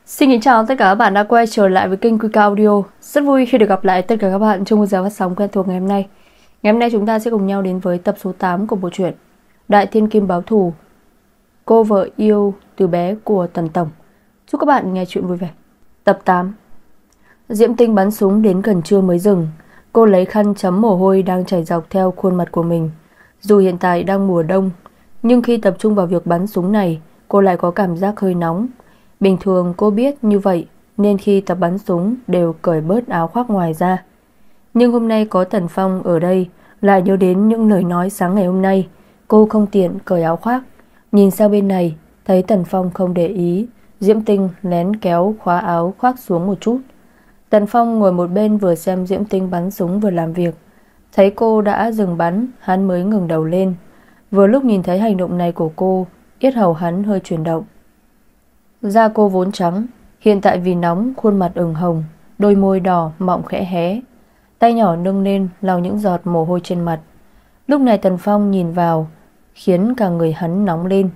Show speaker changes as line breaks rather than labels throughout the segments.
Xin kính chào tất cả các bạn đã quay trở lại với kênh Quy Cao Audio. Rất vui khi được gặp lại tất cả các bạn trong một giờ phát sóng quen thuộc ngày hôm nay. Ngày hôm nay chúng ta sẽ cùng nhau đến với tập số 8 của bộ truyện Đại Thiên Kim Báo Thù, cô vợ yêu từ bé của Tần Tổng. Chúc các bạn nghe chuyện vui vẻ. Tập 8. Diễm Tinh bắn súng đến gần trưa mới dừng. Cô lấy khăn chấm mồ hôi đang chảy dọc theo khuôn mặt của mình. Dù hiện tại đang mùa đông, nhưng khi tập trung vào việc bắn súng này, cô lại có cảm giác hơi nóng. Bình thường cô biết như vậy nên khi tập bắn súng đều cởi bớt áo khoác ngoài ra. Nhưng hôm nay có Tần Phong ở đây, lại nhớ đến những lời nói sáng ngày hôm nay. Cô không tiện cởi áo khoác. Nhìn sang bên này, thấy Tần Phong không để ý, Diễm Tinh lén kéo khóa áo khoác xuống một chút. Tần Phong ngồi một bên vừa xem Diễm Tinh bắn súng vừa làm việc. Thấy cô đã dừng bắn, hắn mới ngừng đầu lên. Vừa lúc nhìn thấy hành động này của cô, yết hầu hắn hơi chuyển động. Da cô vốn trắng, hiện tại vì nóng khuôn mặt ửng hồng, đôi môi đỏ mọng khẽ hé, tay nhỏ nâng lên lau những giọt mồ hôi trên mặt. Lúc này Tần Phong nhìn vào, khiến cả người hắn nóng lên.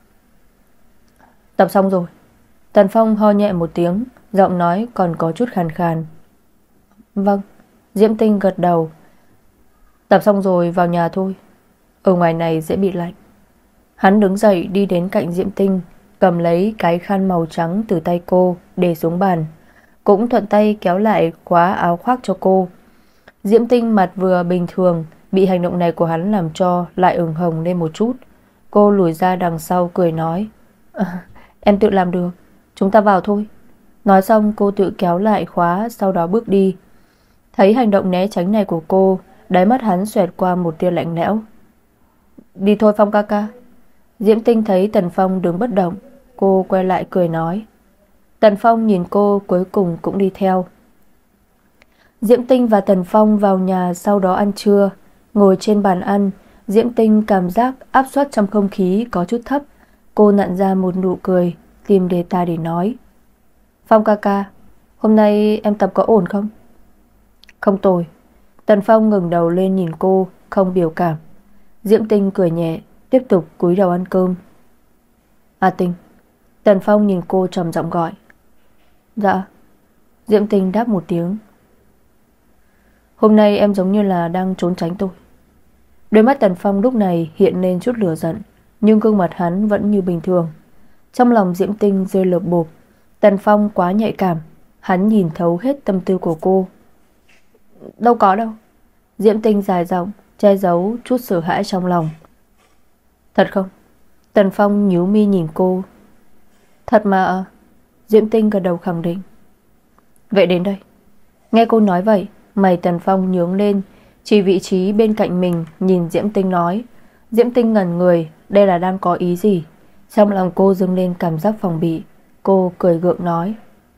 Tập xong rồi. Tần Phong ho nhẹ một tiếng, giọng nói còn có chút khàn khàn. Vâng. Diễm Tinh gật đầu. Tập xong rồi vào nhà thôi, ở ngoài này dễ bị lạnh. Hắn đứng dậy đi đến cạnh Diễm Tinh, cầm lấy cái khăn màu trắng từ tay cô để xuống bàn, cũng thuận tay kéo lại khóa áo khoác cho cô. Diễm Tinh mặt vừa bình thường, bị hành động này của hắn làm cho lại ửng hồng lên một chút. Cô lùi ra đằng sau cười nói, em tự làm được, chúng ta vào thôi. Nói xong cô tự kéo lại khóa, sau đó bước đi. Thấy hành động né tránh này của cô, đáy mắt hắn xoẹt qua một tia lạnh lẽo. Đi thôi Phong ca ca. Diễm Tinh thấy Tần Phong đứng bất động, cô quay lại cười nói. Tần Phong nhìn cô cuối cùng cũng đi theo. Diễm Tinh và Tần Phong vào nhà, sau đó ăn trưa. Ngồi trên bàn ăn, Diễm Tinh cảm giác áp suất trong không khí có chút thấp. Cô nặn ra một nụ cười, tìm đề tài để nói. Phong ca ca, hôm nay em tập có ổn không? Không tồi. Tần Phong ngẩng đầu lên nhìn cô, không biểu cảm. Diễm Tinh cười nhẹ, tiếp tục cúi đầu ăn cơm. A Tinh. Tần Phong nhìn cô trầm giọng gọi. Dạ. Diễm Tinh đáp một tiếng. Hôm nay em giống như là đang trốn tránh tôi. Đôi mắt Tần Phong lúc này hiện lên chút lửa giận, nhưng gương mặt hắn vẫn như bình thường. Trong lòng Diễm Tinh rơi lợp bộp. Tần Phong quá nhạy cảm, hắn nhìn thấu hết tâm tư của cô. Đâu có đâu. Diễm Tinh dài giọng, che giấu chút sợ hãi trong lòng. Thật không? Tần Phong nhíu mi nhìn cô. Thật mà. Diễm Tinh gật đầu khẳng định. Vậy đến đây. Nghe cô nói vậy, mày Tần Phong nhướng lên, chỉ vị trí bên cạnh mình, nhìn Diễm Tinh nói. Diễm Tinh ngẩn người, đây là đang có ý gì? Trong lòng cô dâng lên cảm giác phòng bị. Cô cười gượng nói,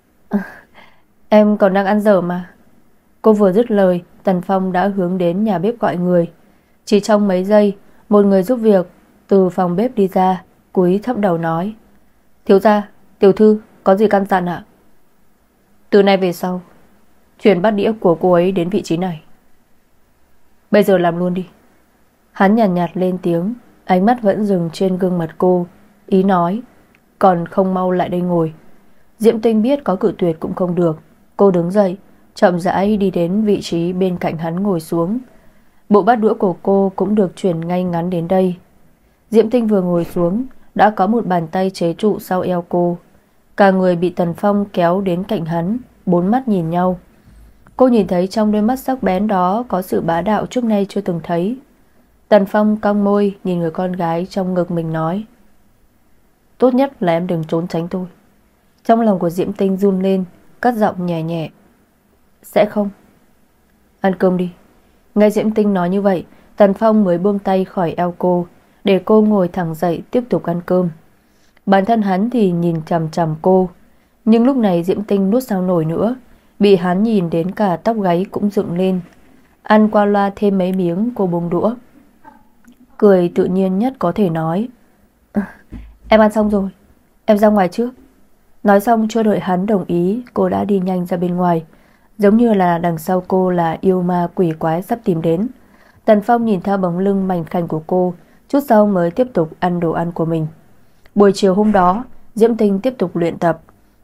em còn đang ăn dở mà. Cô vừa dứt lời, Tần Phong đã hướng đến nhà bếp gọi người. Chỉ trong mấy giây, một người giúp việc từ phòng bếp đi ra, cúi thấp đầu nói, thiếu gia, tiểu thư, có gì căn dặn ạ? Từ nay về sau, chuyển bát đĩa của cô ấy đến vị trí này. Bây giờ làm luôn đi. Hắn nhàn nhạt lên tiếng, ánh mắt vẫn dừng trên gương mặt cô, ý nói, còn không mau lại đây ngồi. Diễm Tinh biết có cự tuyệt cũng không được. Cô đứng dậy, chậm rãi đi đến vị trí bên cạnh hắn ngồi xuống. Bộ bát đũa của cô cũng được chuyển ngay ngắn đến đây. Diễm Tinh vừa ngồi xuống, đã có một bàn tay chế trụ sau eo cô. Cả người bị Tần Phong kéo đến cạnh hắn, bốn mắt nhìn nhau. Cô nhìn thấy trong đôi mắt sắc bén đó có sự bá đạo trước nay chưa từng thấy. Tần Phong cong môi nhìn người con gái trong ngực mình nói, tốt nhất là em đừng trốn tránh tôi. Trong lòng của Diễm Tinh run lên, cất giọng nhẹ nhẹ, sẽ không. Ăn cơm đi. Nghe Diễm Tinh nói như vậy, Tần Phong mới buông tay khỏi eo cô, để cô ngồi thẳng dậy tiếp tục ăn cơm. Bản thân hắn thì nhìn chằm chằm cô, nhưng lúc này Diễm Tinh nuốt sao nổi nữa, bị hắn nhìn đến cả tóc gáy cũng dựng lên. Ăn qua loa thêm mấy miếng, cô buông đũa, cười tự nhiên nhất có thể nói, em ăn xong rồi, em ra ngoài trước. Nói xong chưa đợi hắn đồng ý, cô đã đi nhanh ra bên ngoài, giống như là đằng sau cô là yêu ma quỷ quái sắp tìm đến. Tần Phong nhìn theo bóng lưng mảnh khảnh của cô, chút sau mới tiếp tục ăn đồ ăn của mình. Buổi chiều hôm đó, Diễm Tinh tiếp tục luyện tập.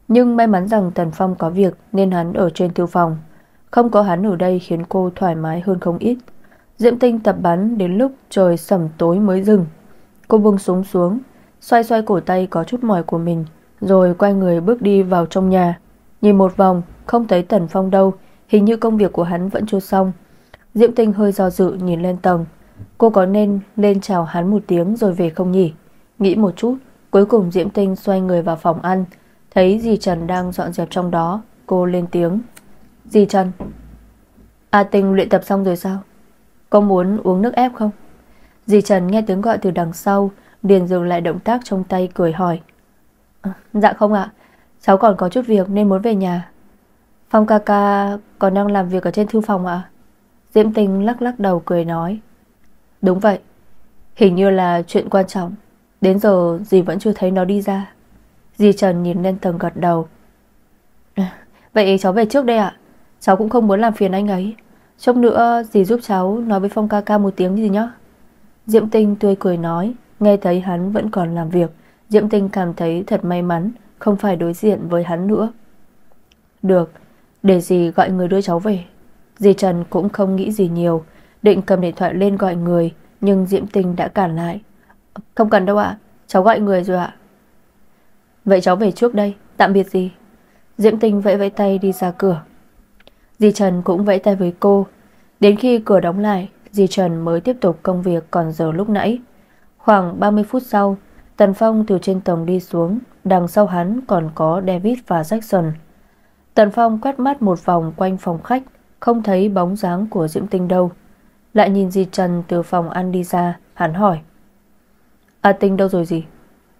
Nhưng may mắn rằng Tần Phong có việc nên hắn ở trên thư phòng. Không có hắn ở đây khiến cô thoải mái hơn không ít. Diễm Tinh tập bắn đến lúc trời sẩm tối mới dừng. Cô buông súng xuống, xoay xoay cổ tay có chút mỏi của mình, rồi quay người bước đi vào trong nhà. Nhìn một vòng, không thấy Tần Phong đâu, hình như công việc của hắn vẫn chưa xong. Diễm Tinh hơi do dự nhìn lên tầng. Cô có nên lên chào hắn một tiếng rồi về không nhỉ? Nghĩ một chút, cuối cùng Diễm Tinh xoay người vào phòng ăn. Thấy dì Trần đang dọn dẹp trong đó, cô lên tiếng. Dì Trần, A Tinh luyện tập xong rồi sao? Có muốn uống nước ép không? Dì Trần nghe tiếng gọi từ đằng sau, liền dừng lại động tác trong tay cười hỏi. Dạ không ạ, cháu còn có chút việc nên muốn về nhà. Phong ca ca còn đang làm việc ở trên thư phòng ạ? Diễm Tinh lắc lắc đầu cười nói. Đúng vậy, hình như là chuyện quan trọng. Đến giờ dì vẫn chưa thấy nó đi ra. Dì Trần nhìn lên tầng gật đầu. Vậy cháu về trước đây ạ. Cháu cũng không muốn làm phiền anh ấy. Chốc nữa dì giúp cháu nói với Phong ca ca một tiếng gì nhé. Diễm Tinh tươi cười nói. Nghe thấy hắn vẫn còn làm việc, Diễm Tinh cảm thấy thật may mắn không phải đối diện với hắn nữa. Được, để dì gọi người đưa cháu về. Dì Trần cũng không nghĩ gì nhiều, định cầm điện thoại lên gọi người, nhưng Diễm Tinh đã cản lại. Không cần đâu ạ, cháu gọi người rồi ạ. Vậy cháu về trước đây, tạm biệt dì. Diễm Tinh vẫy vẫy tay đi ra cửa. Dì Trần cũng vẫy tay với cô. Đến khi cửa đóng lại, dì Trần mới tiếp tục công việc còn giờ lúc nãy. Khoảng 30 phút sau, Tần Phong từ trên tầng đi xuống. Đằng sau hắn còn có David và Jackson. Tần Phong quét mắt một vòng quanh phòng khách, không thấy bóng dáng của Diễm Tinh đâu. Lại nhìn dì Trần từ phòng ăn đi ra. Hắn hỏi. A Tinh đâu rồi dì?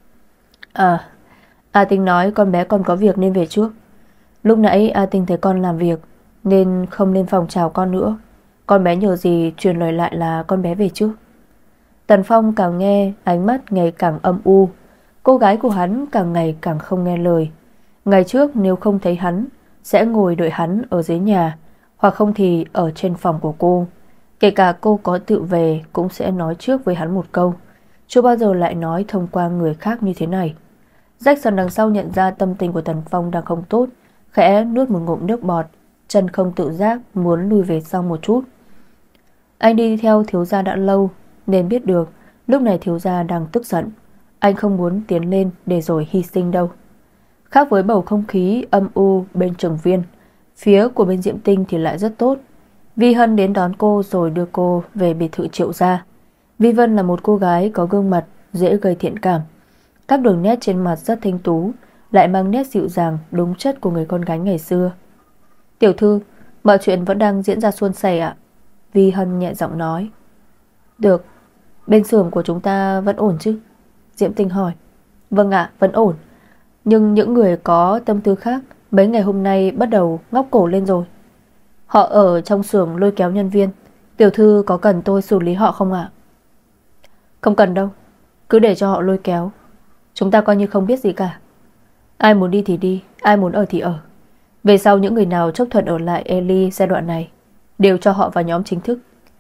A Tinh nói con bé còn có việc nên về trước. Lúc nãy A Tinh thấy con làm việc nên không lên phòng chào con nữa. Con bé nhờ dì truyền lời lại là con bé về trước. Tần Phong càng nghe ánh mắt ngày càng âm u. Cô gái của hắn càng ngày càng không nghe lời. Ngày trước nếu không thấy hắn sẽ ngồi đợi hắn ở dưới nhà, hoặc không thì ở trên phòng của cô. Kể cả cô có tự về cũng sẽ nói trước với hắn một câu, chưa bao giờ lại nói thông qua người khác như thế này. Jackson đằng sau nhận ra tâm tình của Tần Phong đang không tốt, khẽ nuốt một ngụm nước bọt, chân không tự giác muốn lùi về sau một chút. Anh đi theo thiếu gia đã lâu nên biết được lúc này thiếu gia đang tức giận. Anh không muốn tiến lên để rồi hy sinh đâu. Khác với bầu không khí âm u bên Trường Viên, phía của bên Diễm Tinh thì lại rất tốt. Vi Hân đến đón cô rồi đưa cô về biệt thự Triệu gia. Vi Vân là một cô gái có gương mặt dễ gây thiện cảm. Các đường nét trên mặt rất thanh tú, lại mang nét dịu dàng đúng chất của người con gái ngày xưa. Tiểu thư, mọi chuyện vẫn đang diễn ra suôn sẻ ạ. Vi Hân nhẹ giọng nói. Được, bên xưởng của chúng ta vẫn ổn chứ? Diễm Tinh hỏi. Vâng ạ, vẫn ổn. Nhưng những người có tâm tư khác mấy ngày hôm nay bắt đầu ngóc cổ lên rồi. Họ ở trong xưởng lôi kéo nhân viên. Tiểu thư có cần tôi xử lý họ không ạ? Không cần đâu, cứ để cho họ lôi kéo. Chúng ta coi như không biết gì cả. Ai muốn đi thì đi, ai muốn ở thì ở. Về sau những người nào chấp thuận ở lại Ellie giai đoạn này đều cho họ vào nhóm chính thức.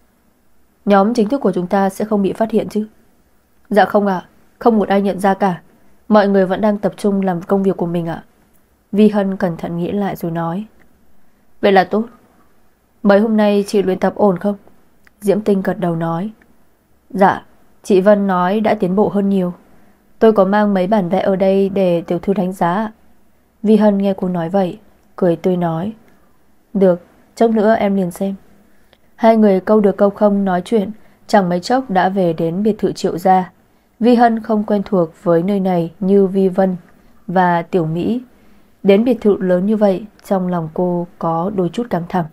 Nhóm chính thức của chúng ta sẽ không bị phát hiện chứ? Dạ không ạ, không một ai nhận ra cả. Mọi người vẫn đang tập trung làm công việc của mình ạ. Vi Hân cẩn thận nghĩ lại rồi nói. Vậy là tốt. Mấy hôm nay chị luyện tập ổn không? Diễm Tinh gật đầu nói. Dạ, chị Vân nói đã tiến bộ hơn nhiều. Tôi có mang mấy bản vẽ ở đây để tiểu thư đánh giá. Vi Hân nghe cô nói vậy, cười tươi nói. Được, chốc nữa em liền xem. Hai người câu được câu không nói chuyện, chẳng mấy chốc đã về đến biệt thự Triệu gia. Vi Hân không quen thuộc với nơi này như Vi Vân và Tiểu Mỹ. Đến biệt thự lớn như vậy, trong lòng cô có đôi chút căng thẳng.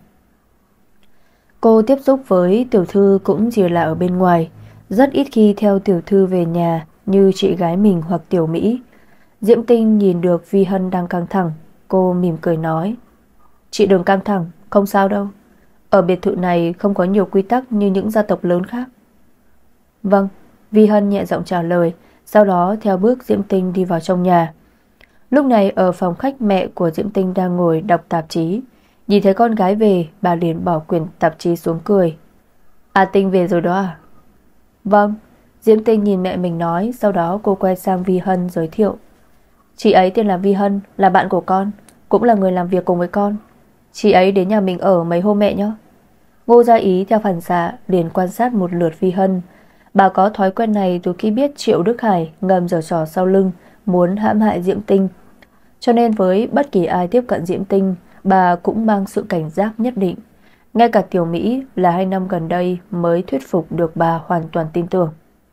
Cô tiếp xúc với tiểu thư cũng chỉ là ở bên ngoài, rất ít khi theo tiểu thư về nhà như chị gái mình hoặc Tiểu Mỹ. Diễm Tinh nhìn được Vi Hân đang căng thẳng, cô mỉm cười nói. Chị đừng căng thẳng, không sao đâu. Ở biệt thự này không có nhiều quy tắc như những gia tộc lớn khác. Vâng, Vi Hân nhẹ giọng trả lời, sau đó theo bước Diễm Tinh đi vào trong nhà. Lúc này ở phòng khách, mẹ của Diễm Tinh đang ngồi đọc tạp chí. Nhìn thấy con gái về, bà liền bỏ quyển tạp chí xuống cười. A Tinh về rồi đó à? Vâng, Diễm Tinh nhìn mẹ mình nói, sau đó cô quay sang Vi Hân giới thiệu. Chị ấy tên là Vi Hân, là bạn của con, cũng là người làm việc cùng với con. Chị ấy đến nhà mình ở mấy hôm mẹ nhé. Ngô Gia Ý theo phản xạ liền quan sát một lượt Vi Hân. Bà có thói quen này từ khi biết Triệu Đức Hải ngầm giở trò sau lưng muốn hãm hại Diễm Tinh. Cho nên với bất kỳ ai tiếp cận Diễm Tinh, bà cũng mang sự cảnh giác nhất định. Ngay cả Tiểu Mỹ là 2 năm gần đây mới thuyết phục được bà hoàn toàn tin tưởng.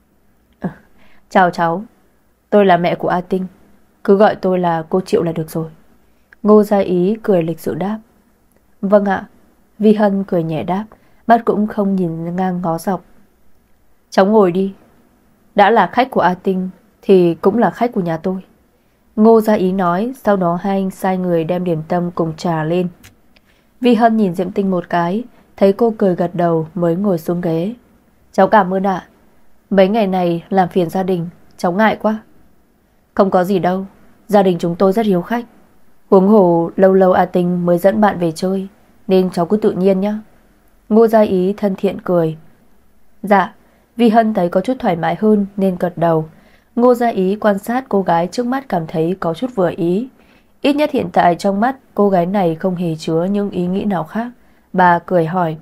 Chào cháu, tôi là mẹ của A Tinh. Cứ gọi tôi là cô Triệu là được rồi. Ngô Gia Ý cười lịch sự đáp. Vâng ạ. Vi Hân cười nhẹ đáp, mắt cũng không nhìn ngang ngó dọc. Cháu ngồi đi. Đã là khách của A Tinh thì cũng là khách của nhà tôi. Ngô Gia Ý nói. Sau đó hai anh sai người đem điểm tâm cùng trà lên. Vi Hân nhìn Diễm Tinh một cái, thấy cô cười gật đầu mới ngồi xuống ghế. Cháu cảm ơn ạ. Mấy ngày này làm phiền gia đình, cháu ngại quá. Không có gì đâu, gia đình chúng tôi rất hiếu khách. Huống hồ lâu lâu A Tinh mới dẫn bạn về chơi, nên cháu cứ tự nhiên nhé. Ngô Gia Ý thân thiện cười. Dạ. Vi Hân thấy có chút thoải mái hơn nên gật đầu. Ngô Gia Ý quan sát cô gái trước mắt cảm thấy có chút vừa ý. Ít nhất hiện tại trong mắt cô gái này không hề chứa những ý nghĩ nào khác. Bà cười hỏi.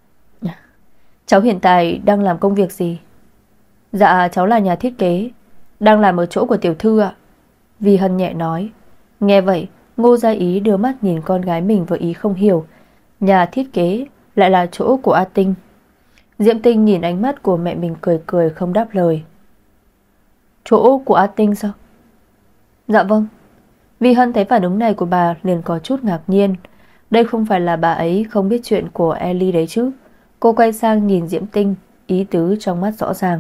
Cháu hiện tại đang làm công việc gì? Dạ cháu là nhà thiết kế, đang làm ở chỗ của tiểu thư ạ. Vi Hân nhẹ nói. Nghe vậy Ngô Gia Ý đưa mắt nhìn con gái mình với ý không hiểu. Nhà thiết kế lại là chỗ của A Tinh. Diễm Tinh nhìn ánh mắt của mẹ mình cười cười không đáp lời. Chỗ của A Tinh sao? Dạ vâng. Vi Hân thấy phản ứng này của bà liền có chút ngạc nhiên. Đây không phải là bà ấy không biết chuyện của Ellie đấy chứ. Cô quay sang nhìn Diễm Tinh, ý tứ trong mắt rõ ràng.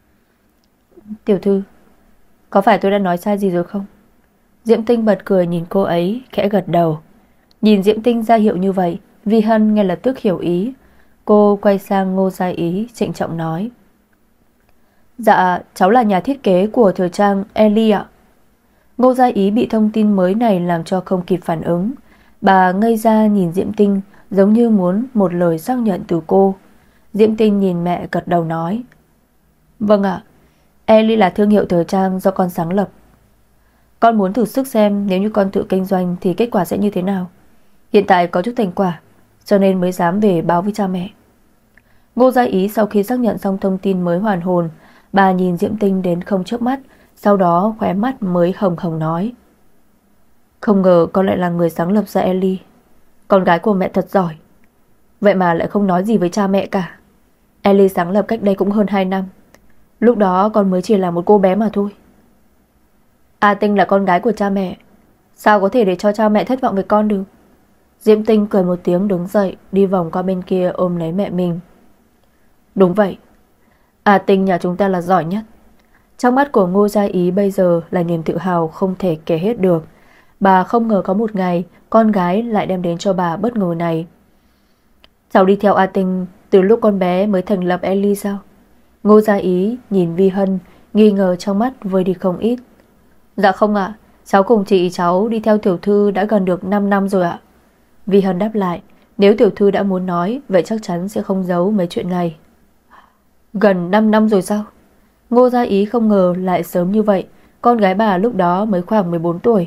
Tiểu thư, có phải tôi đã nói sai gì rồi không? Diễm Tinh bật cười nhìn cô ấy, khẽ gật đầu. Nhìn Diễm Tinh ra hiệu như vậy, Vi Hân ngay lập tức hiểu ý. Cô quay sang Ngô Gia Ý trịnh trọng nói. Dạ cháu là nhà thiết kế của thời trang Ellie ạ. Ngô Gia Ý bị thông tin mới này làm cho không kịp phản ứng. Bà ngây ra nhìn Diễm Tinh, giống như muốn một lời xác nhận từ cô. Diễm Tinh nhìn mẹ gật đầu nói. Vâng ạ. Ellie là thương hiệu thời trang do con sáng lập. Con muốn thử sức xem nếu như con tự kinh doanh thì kết quả sẽ như thế nào. Hiện tại có chút thành quả, cho nên mới dám về báo với cha mẹ. Ngô Gia Ý sau khi xác nhận xong thông tin mới hoàn hồn. Bà nhìn Diễm Tinh đến không chớp mắt, sau đó khóe mắt mới hồng hồng nói. Không ngờ con lại là người sáng lập ra Ellie. Con gái của mẹ thật giỏi. Vậy mà lại không nói gì với cha mẹ cả. Ellie sáng lập cách đây cũng hơn 2 năm. Lúc đó con mới chỉ là một cô bé mà thôi. A Tinh là con gái của cha mẹ, sao có thể để cho cha mẹ thất vọng với con được? Diễm Tinh cười một tiếng đứng dậy, đi vòng qua bên kia ôm lấy mẹ mình. Đúng vậy, A Tinh nhà chúng ta là giỏi nhất. Trong mắt của Ngô Gia Ý bây giờ là niềm tự hào không thể kể hết được. Bà không ngờ có một ngày con gái lại đem đến cho bà bất ngờ này. Cháu đi theo A Tinh từ lúc con bé mới thành lập Ellie sao? Ngô Gia Ý nhìn Vi Hân, nghi ngờ trong mắt vơi đi không ít. Dạ không ạ, cháu cùng chị cháu đi theo tiểu thư đã gần được 5 năm rồi ạ. Vi Hân đáp lại. Nếu tiểu thư đã muốn nói, vậy chắc chắn sẽ không giấu mấy chuyện này. Gần 5 năm rồi sao? Ngô Gia Ý không ngờ lại sớm như vậy. Con gái bà lúc đó mới khoảng 14 tuổi.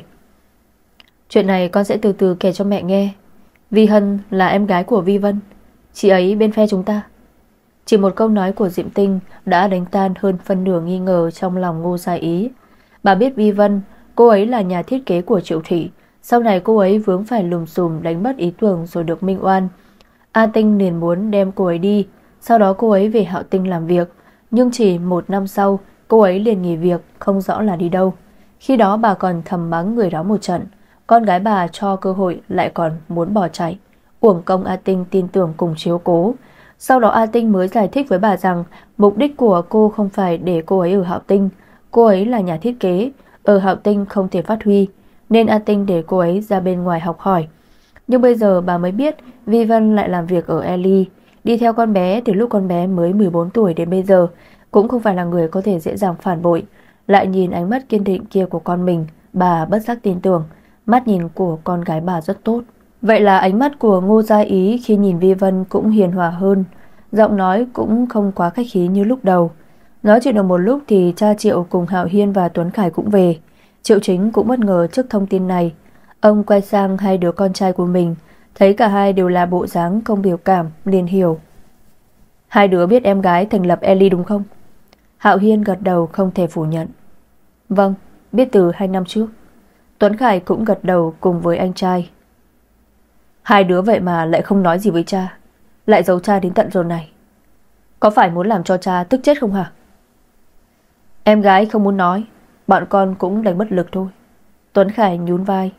Chuyện này con sẽ từ từ kể cho mẹ nghe. Vi Hân là em gái của Vi Vân, chị ấy bên phe chúng ta. Chỉ một câu nói của Diễm Tinh đã đánh tan hơn phân nửa nghi ngờ trong lòng Ngô Gia Ý. Bà biết Vi Vân, cô ấy là nhà thiết kế của Triệu Thị. Sau này cô ấy vướng phải lùm xùm đánh mất ý tưởng rồi được minh oan. A Tinh liền muốn đem cô ấy đi. Sau đó cô ấy về Hạo Tinh làm việc. Nhưng chỉ 1 năm sau cô ấy liền nghỉ việc, không rõ là đi đâu. Khi đó bà còn thầm mắng người đó một trận. Con gái bà cho cơ hội lại còn muốn bỏ chạy. Uổng công A Tinh tin tưởng cùng chiếu cố. Sau đó A Tinh mới giải thích với bà rằng mục đích của cô không phải để cô ấy ở Hạo Tinh. Cô ấy là nhà thiết kế, ở Hạo Tinh không thể phát huy, nên A Tinh để cô ấy ra bên ngoài học hỏi. Nhưng bây giờ bà mới biết Vi Vân lại làm việc ở Ellie, đi theo con bé từ lúc con bé mới 14 tuổi đến bây giờ. Cũng không phải là người có thể dễ dàng phản bội. Lại nhìn ánh mắt kiên định kia của con mình, bà bất giác tin tưởng. Mắt nhìn của con gái bà rất tốt. Vậy là ánh mắt của Ngô Gia Ý khi nhìn Vi Vân cũng hiền hòa hơn. Giọng nói cũng không quá khách khí như lúc đầu. Nói chuyện được một lúc thì cha Triệu cùng Hạo Hiên và Tuấn Khải cũng về. Triệu Chính cũng bất ngờ trước thông tin này. Ông quay sang hai đứa con trai của mình, thấy cả hai đều là bộ dáng không biểu cảm, liền hiểu. Hai đứa biết em gái thành lập Ellie đúng không? Hạo Hiên gật đầu không thể phủ nhận. Vâng, biết từ 2 năm trước. Tuấn Khải cũng gật đầu cùng với anh trai. Hai đứa vậy mà lại không nói gì với cha, lại giấu cha đến tận giờ này. Có phải muốn làm cho cha tức chết không hả? Em gái không muốn nói, bọn con cũng đành bất lực thôi. Tuấn Khải nhún vai.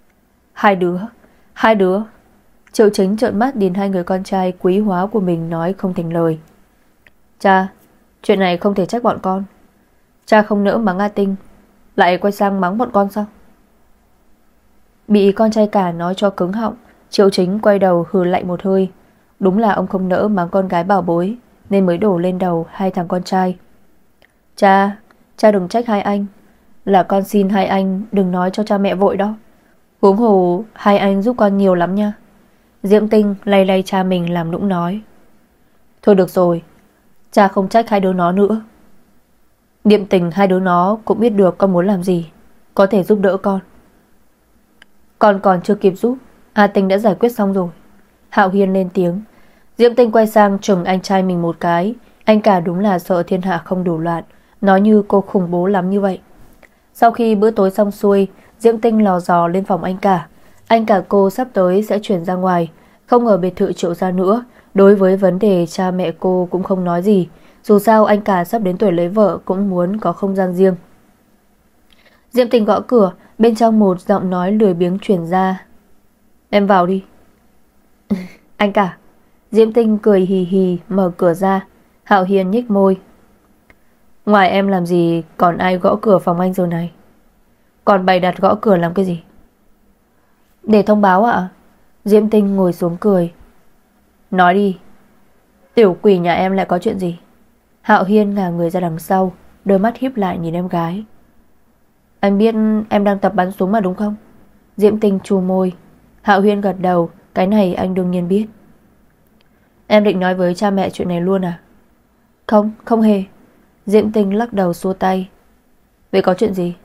Hai đứa. Triệu Chính trợn mắt nhìn hai người con trai quý hóa của mình nói không thành lời. Cha, chuyện này không thể trách bọn con. Cha không nỡ mắng A Tinh, lại quay sang mắng bọn con sao? Bị con trai cả nói cho cứng họng, Triệu Chính quay đầu hừ lạnh một hơi. Đúng là ông không nỡ mắng con gái bảo bối, nên mới đổ lên đầu hai thằng con trai. Cha đừng trách hai anh. Là con xin hai anh đừng nói cho cha mẹ vội đó. Huống hồ hai anh giúp con nhiều lắm nha. Diễm Tinh lay lay cha mình làm nũng nói. Thôi được rồi, cha không trách hai đứa nó nữa. Niệm tình hai đứa nó cũng biết được con muốn làm gì, có thể giúp đỡ con. Con còn chưa kịp giúp, A Tinh đã giải quyết xong rồi. Hạo Hiên lên tiếng. Diễm Tinh quay sang trừng anh trai mình một cái. Anh cả đúng là sợ thiên hạ không đủ loạn, nói như cô khủng bố lắm như vậy. Sau khi bữa tối xong xuôi, Diễm Tinh lò dò lên phòng anh cả. Anh cả cô sắp tới sẽ chuyển ra ngoài, không ở biệt thự Triệu gia nữa. Đối với vấn đề cha mẹ cô cũng không nói gì. Dù sao anh cả sắp đến tuổi lấy vợ cũng muốn có không gian riêng. Diễm Tinh gõ cửa, bên trong một giọng nói lười biếng truyền ra. Em vào đi. Anh cả. Diễm Tinh cười hì hì mở cửa ra. Hạo Hiên nhếch môi. Ngoài em làm gì còn ai gõ cửa phòng anh giờ này? Còn bày đặt gõ cửa làm cái gì? Để thông báo ạ. Diễm Tinh ngồi xuống cười. Nói đi. Tiểu quỷ nhà em lại có chuyện gì? Hạo Hiên ngả người ra đằng sau, đôi mắt híp lại nhìn em gái. Anh biết em đang tập bắn súng mà đúng không? Diễm Tinh chu môi. Hạo Hiên gật đầu. Cái này anh đương nhiên biết. Em định nói với cha mẹ chuyện này luôn à? Không hề. Diễm Tinh lắc đầu xua tay. Vậy có chuyện gì?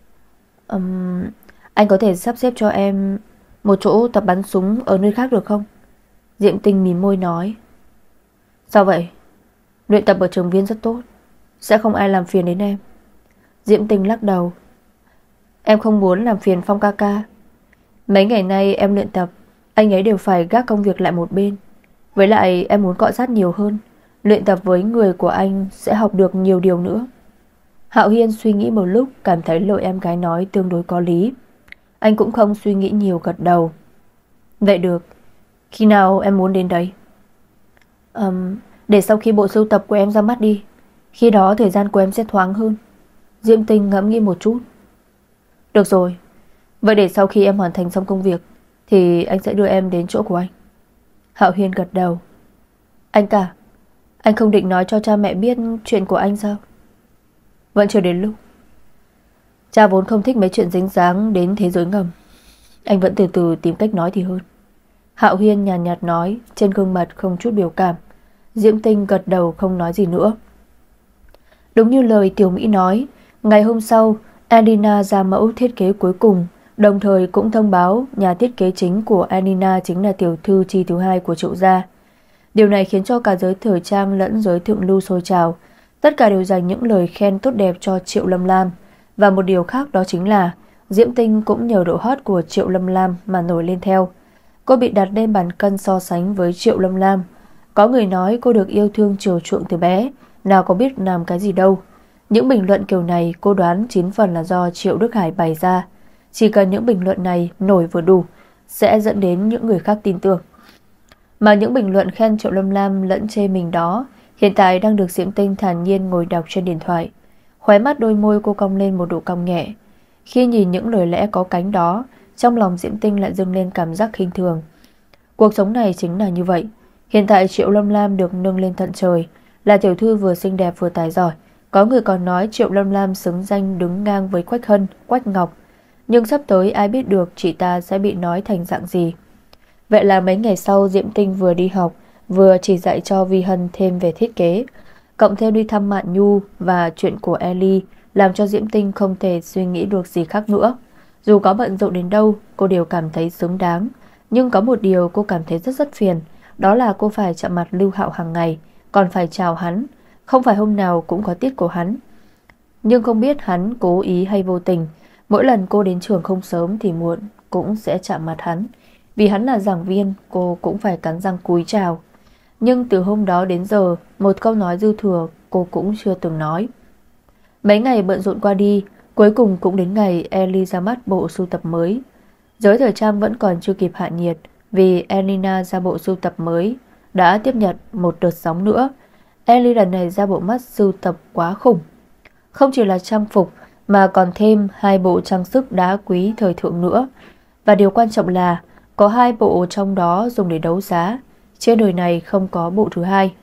Anh có thể sắp xếp cho em một chỗ tập bắn súng ở nơi khác được không? Diễm Tinh mím môi nói. Sao vậy? Luyện tập ở trường Viên rất tốt, sẽ không ai làm phiền đến em. Diễm Tinh lắc đầu. Em không muốn làm phiền Phong ca ca. Mấy ngày nay em luyện tập, anh ấy đều phải gác công việc lại một bên. Với lại em muốn cọ sát nhiều hơn. Luyện tập với người của anh sẽ học được nhiều điều nữa. Hạo Hiên suy nghĩ một lúc, cảm thấy lời em gái nói tương đối có lý. Anh cũng không suy nghĩ nhiều, gật đầu. Vậy được. Khi nào em muốn đến đấy? Để sau khi bộ sưu tập của em ra mắt đi. Khi đó thời gian của em sẽ thoáng hơn. Diễm Tinh ngẫm nghĩ một chút. Được rồi. Vậy để sau khi em hoàn thành xong công việc thì anh sẽ đưa em đến chỗ của anh. Hạo Hiên gật đầu. Anh cả, anh không định nói cho cha mẹ biết chuyện của anh sao? Vẫn chưa đến lúc. Cha vốn không thích mấy chuyện dính dáng đến thế giới ngầm. Anh vẫn từ từ tìm cách nói thì hơn. Hạo Hiên nhàn nhạt nói, trên gương mặt không chút biểu cảm. Diễm Tinh gật đầu không nói gì nữa. Đúng như lời Tiểu Mỹ nói, ngày hôm sau Anina ra mẫu thiết kế cuối cùng, đồng thời cũng thông báo nhà thiết kế chính của Anina chính là tiểu thư chi thứ hai của Triệu gia. Điều này khiến cho cả giới thời trang lẫn giới thượng lưu sôi trào. Tất cả đều dành những lời khen tốt đẹp cho Triệu Lâm Lam. Và một điều khác đó chính là Diễm Tinh cũng nhờ độ hot của Triệu Lâm Lam mà nổi lên theo. Cô bị đặt lên bàn cân so sánh với Triệu Lâm Lam. Có người nói cô được yêu thương chiều chuộng từ bé, nào có biết làm cái gì đâu. Những bình luận kiểu này cô đoán 9 phần là do Triệu Đức Hải bày ra. Chỉ cần những bình luận này nổi vừa đủ sẽ dẫn đến những người khác tin tưởng. Mà những bình luận khen Triệu Lâm Lam lẫn chê mình đó hiện tại đang được Diễm Tinh thản nhiên ngồi đọc trên điện thoại. Khóe mắt đôi môi cô cong lên một độ cong nhẹ. Khi nhìn những lời lẽ có cánh đó, trong lòng Diễm Tinh lại dâng lên cảm giác khinh thường. Cuộc sống này chính là như vậy. Hiện tại Triệu Lâm Lam được nâng lên tận trời, là tiểu thư vừa xinh đẹp vừa tài giỏi. Có người còn nói Triệu Lâm Lam xứng danh đứng ngang với Quách Hân, Quách Ngọc. Nhưng sắp tới ai biết được chị ta sẽ bị nói thành dạng gì. Vậy là mấy ngày sau Diễm Tinh vừa đi học, vừa chỉ dạy cho Vi Hân thêm về thiết kế, cộng thêm đi thăm Mạn Nhu và chuyện của Ellie, làm cho Diễm Tinh không thể suy nghĩ được gì khác nữa. Dù có bận rộn đến đâu, cô đều cảm thấy xứng đáng. Nhưng có một điều cô cảm thấy rất phiền, đó là cô phải chạm mặt Lưu Hạo hàng ngày, còn phải chào hắn. Không phải hôm nào cũng có tiết của hắn. Nhưng không biết hắn cố ý hay vô tình, mỗi lần cô đến trường không sớm thì muộn cũng sẽ chạm mặt hắn. Vì hắn là giảng viên, cô cũng phải cắn răng cúi chào. Nhưng từ hôm đó đến giờ, một câu nói dư thừa cô cũng chưa từng nói. Mấy ngày bận rộn qua đi, cuối cùng cũng đến ngày Ellie ra mắt bộ sưu tập mới. Giới thời trang vẫn còn chưa kịp hạ nhiệt, vì Elena ra bộ sưu tập mới đã tiếp nhận một đợt sóng nữa. Ellie lần này ra bộ mắt sưu tập quá khủng. Không chỉ là trang phục mà còn thêm 2 bộ trang sức đá quý thời thượng nữa. Và điều quan trọng là có 2 bộ trong đó dùng để đấu giá. Trên đời này không có bộ thứ hai.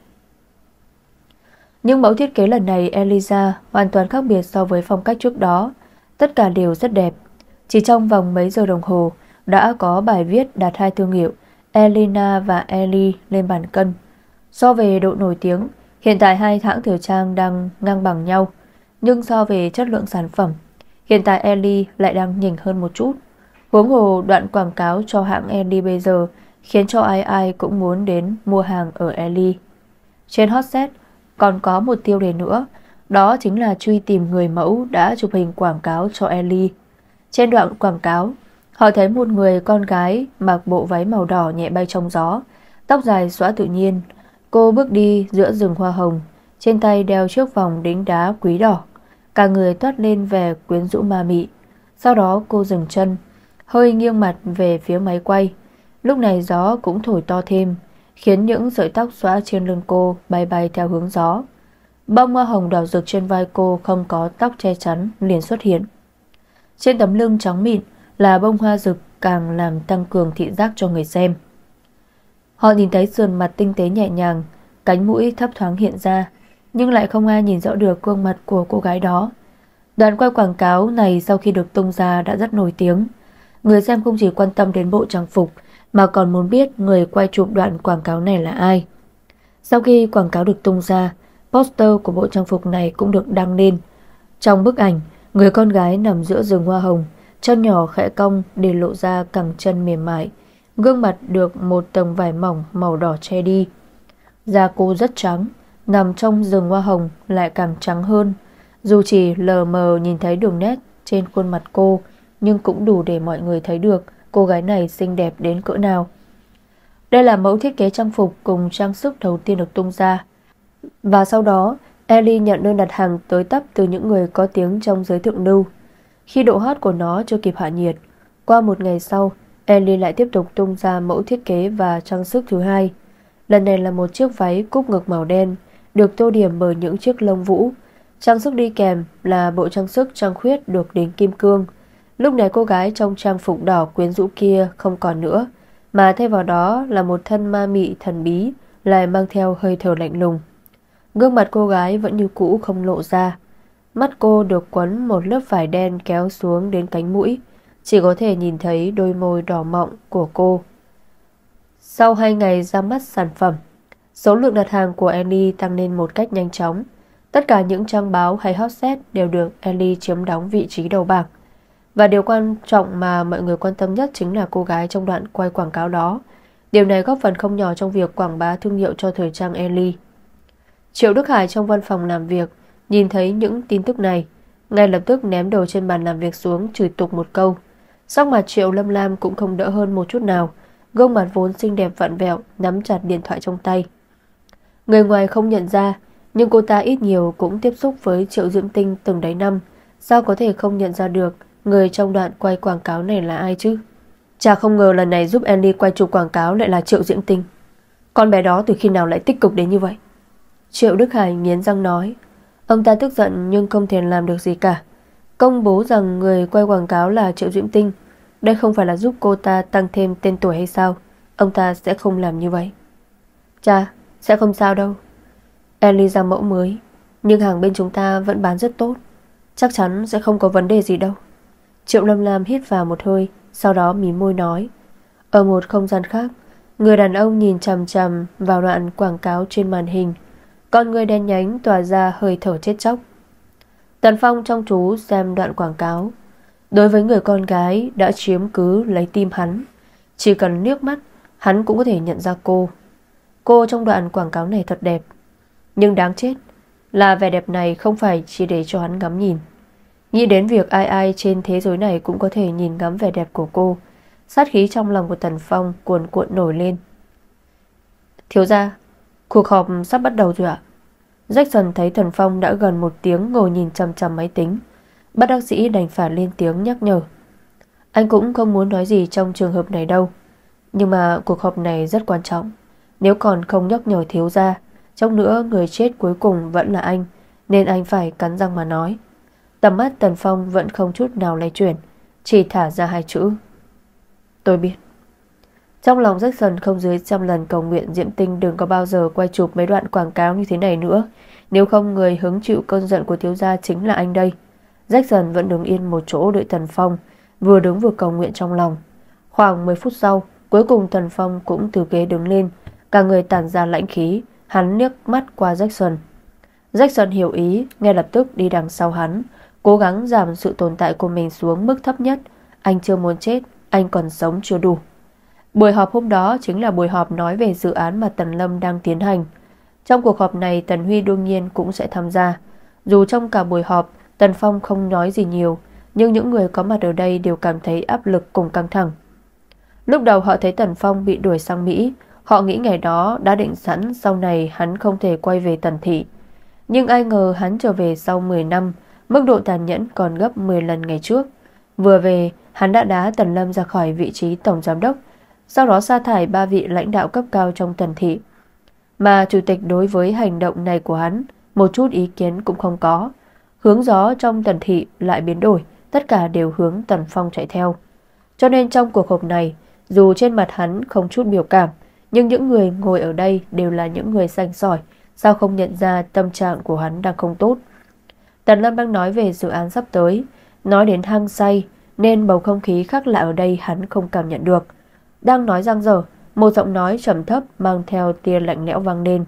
Nhưng mẫu thiết kế lần này Elisa hoàn toàn khác biệt so với phong cách trước đó. Tất cả đều rất đẹp. Chỉ trong vòng mấy giờ đồng hồ đã có bài viết đặt 2 thương hiệu Elena và Ellie lên bàn cân. So về độ nổi tiếng, hiện tại 2 hãng thời trang đang ngang bằng nhau. Nhưng so về chất lượng sản phẩm, hiện tại Ellie lại đang nhỉnh hơn một chút. Huống hồ đoạn quảng cáo cho hãng Ellie bây giờ khiến cho ai ai cũng muốn đến mua hàng ở Ellie. Trên hot set còn có một tiêu đề nữa, đó chính là truy tìm người mẫu đã chụp hình quảng cáo cho Ellie. Trên đoạn quảng cáo, họ thấy một người con gái mặc bộ váy màu đỏ nhẹ bay trong gió, tóc dài xõa tự nhiên. Cô bước đi giữa rừng hoa hồng, trên tay đeo chiếc vòng đính đá quý đỏ, cả người toát lên vẻ quyến rũ ma mị. Sau đó cô dừng chân, hơi nghiêng mặt về phía máy quay. Lúc này gió cũng thổi to thêm, khiến những sợi tóc xõa trên lưng cô bay bay theo hướng gió. Bông hoa hồng đỏ rực trên vai cô không có tóc che chắn liền xuất hiện. Trên tấm lưng trắng mịn là bông hoa rực, càng làm tăng cường thị giác cho người xem. Họ nhìn thấy sườn mặt tinh tế nhẹ nhàng, cánh mũi thấp thoáng hiện ra, nhưng lại không ai nhìn rõ được gương mặt của cô gái đó. Đoạn quay quảng cáo này sau khi được tung ra đã rất nổi tiếng. Người xem không chỉ quan tâm đến bộ trang phục mà còn muốn biết người quay chụp đoạn quảng cáo này là ai. Sau khi quảng cáo được tung ra, poster của bộ trang phục này cũng được đăng lên. Trong bức ảnh, người con gái nằm giữa rừng hoa hồng, chân nhỏ khẽ cong để lộ ra cẳng chân mềm mại, gương mặt được một tầng vải mỏng màu đỏ che đi. Da cô rất trắng, nằm trong rừng hoa hồng lại càng trắng hơn. Dù chỉ lờ mờ nhìn thấy đường nét trên khuôn mặt cô, nhưng cũng đủ để mọi người thấy được cô gái này xinh đẹp đến cỡ nào. Đây là mẫu thiết kế trang phục cùng trang sức đầu tiên được tung ra. Và sau đó, Ellie nhận đơn đặt hàng tới tấp từ những người có tiếng trong giới thượng lưu. Khi độ hot của nó chưa kịp hạ nhiệt, qua một ngày sau, Ellie lại tiếp tục tung ra mẫu thiết kế và trang sức thứ hai. Lần này là một chiếc váy cúp ngực màu đen, được tô điểm bởi những chiếc lông vũ. Trang sức đi kèm là bộ trang sức trăng khuyết được đính kim cương. Lúc này cô gái trong trang phục đỏ quyến rũ kia không còn nữa, mà thay vào đó là một thân ma mị thần bí, lại mang theo hơi thở lạnh lùng. Gương mặt cô gái vẫn như cũ không lộ ra. Mắt cô được quấn một lớp vải đen kéo xuống đến cánh mũi, chỉ có thể nhìn thấy đôi môi đỏ mọng của cô. Sau 2 ngày ra mắt sản phẩm, số lượng đặt hàng của Ellie tăng lên một cách nhanh chóng. Tất cả những trang báo hay hot set đều được Ellie chiếm đóng vị trí đầu bảng. Và điều quan trọng mà mọi người quan tâm nhất chính là cô gái trong đoạn quay quảng cáo đó. Điều này góp phần không nhỏ trong việc quảng bá thương hiệu cho thời trang Ellie. Triệu Đức Hải trong văn phòng làm việc nhìn thấy những tin tức này, ngay lập tức ném đồ trên bàn làm việc xuống, chửi tục một câu. Sắc mặt Triệu Lâm Lam cũng không đỡ hơn một chút nào, gương mặt vốn xinh đẹp vặn vẹo, nắm chặt điện thoại trong tay. Người ngoài không nhận ra, nhưng cô ta ít nhiều cũng tiếp xúc với Triệu Diễm Tinh từng đấy năm, sao có thể không nhận ra được người trong đoạn quay quảng cáo này là ai chứ? Chả không ngờ lần này giúp Ellie quay chụp quảng cáo lại là Triệu Diễm Tinh. Con bé đó từ khi nào lại tích cực đến như vậy? Triệu Đức Hải nghiến răng nói. Ông ta tức giận nhưng không thể làm được gì cả. Công bố rằng người quay quảng cáo là Triệu Diễm Tinh, đây không phải là giúp cô ta tăng thêm tên tuổi hay sao? Ông ta sẽ không làm như vậy. Chà, sẽ không sao đâu. Ellie ra mẫu mới, nhưng hàng bên chúng ta vẫn bán rất tốt, chắc chắn sẽ không có vấn đề gì đâu. Triệu Lâm Lam hít vào một hơi, sau đó mím môi nói. Ở một không gian khác, người đàn ông nhìn chằm chằm vào đoạn quảng cáo trên màn hình, con người đen nhánh tỏa ra hơi thở chết chóc. Tần Phong trong chú xem đoạn quảng cáo. Đối với người con gái đã chiếm cứ lấy tim hắn, chỉ cần liếc mắt hắn cũng có thể nhận ra cô. Cô trong đoạn quảng cáo này thật đẹp. Nhưng đáng chết là vẻ đẹp này không phải chỉ để cho hắn ngắm nhìn. Nghĩ đến việc ai ai trên thế giới này cũng có thể nhìn ngắm vẻ đẹp của cô, sát khí trong lòng của Tần Phong cuồn cuộn nổi lên. Thiếu gia, cuộc họp sắp bắt đầu rồi ạ. Jackson thấy Tần Phong đã gần 1 tiếng ngồi nhìn chằm chằm máy tính, bất đắc dĩ đành phải lên tiếng nhắc nhở. Anh cũng không muốn nói gì trong trường hợp này đâu, nhưng mà cuộc họp này rất quan trọng. Nếu còn không nhắc nhở thiếu gia, chốc nữa người chết cuối cùng vẫn là anh, nên anh phải cắn răng mà nói. Tầm mắt Tần Phong vẫn không chút nào lay chuyển, chỉ thả ra 2 chữ: tôi biết. Trong lòng Jackson không dưới trăm lần cầu nguyện Diễm Tinh đừng có bao giờ quay chụp mấy đoạn quảng cáo như thế này nữa. Nếu không người hứng chịu cơn giận của thiếu gia chính là anh đây. Jackson vẫn đứng yên một chỗ đợi Tần Phong, vừa đứng vừa cầu nguyện trong lòng. Khoảng 10 phút sau, cuối cùng Tần Phong cũng từ ghế đứng lên, cả người tản ra lãnh khí. Hắn liếc mắt qua Jackson. Jackson hiểu ý, ngay lập tức đi đằng sau hắn, cố gắng giảm sự tồn tại của mình xuống mức thấp nhất. Anh chưa muốn chết, anh còn sống chưa đủ. Buổi họp hôm đó chính là buổi họp nói về dự án mà Tần Lâm đang tiến hành. Trong cuộc họp này Tần Huy đương nhiên cũng sẽ tham gia. Dù trong cả buổi họp Tần Phong không nói gì nhiều, nhưng những người có mặt ở đây đều cảm thấy áp lực cùng căng thẳng. Lúc đầu họ thấy Tần Phong bị đuổi sang Mỹ, họ nghĩ ngày đó đã định sẵn sau này hắn không thể quay về Tần Thị. Nhưng ai ngờ hắn trở về sau 10 năm, mức độ tàn nhẫn còn gấp 10 lần ngày trước. Vừa về, hắn đã đá Tần Lâm ra khỏi vị trí tổng giám đốc, sau đó sa thải 3 vị lãnh đạo cấp cao trong Tần Thị. Mà chủ tịch đối với hành động này của hắn một chút ý kiến cũng không có. Hướng gió trong Tần Thị lại biến đổi, tất cả đều hướng Tần Phong chạy theo. Cho nên trong cuộc họp này, dù trên mặt hắn không chút biểu cảm, nhưng những người ngồi ở đây đều là những người sành sỏi, sao không nhận ra tâm trạng của hắn đang không tốt. Tần Lâm đang nói về dự án sắp tới, nói đến hăng say, nên bầu không khí khác lạ ở đây hắn không cảm nhận được. Đang nói dang dở, một giọng nói trầm thấp mang theo tia lạnh lẽo vang lên.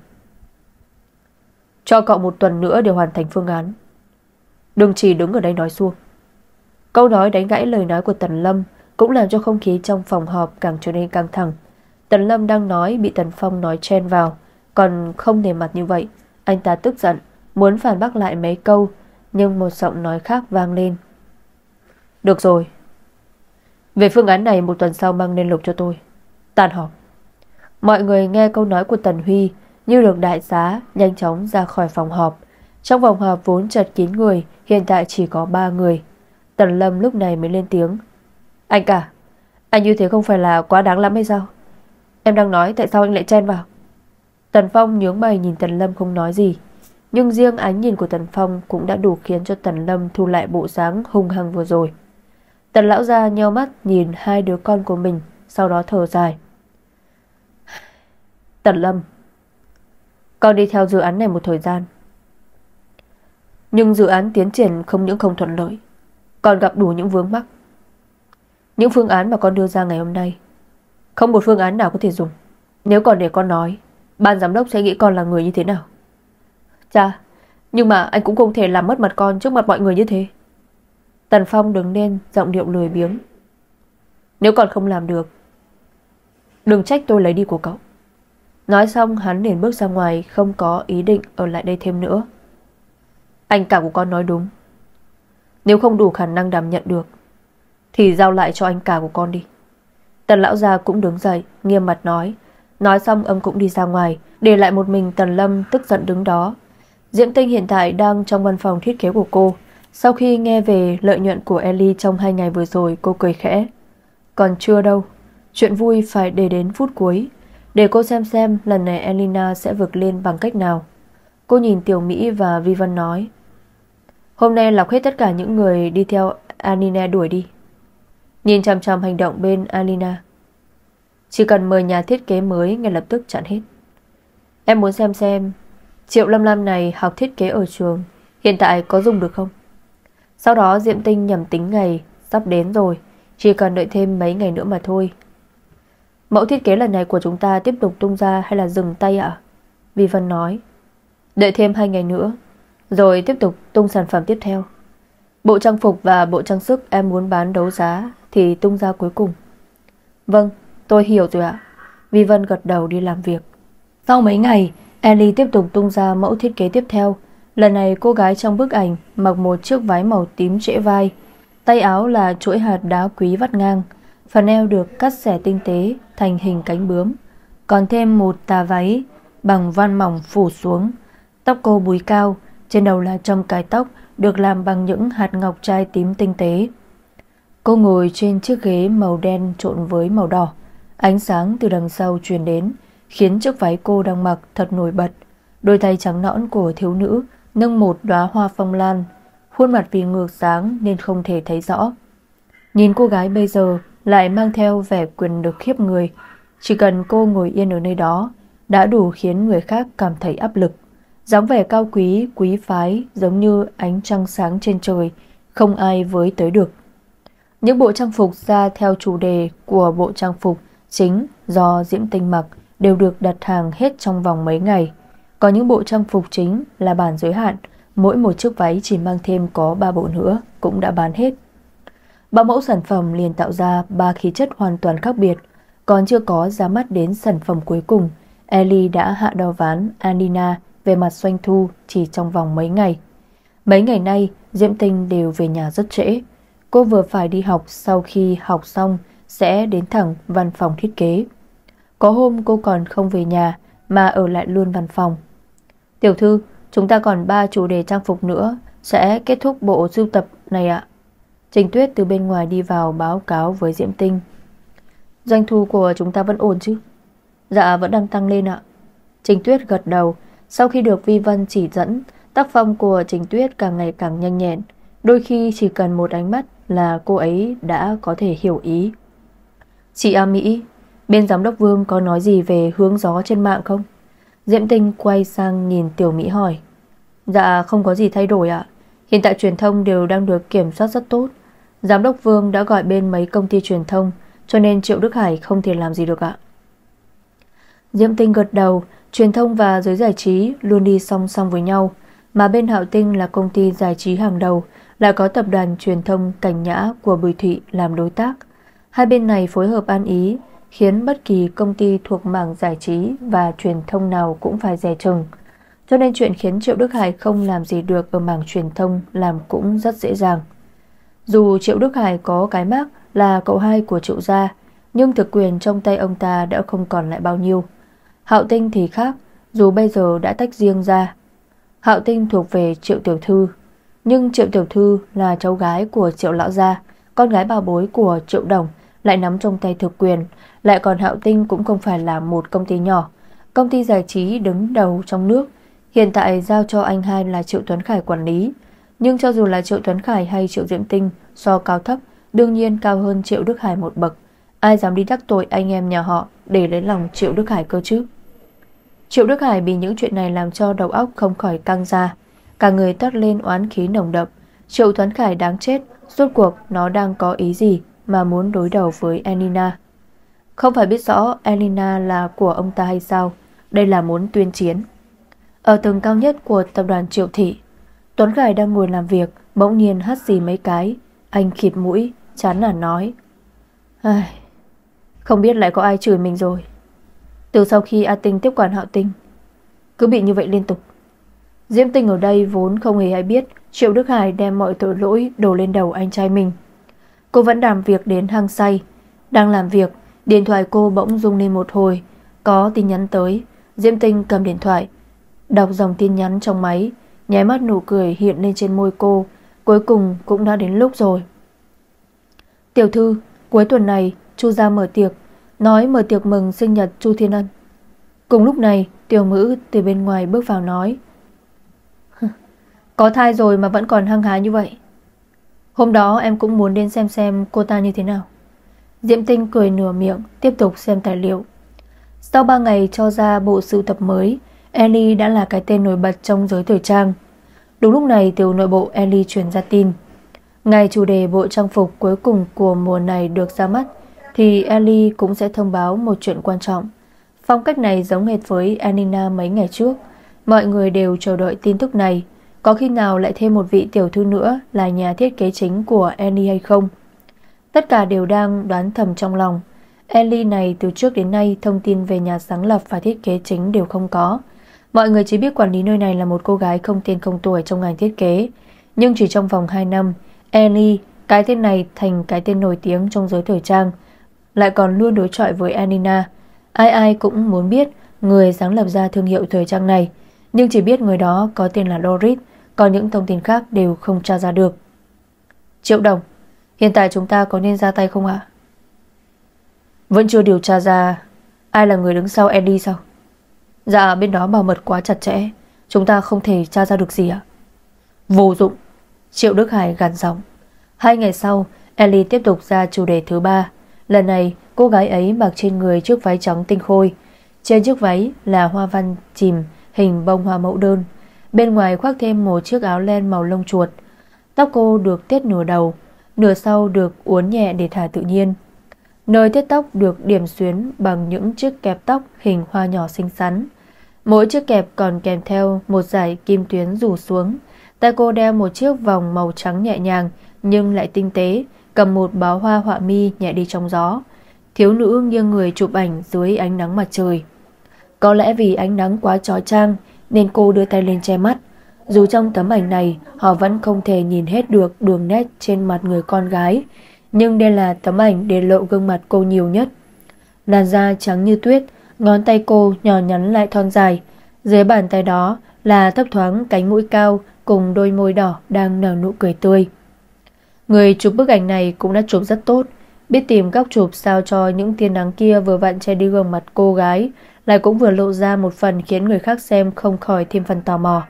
Cho cậu 1 tuần nữa để hoàn thành phương án. Đừng chỉ đứng ở đây nói suông. Câu nói đánh gãy lời nói của Tần Lâm, cũng làm cho không khí trong phòng họp càng trở nên căng thẳng. Tần Lâm đang nói bị Tần Phong nói chen vào, còn không nề mặt như vậy. Anh ta tức giận, muốn phản bác lại mấy câu, nhưng một giọng nói khác vang lên. Được rồi, về phương án này 1 tuần sau mang lên lục cho tôi. Tàn họp. Mọi người nghe câu nói của Tần Huy như được đại xá, nhanh chóng ra khỏi phòng họp. Trong phòng họp vốn chật kín người, hiện tại chỉ có 3 người. Tần Lâm lúc này mới lên tiếng. Anh cả, anh như thế không phải là quá đáng lắm hay sao? Em đang nói tại sao anh lại chen vào? Tần Phong nhướng mày nhìn Tần Lâm không nói gì, nhưng riêng ánh nhìn của Tần Phong cũng đã đủ khiến cho Tần Lâm thu lại bộ dáng hung hăng vừa rồi. Tần lão gia nheo mắt nhìn 2 đứa con của mình, sau đó thở dài. Tần Lâm, con đi theo dự án này một thời gian, nhưng dự án tiến triển không những không thuận lợi, còn gặp đủ những vướng mắc. Những phương án mà con đưa ra ngày hôm nay, không một phương án nào có thể dùng. Nếu còn để con nói, ban giám đốc sẽ nghĩ con là người như thế nào? Cha, nhưng mà anh cũng không thể làm mất mặt con trước mặt mọi người như thế. Tần Phong đứng lên, giọng điệu lười biếng. Nếu con không làm được, đừng trách tôi lấy đi của cậu. Nói xong hắn liền bước ra ngoài, không có ý định ở lại đây thêm nữa. Anh cả của con nói đúng. Nếu không đủ khả năng đảm nhận được thì giao lại cho anh cả của con đi. Tần lão gia cũng đứng dậy, nghiêm mặt nói. Nói xong ông cũng đi ra ngoài, để lại một mình Tần Lâm tức giận đứng đó. Diễm Tinh hiện tại đang trong văn phòng thiết kế của cô. Sau khi nghe về lợi nhuận của Ellie trong 2 ngày vừa rồi, cô cười khẽ. Còn chưa đâu, chuyện vui phải để đến phút cuối, để cô xem lần này Elena sẽ vượt lên bằng cách nào. Cô nhìn Tiểu Mỹ và Vi Văn nói. Hôm nay lọc hết tất cả những người đi theo Alina đuổi đi. Nhìn chằm chằm hành động bên Alina. Chỉ cần mời nhà thiết kế mới ngay lập tức chặn hết. Em muốn xem Triệu Lâm Lam này học thiết kế ở trường hiện tại có dùng được không? Sau đó Diễm Tinh nhầm tính ngày sắp đến rồi, chỉ cần đợi thêm mấy ngày nữa mà thôi. Mẫu thiết kế lần này của chúng ta tiếp tục tung ra hay là dừng tay ạ? Vi Vân nói. Đợi thêm 2 ngày nữa, rồi tiếp tục tung sản phẩm tiếp theo. Bộ trang phục và bộ trang sức em muốn bán đấu giá thì tung ra cuối cùng. Vâng, tôi hiểu rồi ạ. Vi Vân gật đầu đi làm việc. Sau mấy ngày, Ellie tiếp tục tung ra mẫu thiết kế tiếp theo. Lần này cô gái trong bức ảnh mặc một chiếc váy màu tím trễ vai. Tay áo là chuỗi hạt đá quý vắt ngang. Phần eo được cắt xẻ tinh tế thành hình cánh bướm. Còn thêm một tà váy bằng van mỏng phủ xuống. Tóc cô búi cao, trên đầu là châm cài tóc được làm bằng những hạt ngọc trai tím tinh tế. Cô ngồi trên chiếc ghế màu đen trộn với màu đỏ. Ánh sáng từ đằng sau truyền đến, khiến chiếc váy cô đang mặc thật nổi bật. Đôi tay trắng nõn của thiếu nữ nâng một đóa hoa phong lan. Khuôn mặt vì ngược sáng nên không thể thấy rõ. Nhìn cô gái bây giờ lại mang theo vẻ quyền lực khiếp người. Chỉ cần cô ngồi yên ở nơi đó đã đủ khiến người khác cảm thấy áp lực. Dáng vẻ cao quý, quý phái giống như ánh trăng sáng trên trời, không ai với tới được. Những bộ trang phục ra theo chủ đề của bộ trang phục chính do Diễm Tinh mặc đều được đặt hàng hết trong vòng mấy ngày. Có những bộ trang phục chính là bản giới hạn, mỗi một chiếc váy chỉ mang thêm có 3 bộ nữa cũng đã bán hết. 3 mẫu sản phẩm liền tạo ra 3 khí chất hoàn toàn khác biệt. Còn chưa có ra mắt đến sản phẩm cuối cùng, Ellie đã hạ đo ván Anina về mặt doanh thu chỉ trong vòng mấy ngày. Mấy ngày nay, Diễm Tinh đều về nhà rất trễ. Cô vừa phải đi học, sau khi học xong sẽ đến thẳng văn phòng thiết kế. Có hôm cô còn không về nhà mà ở lại luôn văn phòng. Tiểu thư, chúng ta còn 3 chủ đề trang phục nữa sẽ kết thúc bộ sưu tập này ạ. Trình Tuyết từ bên ngoài đi vào báo cáo với Diễm Tinh. Doanh thu của chúng ta vẫn ổn chứ? Dạ vẫn đang tăng lên ạ. Trình Tuyết gật đầu. Sau khi được Vi Vân chỉ dẫn, tác phong của Trình Tuyết càng ngày càng nhanh nhẹn. Đôi khi chỉ cần một ánh mắt là cô ấy đã có thể hiểu ý. Chị A Mỹ, bên giám đốc Vương có nói gì về hướng gió trên mạng không? Diễm Tinh quay sang nhìn Tiểu Mỹ hỏi. Dạ không có gì thay đổi ạ. Hiện tại truyền thông đều đang được kiểm soát rất tốt. Giám đốc Vương đã gọi bên mấy công ty truyền thông, cho nên Triệu Đức Hải không thể làm gì được ạ. Diễm Tinh gật đầu. Truyền thông và giới giải trí luôn đi song song với nhau. Mà bên Hạo Tinh là công ty giải trí hàng đầu, lại có tập đoàn truyền thông Cảnh Nhã của Bùi Thụy làm đối tác. Hai bên này phối hợp ăn ý, khiến bất kỳ công ty thuộc mảng giải trí và truyền thông nào cũng phải dè chừng. Cho nên chuyện khiến Triệu Đức Hải không làm gì được ở mảng truyền thông làm cũng rất dễ dàng. Dù Triệu Đức Hải có cái mác là cậu hai của Triệu gia, nhưng thực quyền trong tay ông ta đã không còn lại bao nhiêu. Hạo Tinh thì khác, dù bây giờ đã tách riêng ra. Hạo Tinh thuộc về Triệu Tiểu Thư, nhưng Triệu Tiểu Thư là cháu gái của Triệu Lão gia, con gái bảo bối của Triệu Đồng, lại nắm trong tay thực quyền. Lại còn Hạo Tinh cũng không phải là một công ty nhỏ, công ty giải trí đứng đầu trong nước. Hiện tại giao cho anh hai là Triệu Tuấn Khải quản lý. Nhưng cho dù là Triệu Tuấn Khải hay Triệu Diễm Tinh, so cao thấp đương nhiên cao hơn Triệu Đức Hải một bậc. Ai dám đi đắc tội anh em nhà họ để lấy lòng Triệu Đức Hải cơ chứ? Triệu Đức Hải bị những chuyện này làm cho đầu óc không khỏi căng ra, cả người toát lên oán khí nồng đậm. Triệu Tuấn Khải đáng chết, rốt cuộc nó đang có ý gì mà muốn đối đầu với Elina? Không phải biết rõ Elina là của ông ta hay sao? Đây là muốn tuyên chiến. Ở tầng cao nhất của tập đoàn Triệu Thị, Tuấn Khải đang ngồi làm việc, bỗng nhiên hắt xì mấy cái. Anh khịt mũi, chán nản nói. Không biết lại có ai chửi mình rồi. Từ sau khi A Tinh tiếp quản Hạo Tinh, cứ bị như vậy liên tục. Diễm Tinh ở đây vốn không hề hay biết Triệu Đức Hải đem mọi tội lỗi đổ lên đầu anh trai mình. Cô vẫn làm việc đến hăng say. Đang làm việc, điện thoại cô bỗng rung lên một hồi. Có tin nhắn tới. Diễm Tinh cầm điện thoại, đọc dòng tin nhắn trong máy. Nháy mắt nụ cười hiện lên trên môi cô. Cuối cùng cũng đã đến lúc rồi. Tiểu thư, cuối tuần này Chu gia mở tiệc, nói mở tiệc mừng sinh nhật Chu Thiên Ân. Cùng lúc này Tiểu Mữ từ bên ngoài bước vào nói. Có thai rồi mà vẫn còn hăng hái như vậy. Hôm đó em cũng muốn đến xem cô ta như thế nào. Diễm Tinh cười nửa miệng, tiếp tục xem tài liệu. Sau 3 ngày cho ra bộ sưu tập mới, Ellie đã là cái tên nổi bật trong giới thời trang. Đúng lúc này từ nội bộ Ellie truyền ra tin. Ngày chủ đề bộ trang phục cuối cùng của mùa này được ra mắt, thì Ellie cũng sẽ thông báo một chuyện quan trọng. Phong cách này giống hệt với Anina mấy ngày trước. Mọi người đều chờ đợi tin tức này. Có khi nào lại thêm một vị tiểu thư nữa là nhà thiết kế chính của Annie hay không? Tất cả đều đang đoán thầm trong lòng. Ellie này từ trước đến nay thông tin về nhà sáng lập và thiết kế chính đều không có. Mọi người chỉ biết quản lý nơi này là một cô gái không tên không tuổi trong ngành thiết kế. Nhưng chỉ trong vòng 2 năm, Ellie, cái tên này thành cái tên nổi tiếng trong giới thời trang, lại còn luôn đối chọi với Anina. Ai ai cũng muốn biết người sáng lập ra thương hiệu thời trang này, nhưng chỉ biết người đó có tên là Doris, còn những thông tin khác đều không tra ra được. Triệu Đồng, hiện tại chúng ta có nên ra tay không ạ? Vẫn chưa điều tra ra ai là người đứng sau Andy sao? Dạ, bên đó bảo mật quá chặt chẽ, chúng ta không thể tra ra được gì ạ. Vô dụng, Triệu Đức Hải gằn giọng. 2 ngày sau, Ellie tiếp tục ra chủ đề thứ 3. Lần này, cô gái ấy mặc trên người chiếc váy trắng tinh khôi. Trên chiếc váy là hoa văn chìm hình bông hoa mẫu đơn. Bên ngoài khoác thêm một chiếc áo len màu lông chuột. Tóc cô được tết nửa đầu, nửa sau được uốn nhẹ để thả tự nhiên. Nơi tết tóc được điểm xuyến bằng những chiếc kẹp tóc hình hoa nhỏ xinh xắn. Mỗi chiếc kẹp còn kèm theo một dải kim tuyến rủ xuống. Tay cô đeo một chiếc vòng màu trắng nhẹ nhàng nhưng lại tinh tế, cầm một bó hoa họa mi nhẹ đi trong gió. Thiếu nữ nghiêng người chụp ảnh dưới ánh nắng mặt trời. Có lẽ vì ánh nắng quá chói chang nên cô đưa tay lên che mắt. Dù trong tấm ảnh này họ vẫn không thể nhìn hết được đường nét trên mặt người con gái, nhưng đây là tấm ảnh để lộ gương mặt cô nhiều nhất. Làn da trắng như tuyết, ngón tay cô nhỏ nhắn lại thon dài. Dưới bàn tay đó là thấp thoáng cánh mũi cao cùng đôi môi đỏ đang nở nụ cười tươi. Người chụp bức ảnh này cũng đã chụp rất tốt, biết tìm góc chụp sao cho những tia nắng kia vừa vặn che đi gương mặt cô gái, lại cũng vừa lộ ra một phần khiến người khác xem không khỏi thêm phần tò mò.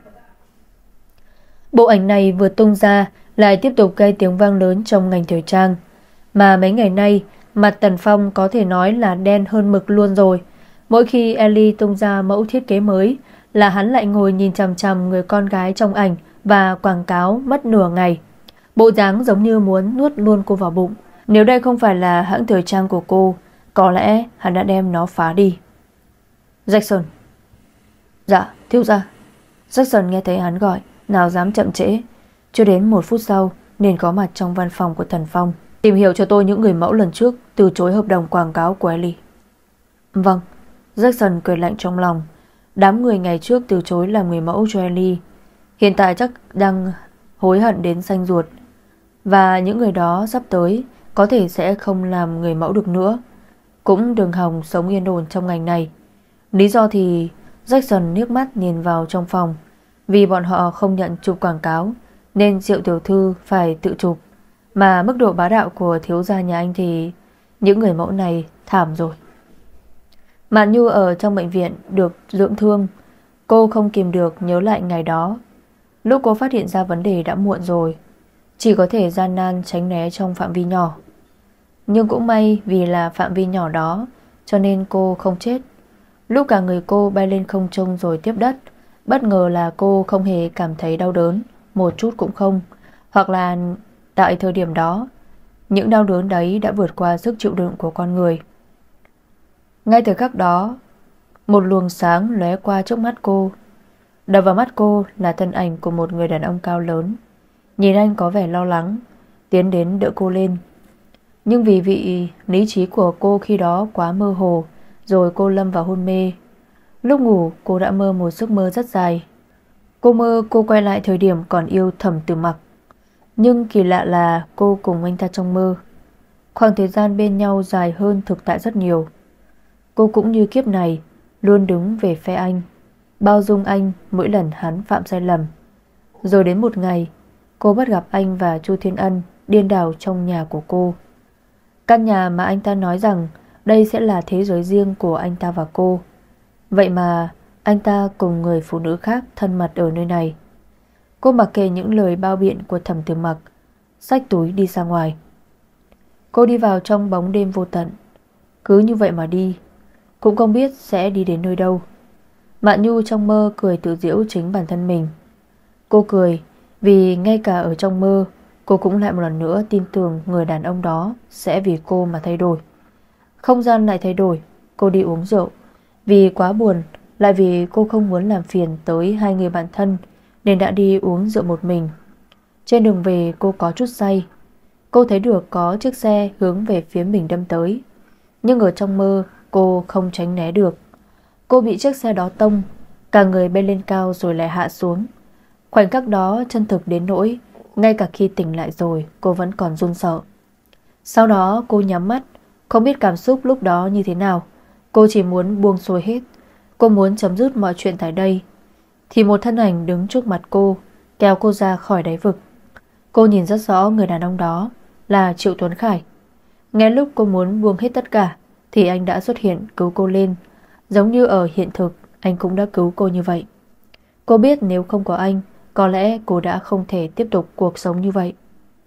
Bộ ảnh này vừa tung ra lại tiếp tục gây tiếng vang lớn trong ngành thời trang. Mà mấy ngày nay, mặt Tần Phong có thể nói là đen hơn mực luôn rồi. Mỗi khi Ellie tung ra mẫu thiết kế mới là hắn lại ngồi nhìn chằm chằm người con gái trong ảnh và quảng cáo mất nửa ngày. Bộ dáng giống như muốn nuốt luôn cô vào bụng. Nếu đây không phải là hãng thời trang của cô, có lẽ hắn đã đem nó phá đi. Jackson. Dạ, thiếu gia. Jackson nghe thấy hắn gọi, nào dám chậm trễ. Chưa đến 1 phút sau nên có mặt trong văn phòng của Tần Phong. Tìm hiểu cho tôi những người mẫu lần trước từ chối hợp đồng quảng cáo của Ellie. Vâng. Jackson cười lạnh trong lòng. Đám người ngày trước từ chối làm người mẫu cho Ellie, hiện tại chắc đang hối hận đến xanh ruột. Và những người đó sắp tới có thể sẽ không làm người mẫu được nữa. Cũng đừng hòng sống yên ổn trong ngành này. Lý do thì Jackson liếc mắt nhìn vào trong phòng. Vì bọn họ không nhận chụp quảng cáo nên Triệu tiểu thư phải tự chụp. Mà mức độ bá đạo của thiếu gia nhà anh thì những người mẫu này thảm rồi. Mạn Nhu ở trong bệnh viện được dưỡng thương. Cô không kìm được nhớ lại ngày đó. Lúc cô phát hiện ra vấn đề đã muộn rồi, chỉ có thể gian nan tránh né trong phạm vi nhỏ. Nhưng cũng may vì là phạm vi nhỏ đó cho nên cô không chết. Lúc cả người cô bay lên không trung rồi tiếp đất, bất ngờ là cô không hề cảm thấy đau đớn, một chút cũng không. Hoặc là tại thời điểm đó, những đau đớn đấy đã vượt qua sức chịu đựng của con người. Ngay từ khắc đó, một luồng sáng lóe qua trước mắt cô. Đập vào mắt cô là thân ảnh của một người đàn ông cao lớn. Nhìn anh có vẻ lo lắng, tiến đến đỡ cô lên. Nhưng vì vị lý trí của cô khi đó quá mơ hồ, rồi cô lâm vào hôn mê. Lúc ngủ cô đã mơ một giấc mơ rất dài. Cô mơ cô quay lại thời điểm còn yêu Thẩm Tử Mặc. Nhưng kỳ lạ là cô cùng anh ta trong mơ, khoảng thời gian bên nhau dài hơn thực tại rất nhiều. Cô cũng như kiếp này luôn đứng về phe anh, bao dung anh mỗi lần hắn phạm sai lầm. Rồi đến một ngày, cô bắt gặp anh và Chu Thiên Ân điên đảo trong nhà của cô. Căn nhà mà anh ta nói rằng đây sẽ là thế giới riêng của anh ta và cô. Vậy mà anh ta cùng người phụ nữ khác thân mật ở nơi này. Cô mặc kệ những lời bao biện của Thẩm Tử Mặc, xách túi đi ra ngoài. Cô đi vào trong bóng đêm vô tận. Cứ như vậy mà đi, cũng không biết sẽ đi đến nơi đâu. Mạn Nhu trong mơ cười tự giễu chính bản thân mình. Cô cười vì ngay cả ở trong mơ cô cũng lại một lần nữa tin tưởng người đàn ông đó sẽ vì cô mà thay đổi. Không gian lại thay đổi. Cô đi uống rượu vì quá buồn, lại vì cô không muốn làm phiền tới hai người bạn thân nên đã đi uống rượu một mình. Trên đường về cô có chút say. Cô thấy được có chiếc xe hướng về phía mình đâm tới, nhưng ở trong mơ cô không tránh né được. Cô bị chiếc xe đó tông, cả người bay lên cao rồi lại hạ xuống. Khoảnh khắc đó chân thực đến nỗi ngay cả khi tỉnh lại rồi cô vẫn còn run sợ. Sau đó cô nhắm mắt, không biết cảm xúc lúc đó như thế nào. Cô chỉ muốn buông xuôi hết. Cô muốn chấm dứt mọi chuyện tại đây. Thì một thân ảnh đứng trước mặt cô, kéo cô ra khỏi đáy vực. Cô nhìn rất rõ người đàn ông đó là Triệu Tuấn Khải. Ngay lúc cô muốn buông hết tất cả thì anh đã xuất hiện cứu cô lên. Giống như ở hiện thực anh cũng đã cứu cô như vậy. Cô biết nếu không có anh, có lẽ cô đã không thể tiếp tục cuộc sống như vậy.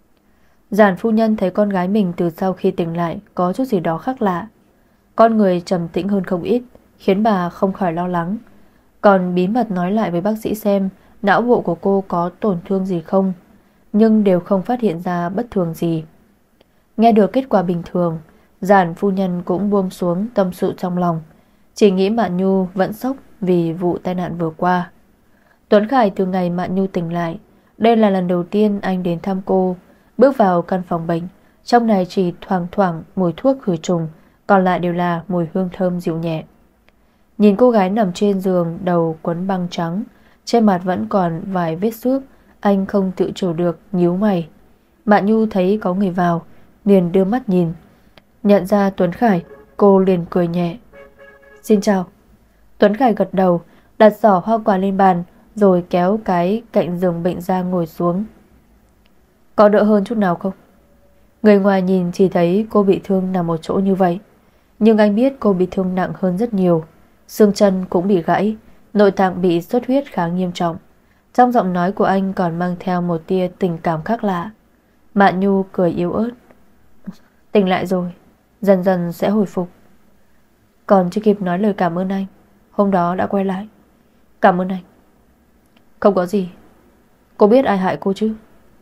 Giản phu nhân thấy con gái mình từ sau khi tỉnh lại có chút gì đó khác lạ. Con người trầm tĩnh hơn không ít, khiến bà không khỏi lo lắng. Còn bí mật nói lại với bác sĩ xem não bộ của cô có tổn thương gì không, nhưng đều không phát hiện ra bất thường gì. Nghe được kết quả bình thường, Giản phu nhân cũng buông xuống tâm sự trong lòng. Chỉ nghĩ Mạn Nhu vẫn sốc vì vụ tai nạn vừa qua. Tuấn Khải từ ngày Mạn Nhu tỉnh lại, đây là lần đầu tiên anh đến thăm cô. Bước vào căn phòng bệnh, trong này chỉ thoang thoảng mùi thuốc khử trùng, còn lại đều là mùi hương thơm dịu nhẹ. Nhìn cô gái nằm trên giường, đầu quấn băng trắng, trên mặt vẫn còn vài vết xước, anh không tự chủ được nhíu mày. Mạn Nhu thấy có người vào, liền đưa mắt nhìn. Nhận ra Tuấn Khải, cô liền cười nhẹ. Xin chào. Tuấn Khải gật đầu, đặt giỏ hoa quả lên bàn, rồi kéo cái cạnh giường bệnh ra ngồi xuống. Có đỡ hơn chút nào không? Người ngoài nhìn chỉ thấy cô bị thương nằm một chỗ như vậy, nhưng anh biết cô bị thương nặng hơn rất nhiều. Xương chân cũng bị gãy, nội tạng bị xuất huyết khá nghiêm trọng. Trong giọng nói của anh còn mang theo một tia tình cảm khác lạ. Mạn Nhu cười yếu ớt. Tỉnh lại rồi, dần dần sẽ hồi phục. Còn chưa kịp nói lời cảm ơn anh, hôm đó đã quay lại. Cảm ơn anh. Không có gì. Cô biết ai hại cô chứ?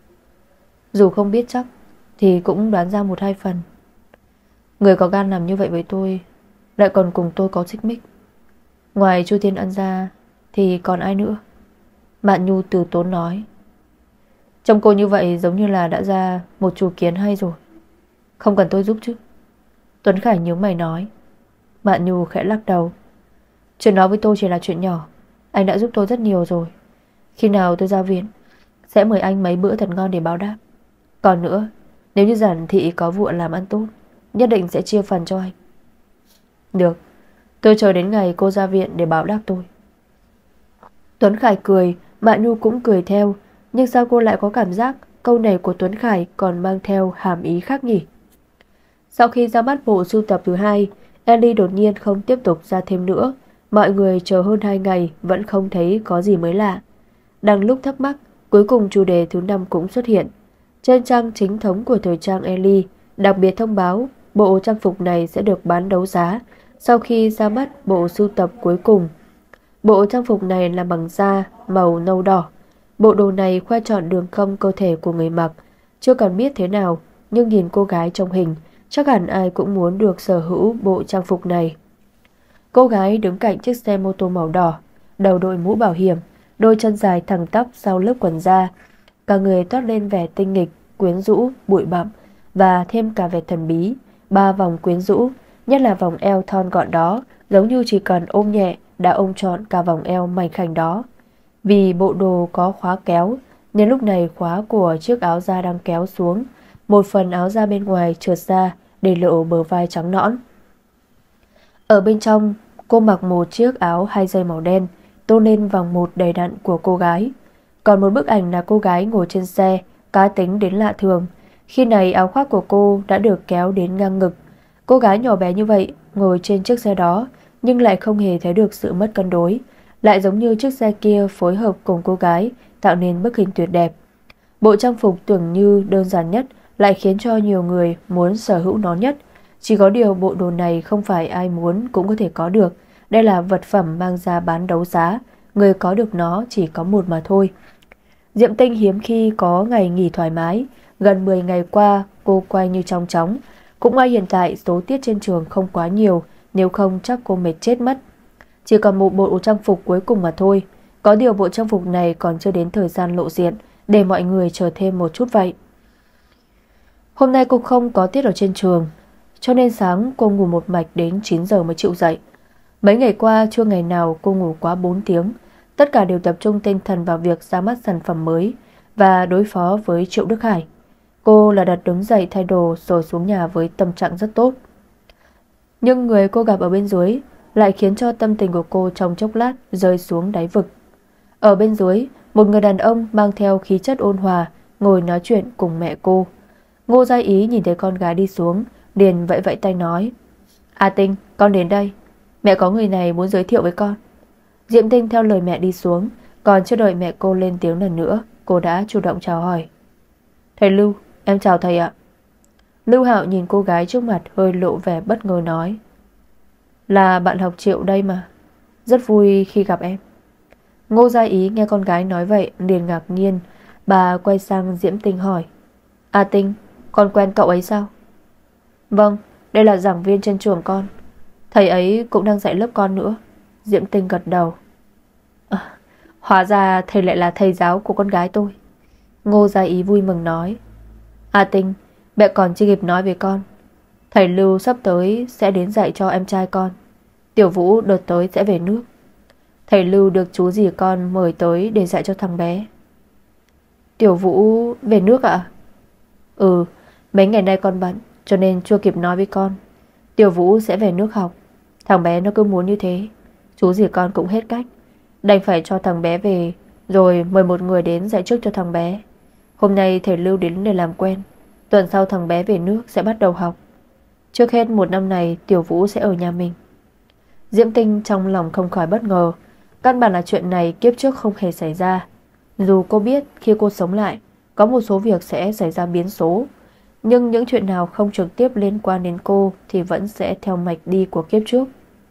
Dù không biết chắc thì cũng đoán ra một hai phần. Người có gan làm như vậy với tôi, lại còn cùng tôi có xích mích. Ngoài Chu Thiên Ân ra thì còn ai nữa? Mạn Nhu từ tốn nói. Trông cô như vậy giống như là đã ra một chủ kiến hay rồi. Không cần tôi giúp chứ? Tuấn Khải nhíu mày nói. Mạn Nhu khẽ lắc đầu. Chuyện đó với tôi chỉ là chuyện nhỏ. Anh đã giúp tôi rất nhiều rồi. Khi nào tôi ra viện sẽ mời anh mấy bữa thật ngon để báo đáp. Còn nữa, nếu như Giản thị có vụ làm ăn tốt, nhất định sẽ chia phần cho anh. Được, tôi chờ đến ngày cô ra viện để báo đáp tôi. Tuấn Khải cười, Mạn Nhu cũng cười theo. Nhưng sao cô lại có cảm giác câu này của Tuấn Khải còn mang theo hàm ý khác nhỉ? Sau khi ra mắt bộ sưu tập thứ 2, Ellie đột nhiên không tiếp tục ra thêm nữa. Mọi người chờ hơn 2 ngày vẫn không thấy có gì mới lạ. Đang lúc thắc mắc, cuối cùng chủ đề thứ 5 cũng xuất hiện. Trên trang chính thống của thời trang Ellie đặc biệt thông báo bộ trang phục này sẽ được bán đấu giá sau khi ra mắt bộ sưu tập cuối cùng. Bộ trang phục này là bằng da màu nâu đỏ. Bộ đồ này khoe trọn đường cong cơ thể của người mặc. Chưa cần biết thế nào, nhưng nhìn cô gái trong hình, chắc hẳn ai cũng muốn được sở hữu bộ trang phục này. Cô gái đứng cạnh chiếc xe mô tô màu đỏ, đầu đội mũ bảo hiểm, đôi chân dài thẳng tắp sau lớp quần da. Cả người toát lên vẻ tinh nghịch, quyến rũ, bụi bặm và thêm cả vẻ thần bí. 3 vòng quyến rũ, nhất là vòng eo thon gọn đó, giống như chỉ cần ôm nhẹ đã ôm trọn cả vòng eo mảnh khảnh đó. Vì bộ đồ có khóa kéo nên lúc này khóa của chiếc áo da đang kéo xuống, một phần áo da bên ngoài trượt ra để lộ bờ vai trắng nõn. Ở bên trong, cô mặc một chiếc áo 2 dây màu đen, tôn lên vòng một đầy đặn của cô gái. Còn một bức ảnh là cô gái ngồi trên xe, cá tính đến lạ thường. Khi này áo khoác của cô đã được kéo đến ngang ngực. Cô gái nhỏ bé như vậy ngồi trên chiếc xe đó, nhưng lại không hề thấy được sự mất cân đối. Lại giống như chiếc xe kia phối hợp cùng cô gái, tạo nên bức hình tuyệt đẹp. Bộ trang phục tưởng như đơn giản nhất lại khiến cho nhiều người muốn sở hữu nó nhất. Chỉ có điều bộ đồ này không phải ai muốn cũng có thể có được. Đây là vật phẩm mang ra bán đấu giá, người có được nó chỉ có một mà thôi. Diệm Tinh hiếm khi có ngày nghỉ thoải mái. Gần 10 ngày qua cô quay như trong chóng. Cũng may hiện tại số tiết trên trường không quá nhiều, nếu không chắc cô mệt chết mất. Chỉ còn một bộ trang phục cuối cùng mà thôi. Có điều bộ trang phục này còn chưa đến thời gian lộ diện, để mọi người chờ thêm một chút vậy. Hôm nay cô không có tiết ở trên trường, cho nên sáng cô ngủ một mạch đến 9 giờ mới chịu dậy. Mấy ngày qua chưa ngày nào cô ngủ quá 4 tiếng. Tất cả đều tập trung tinh thần vào việc ra mắt sản phẩm mới và đối phó với Triệu Đức Hải. Cô là đặt đứng dậy thay đồ rồi xuống nhà với tâm trạng rất tốt. Nhưng người cô gặp ở bên dưới lại khiến cho tâm tình của cô trong chốc lát rơi xuống đáy vực. Ở bên dưới, một người đàn ông mang theo khí chất ôn hòa ngồi nói chuyện cùng mẹ cô. Ngô Gia Ý nhìn thấy con gái đi xuống, liền vẫy vẫy tay nói: "A Tinh, con đến đây. Mẹ có người này muốn giới thiệu với con." Diệm Tinh theo lời mẹ đi xuống, còn chưa đợi mẹ cô lên tiếng lần nữa, cô đã chủ động chào hỏi: "Thầy Lưu, em chào thầy ạ." Lưu Hạo nhìn cô gái trước mặt hơi lộ vẻ bất ngờ nói: "Là bạn học Triệu đây mà. Rất vui khi gặp em." Ngô Gia Ý nghe con gái nói vậy liền ngạc nhiên. Bà quay sang Diễm Tinh hỏi: "A Tinh, con quen cậu ấy sao?" "Vâng, đây là giảng viên trên trường con. Thầy ấy cũng đang dạy lớp con nữa." Diễm Tinh gật đầu. Hóa ra thầy lại là thầy giáo của con gái tôi." Ngô Gia Ý vui mừng nói: "A Tinh, mẹ còn chưa kịp nói với con, thầy Lưu sắp tới sẽ đến dạy cho em trai con. Tiểu Vũ đợt tới sẽ về nước. Thầy Lưu được chú rể con mời tới để dạy cho thằng bé." "Tiểu Vũ về nước ạ?" "Ừ, mấy ngày nay con bận cho nên chưa kịp nói với con. Tiểu Vũ sẽ về nước học. Thằng bé nó cứ muốn như thế. Chú rể con cũng hết cách, đành phải cho thằng bé về, rồi mời một người đến dạy trước cho thằng bé. Hôm nay thầy Lưu đến để làm quen. Tuần sau thằng bé về nước sẽ bắt đầu học. Trước hết một năm này Tiểu Vũ sẽ ở nhà mình." Diễm Tinh trong lòng không khỏi bất ngờ. Căn bản là chuyện này kiếp trước không hề xảy ra. Dù cô biết khi cô sống lại có một số việc sẽ xảy ra biến số, nhưng những chuyện nào không trực tiếp liên quan đến cô thì vẫn sẽ theo mạch đi của kiếp trước.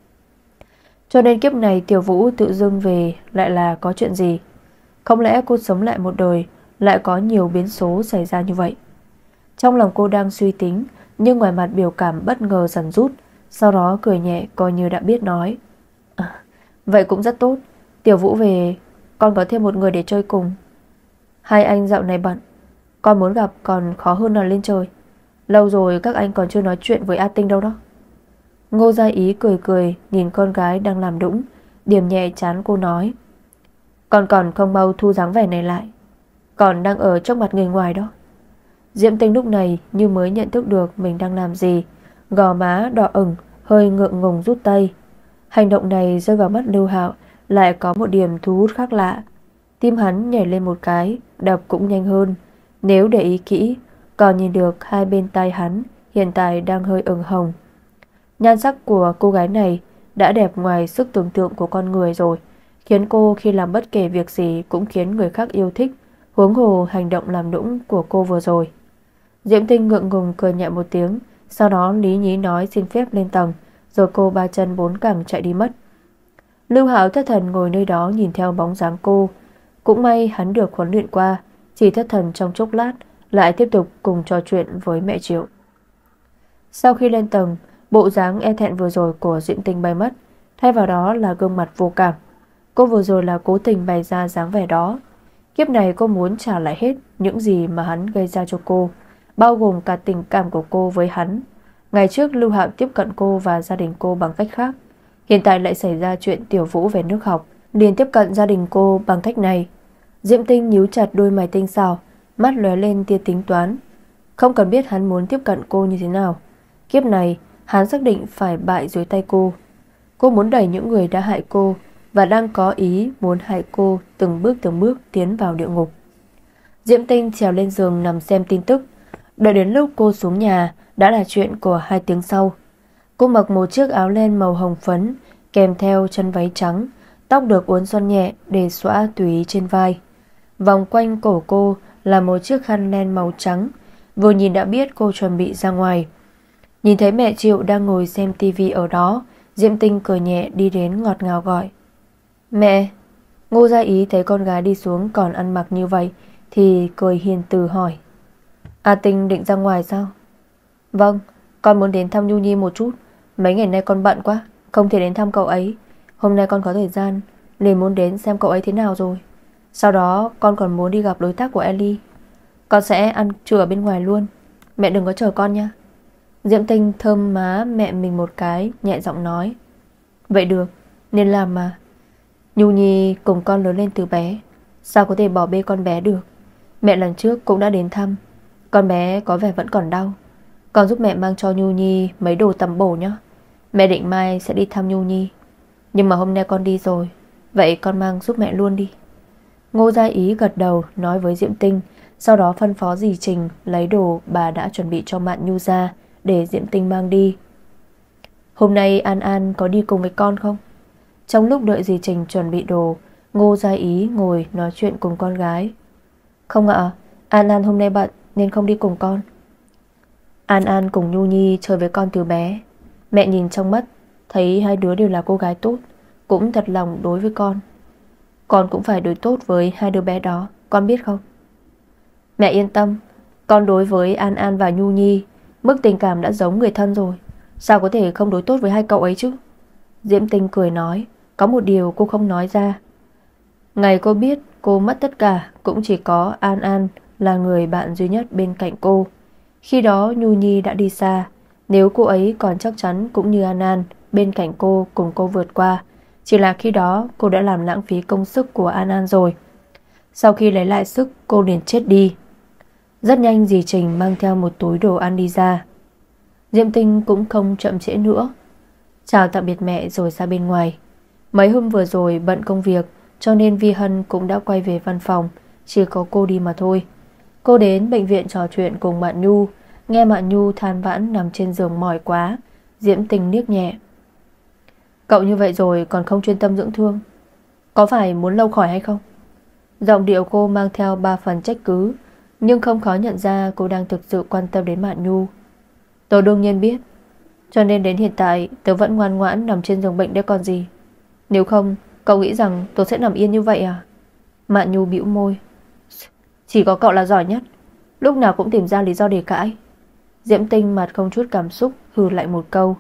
Cho nên kiếp này Tiểu Vũ tự dưng về lại là có chuyện gì? Không lẽ cô sống lại một đời lại có nhiều biến số xảy ra như vậy? Trong lòng cô đang suy tính, nhưng ngoài mặt biểu cảm bất ngờ dần rút. Sau đó cười nhẹ coi như đã biết nói: "Vậy cũng rất tốt. Tiểu Vũ về, con có thêm một người để chơi cùng. Hai anh dạo này bận, con muốn gặp còn khó hơn là lên trời. Lâu rồi các anh còn chưa nói chuyện với A Tinh đâu đó." Ngô Gia Ý cười cười nhìn con gái đang làm đũng, điểm nhẹ trán cô nói: "Con còn không mau thu dáng vẻ này lại, còn đang ở trước mặt người ngoài đó." Diễm Tinh lúc này như mới nhận thức được mình đang làm gì, gò má đỏ ửng, hơi ngượng ngùng rút tay. Hành động này rơi vào mắt Lưu Hạo lại có một điểm thu hút khác lạ. Tim hắn nhảy lên một cái, đập cũng nhanh hơn. Nếu để ý kỹ, còn nhìn được hai bên tai hắn hiện tại đang hơi ửng hồng. Nhan sắc của cô gái này đã đẹp ngoài sức tưởng tượng của con người rồi, khiến cô khi làm bất kể việc gì cũng khiến người khác yêu thích, huống hồ hành động làm nũng của cô vừa rồi. Diễm Tinh ngượng ngùng cười nhẹ một tiếng, sau đó lý nhí nói xin phép lên tầng, rồi cô ba chân bốn cẳng chạy đi mất. Lưu Hạo thất thần ngồi nơi đó nhìn theo bóng dáng cô. Cũng may hắn được huấn luyện qua, chỉ thất thần trong chốc lát lại tiếp tục cùng trò chuyện với mẹ Triệu. Sau khi lên tầng, bộ dáng e thẹn vừa rồi của Diễm Tinh bay mất, thay vào đó là gương mặt vô cảm. Cô vừa rồi là cố tình bày ra dáng vẻ đó. Kiếp này cô muốn trả lại hết những gì mà hắn gây ra cho cô, bao gồm cả tình cảm của cô với hắn. Ngày trước Lưu Hạo tiếp cận cô và gia đình cô bằng cách khác, hiện tại lại xảy ra chuyện Tiểu Vũ về nước học, liền tiếp cận gia đình cô bằng cách này. Diễm Tinh nhíu chặt đôi mày tinh xảo, mắt lóe lên tia tính toán. Không cần biết hắn muốn tiếp cận cô như thế nào, kiếp này hắn xác định phải bại dưới tay cô. Cô muốn đẩy những người đã hại cô và đang có ý muốn hại cô từng bước tiến vào địa ngục. Diễm Tinh trèo lên giường nằm xem tin tức. Đợi đến lúc cô xuống nhà đã là chuyện của 2 tiếng sau. Cô mặc một chiếc áo len màu hồng phấn kèm theo chân váy trắng, tóc được uốn xoăn nhẹ để xõa tùy ý trên vai. Vòng quanh cổ cô là một chiếc khăn len màu trắng. Vừa nhìn đã biết cô chuẩn bị ra ngoài. Nhìn thấy mẹ Triệu đang ngồi xem tivi ở đó, Diễm Tinh cười nhẹ đi đến ngọt ngào gọi: "Mẹ." Ngô Gia Ý thấy con gái đi xuống còn ăn mặc như vậy thì cười hiền từ hỏi: "A Tinh định ra ngoài sao?" "Vâng, con muốn đến thăm Nhu Nhi một chút. Mấy ngày nay con bận quá, không thể đến thăm cậu ấy. Hôm nay con có thời gian, liền muốn đến xem cậu ấy thế nào rồi. Sau đó con còn muốn đi gặp đối tác của Ellie. Con sẽ ăn trưa ở bên ngoài luôn. Mẹ đừng có chờ con nha. Diễm Tinh thơm má mẹ mình một cái, nhẹ giọng nói. Vậy được, nên làm mà. Nhu Nhi cùng con lớn lên từ bé, sao có thể bỏ bê con bé được. Mẹ lần trước cũng đã đến thăm. Con bé có vẻ vẫn còn đau. Con giúp mẹ mang cho Nhu Nhi mấy đồ tầm bổ nhé. Mẹ định mai sẽ đi thăm Nhu Nhi, nhưng mà hôm nay con đi rồi, vậy con mang giúp mẹ luôn đi. Ngô Gia Ý gật đầu nói với Diễm Tinh, sau đó phân phó dì Trình lấy đồ bà đã chuẩn bị cho Mạn Nhu ra để Diễm Tinh mang đi. Hôm nay An An có đi cùng với con không? Trong lúc đợi dì Trình chuẩn bị đồ, Ngô Gia Ý ngồi nói chuyện cùng con gái. Không ạ, An An hôm nay bận nên không đi cùng con. An An cùng Nhu Nhi chơi với con từ bé. Mẹ nhìn trong mắt thấy hai đứa đều là cô gái tốt, cũng thật lòng đối với con. Con cũng phải đối tốt với hai đứa bé đó, con biết không? Mẹ yên tâm, con đối với An An và Nhu Nhi mức tình cảm đã giống người thân rồi, sao có thể không đối tốt với hai cậu ấy chứ? Diễm Tinh cười nói. Có một điều cô không nói ra. Ngày cô biết cô mất tất cả, cũng chỉ có An An là người bạn duy nhất bên cạnh cô. Khi đó Nhu Nhi đã đi xa. Nếu cô ấy còn chắc chắn cũng như An An bên cạnh cô cùng cô vượt qua, chỉ là khi đó cô đã làm lãng phí công sức của An An rồi. Sau khi lấy lại sức, cô liền chết đi. Rất nhanh dì Trình mang theo một túi đồ ăn đi ra. Diễm Tinh cũng không chậm trễ nữa, chào tạm biệt mẹ rồi ra bên ngoài. Mấy hôm vừa rồi bận công việc, cho nên Vi Hân cũng đã quay về văn phòng, chỉ có cô đi mà thôi. Cô đến bệnh viện trò chuyện cùng Mạn Nhu. Nghe Mạn Nhu than vãn nằm trên giường mỏi quá, Diễm Tinh liếc nhẹ. Cậu như vậy rồi còn không chuyên tâm dưỡng thương, có phải muốn lâu khỏi hay không? Giọng điệu cô mang theo 3 phần trách cứ, nhưng không khó nhận ra cô đang thực sự quan tâm đến Mạn Nhu. Tớ đương nhiên biết, cho nên đến hiện tại tớ vẫn ngoan ngoãn nằm trên giường bệnh đấy còn gì. Nếu không, cậu nghĩ rằng tớ sẽ nằm yên như vậy à? Mạn Nhu bĩu môi. Chỉ có cậu là giỏi nhất, lúc nào cũng tìm ra lý do để cãi. Diễm Tinh mặt không chút cảm xúc hừ lại một câu.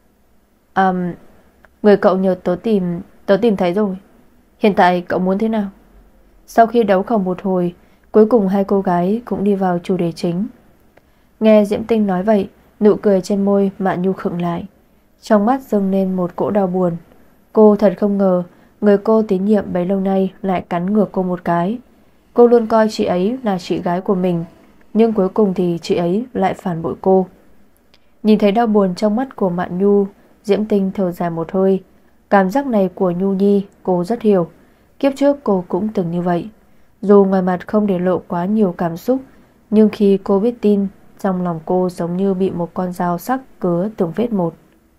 Người cậu nhờ tớ tìm thấy rồi. Hiện tại cậu muốn thế nào? Sau khi đấu khẩu một hồi, cuối cùng hai cô gái cũng đi vào chủ đề chính. Nghe Diễm Tinh nói vậy, nụ cười trên môi Mạn Nhu khựng lại, trong mắt dâng lên một cỗ đau buồn. Cô thật không ngờ người cô tín nhiệm bấy lâu nay lại cắn ngược cô một cái. Cô luôn coi chị ấy là chị gái của mình, nhưng cuối cùng thì chị ấy lại phản bội cô. Nhìn thấy đau buồn trong mắt của Mạn Nhu, Diễm Tinh thở dài một hơi. Cảm giác này của Nhu Nhi cô rất hiểu. Kiếp trước cô cũng từng như vậy. Dù ngoài mặt không để lộ quá nhiều cảm xúc, nhưng khi cô biết tin, trong lòng cô giống như bị một con dao sắc cứa từng vết một.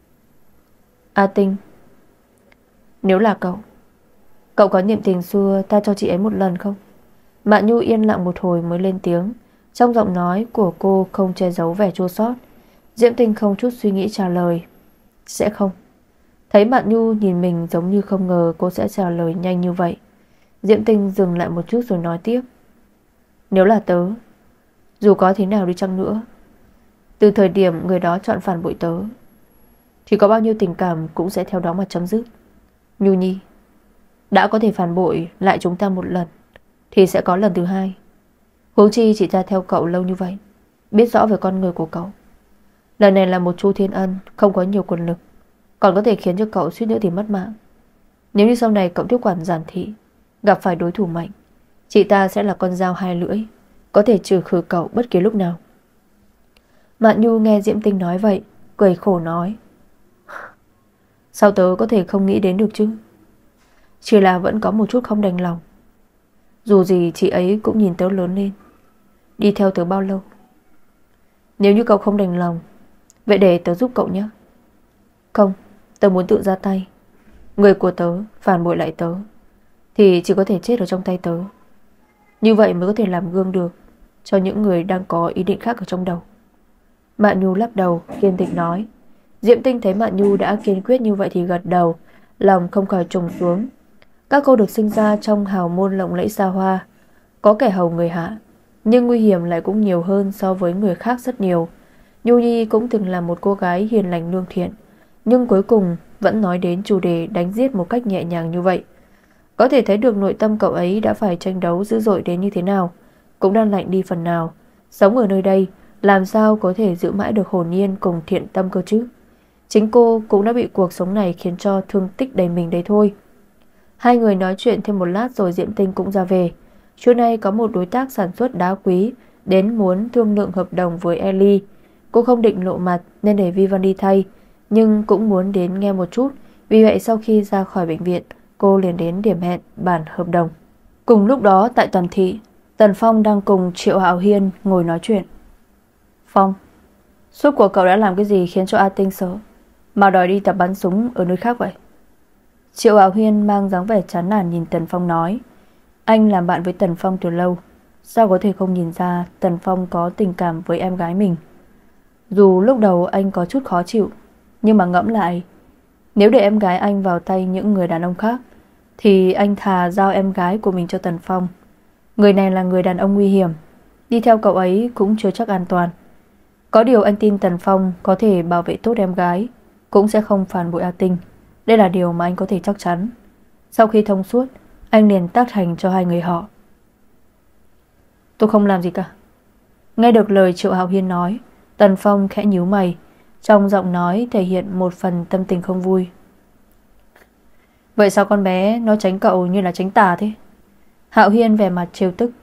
A Tinh, nếu là cậu có niệm tình xưa ta cho chị ấy một lần không? Mạn Nhu yên lặng một hồi mới lên tiếng. Trong giọng nói của cô không che giấu vẻ chua xót. Diễm Tinh không chút suy nghĩ trả lời. Sẽ không. Thấy Mạn Nhu nhìn mình giống như không ngờ cô sẽ trả lời nhanh như vậy, Diễm Tinh dừng lại một chút rồi nói tiếp. Nếu là tớ, dù có thế nào đi chăng nữa, từ thời điểm người đó chọn phản bội tớ, thì có bao nhiêu tình cảm cũng sẽ theo đó mà chấm dứt. Nhu Nhi, đã có thể phản bội lại chúng ta một lần, thì sẽ có lần thứ hai. Huống chi chỉ ta theo cậu lâu như vậy, biết rõ về con người của cậu. Lần này là một Chu Thiên Ân không có nhiều quyền lực, còn có thể khiến cho cậu suýt nữa thì mất mạng. Nếu như sau này cậu tiếp quản Giản Thị gặp phải đối thủ mạnh, chị ta sẽ là con dao hai lưỡi, có thể trừ khử cậu bất kỳ lúc nào. Mạn Nhu nghe Diễm Tinh nói vậy, cười khổ nói. Sao tớ có thể không nghĩ đến được chứ? Chỉ là vẫn có một chút không đành lòng. Dù gì chị ấy cũng nhìn tớ lớn lên, đi theo tớ bao lâu. Nếu như cậu không đành lòng, vậy để tớ giúp cậu nhé. Không, tớ muốn tự ra tay. Người của tớ phản bội lại tớ thì chỉ có thể chết ở trong tay tớ. Như vậy mới có thể làm gương được cho những người đang có ý định khác ở trong đầu. Mạn Nhu lắc đầu kiên định nói. Diễm Tinh thấy Mạn Nhu đã kiên quyết như vậy thì gật đầu, lòng không khỏi trùng xuống. Các cô được sinh ra trong hào môn lộng lẫy xa hoa, có kẻ hầu người hạ, nhưng nguy hiểm lại cũng nhiều hơn so với người khác rất nhiều. Nhu Nhi cũng từng là một cô gái hiền lành lương thiện, nhưng cuối cùng vẫn nói đến chủ đề đánh giết một cách nhẹ nhàng như vậy. Có thể thấy được nội tâm cậu ấy đã phải tranh đấu dữ dội đến như thế nào, cũng đang lạnh đi phần nào. Sống ở nơi đây, làm sao có thể giữ mãi được hồn nhiên cùng thiện tâm cơ chứ? Chính cô cũng đã bị cuộc sống này khiến cho thương tích đầy mình đấy thôi. Hai người nói chuyện thêm một lát rồi Diễm Tinh cũng ra về. Trưa nay có một đối tác sản xuất đá quý đến muốn thương lượng hợp đồng với Ellie. Cô không định lộ mặt nên để Vivian đi thay, nhưng cũng muốn đến nghe một chút. Vì vậy sau khi ra khỏi bệnh viện, cô liền đến điểm hẹn bản hợp đồng. Cùng lúc đó tại Toàn Thị, Tần Phong đang cùng Triệu Hạo Hiên ngồi nói chuyện. Phong, suốt cuộc cậu đã làm cái gì khiến cho A Tinh sợ mà đòi đi tập bắn súng ở nơi khác vậy? Triệu Hạo Hiên mang dáng vẻ chán nản nhìn Tần Phong nói. Anh làm bạn với Tần Phong từ lâu, sao có thể không nhìn ra Tần Phong có tình cảm với em gái mình? Dù lúc đầu anh có chút khó chịu, nhưng mà ngẫm lại, nếu để em gái anh vào tay những người đàn ông khác thì anh thà giao em gái của mình cho Tần Phong. Người này là người đàn ông nguy hiểm, đi theo cậu ấy cũng chưa chắc an toàn. Có điều anh tin Tần Phong có thể bảo vệ tốt em gái, cũng sẽ không phản bội A Tinh. Đây là điều mà anh có thể chắc chắn. Sau khi thông suốt, anh liền tác thành cho hai người họ. Tôi không làm gì cả. Nghe được lời Triệu Hạo Hiên nói, Tần Phong khẽ nhíu mày, trong giọng nói thể hiện một phần tâm tình không vui. Vậy sao con bé nó tránh cậu như là tránh tà thế? Hạo Hiên vẻ mặt trêu tức.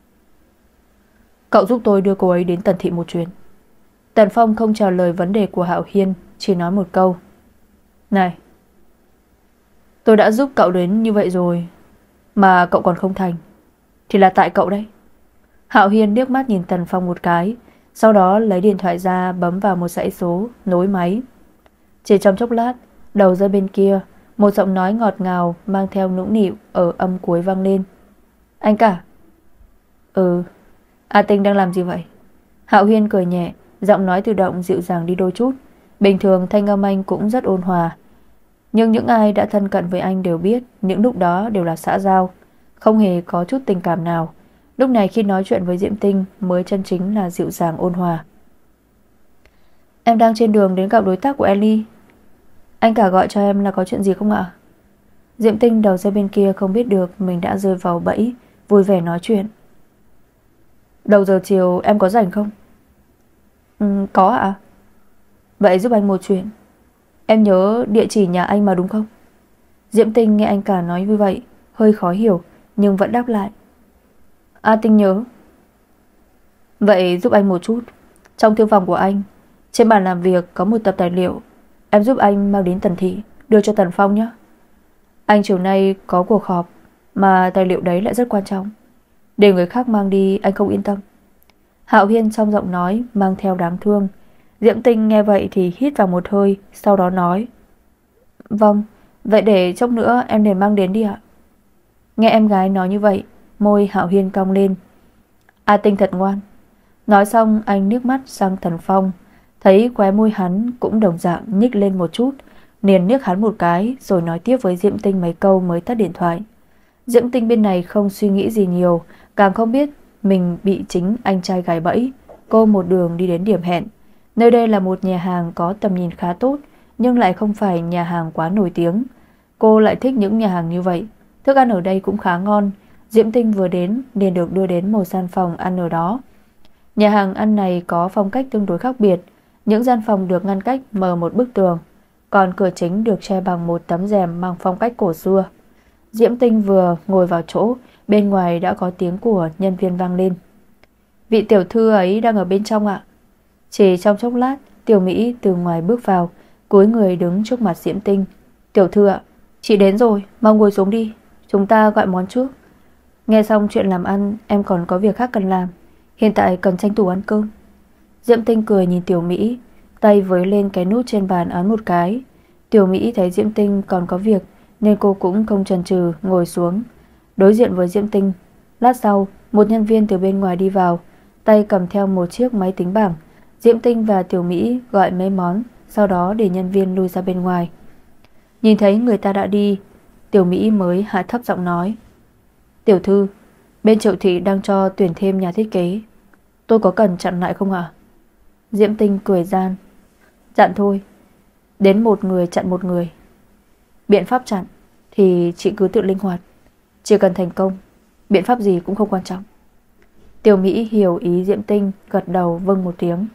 Cậu giúp tôi đưa cô ấy đến Tần Thị một chuyến. Tần Phong không trả lời vấn đề của Hạo Hiên, chỉ nói một câu. Này, tôi đã giúp cậu đến như vậy rồi mà cậu còn không thành, thì là tại cậu đấy. Hạo Hiên liếc mắt nhìn Tần Phong một cái, sau đó lấy điện thoại ra bấm vào một dãy số, nối máy. Chỉ trong chốc lát, đầu dây bên kia, một giọng nói ngọt ngào mang theo nũng nịu ở âm cuối vang lên. Anh cả? Ừ. A Tinh đang làm gì vậy? Hạo Hiên cười nhẹ, giọng nói tự động dịu dàng đi đôi chút. Bình thường thanh âm anh cũng rất ôn hòa, nhưng những ai đã thân cận với anh đều biết những lúc đó đều là xã giao, không hề có chút tình cảm nào. Lúc này khi nói chuyện với Diễm Tinh mới chân chính là dịu dàng ôn hòa. Em đang trên đường đến gặp đối tác của Ellie. Anh cả gọi cho em là có chuyện gì không ạ? Diễm Tinh đầu dây bên kia không biết được mình đã rơi vào bẫy, vui vẻ nói chuyện. Đầu giờ chiều em có rảnh không? Có ạ. Vậy giúp anh một chuyện. Em nhớ địa chỉ nhà anh mà đúng không? Diễm Tinh nghe anh cả nói như vậy, hơi khó hiểu, nhưng vẫn đáp lại. A Tinh nhớ. Vậy giúp anh một chút. Trong thư phòng của anh, trên bàn làm việc có một tập tài liệu. Em giúp anh mang đến Tần Thị, đưa cho Tần Phong nhé. Anh chiều nay có cuộc họp, mà tài liệu đấy lại rất quan trọng. Để người khác mang đi anh không yên tâm. Hạo Hiên trong giọng nói mang theo đáng thương. Diễm Tinh nghe vậy thì hít vào một hơi, sau đó nói. Vâng, vậy để chốc nữa em liền mang đến đi ạ. Nghe em gái nói như vậy, môi Hạo Hiên cong lên. A Tinh thật ngoan. Nói xong anh nước mắt sang Tần Phong, thấy khóe môi hắn cũng đồng dạng nhích lên một chút, liền liếc hắn một cái rồi nói tiếp với Diễm Tinh mấy câu mới tắt điện thoại. Diễm Tinh bên này không suy nghĩ gì nhiều, càng không biết mình bị chính anh trai gài bẫy. Cô một đường đi đến điểm hẹn. Nơi đây là một nhà hàng có tầm nhìn khá tốt, nhưng lại không phải nhà hàng quá nổi tiếng. Cô lại thích những nhà hàng như vậy. Thức ăn ở đây cũng khá ngon. Diễm Tinh vừa đến liền được đưa đến một gian phòng ăn ở đó. Nhà hàng ăn này có phong cách tương đối khác biệt. Những gian phòng được ngăn cách mờ một bức tường, còn cửa chính được che bằng một tấm rèm mang phong cách cổ xưa. Diễm Tinh vừa ngồi vào chỗ, bên ngoài đã có tiếng của nhân viên vang lên. Vị tiểu thư ấy đang ở bên trong ạ. Chỉ trong chốc lát, Tiểu Mỹ từ ngoài bước vào, cúi người đứng trước mặt Diễm Tinh. Tiểu thư ạ, chị đến rồi, mau ngồi xuống đi, chúng ta gọi món trước. Nghe xong chuyện làm ăn, em còn có việc khác cần làm. Hiện tại cần tranh thủ ăn cơm. Diễm Tinh cười nhìn Tiểu Mỹ, tay với lên cái nút trên bàn ấn một cái. Tiểu Mỹ thấy Diễm Tinh còn có việc nên cô cũng không chần chừ ngồi xuống đối diện với Diễm Tinh. Lát sau, một nhân viên từ bên ngoài đi vào, tay cầm theo một chiếc máy tính bảng. Diễm Tinh và Tiểu Mỹ gọi mấy món, sau đó để nhân viên lui ra bên ngoài. Nhìn thấy người ta đã đi, Tiểu Mỹ mới hạ thấp giọng nói. Tiểu thư, bên Triệu Thị đang cho tuyển thêm nhà thiết kế, tôi có cần chặn lại không ạ? Diễm Tinh cười gian. Chặn thôi, đến một người chặn một người. Biện pháp chặn thì chị cứ tự linh hoạt. Chỉ cần thành công, biện pháp gì cũng không quan trọng. Tiểu Mỹ hiểu ý Diễm Tinh, gật đầu vâng một tiếng.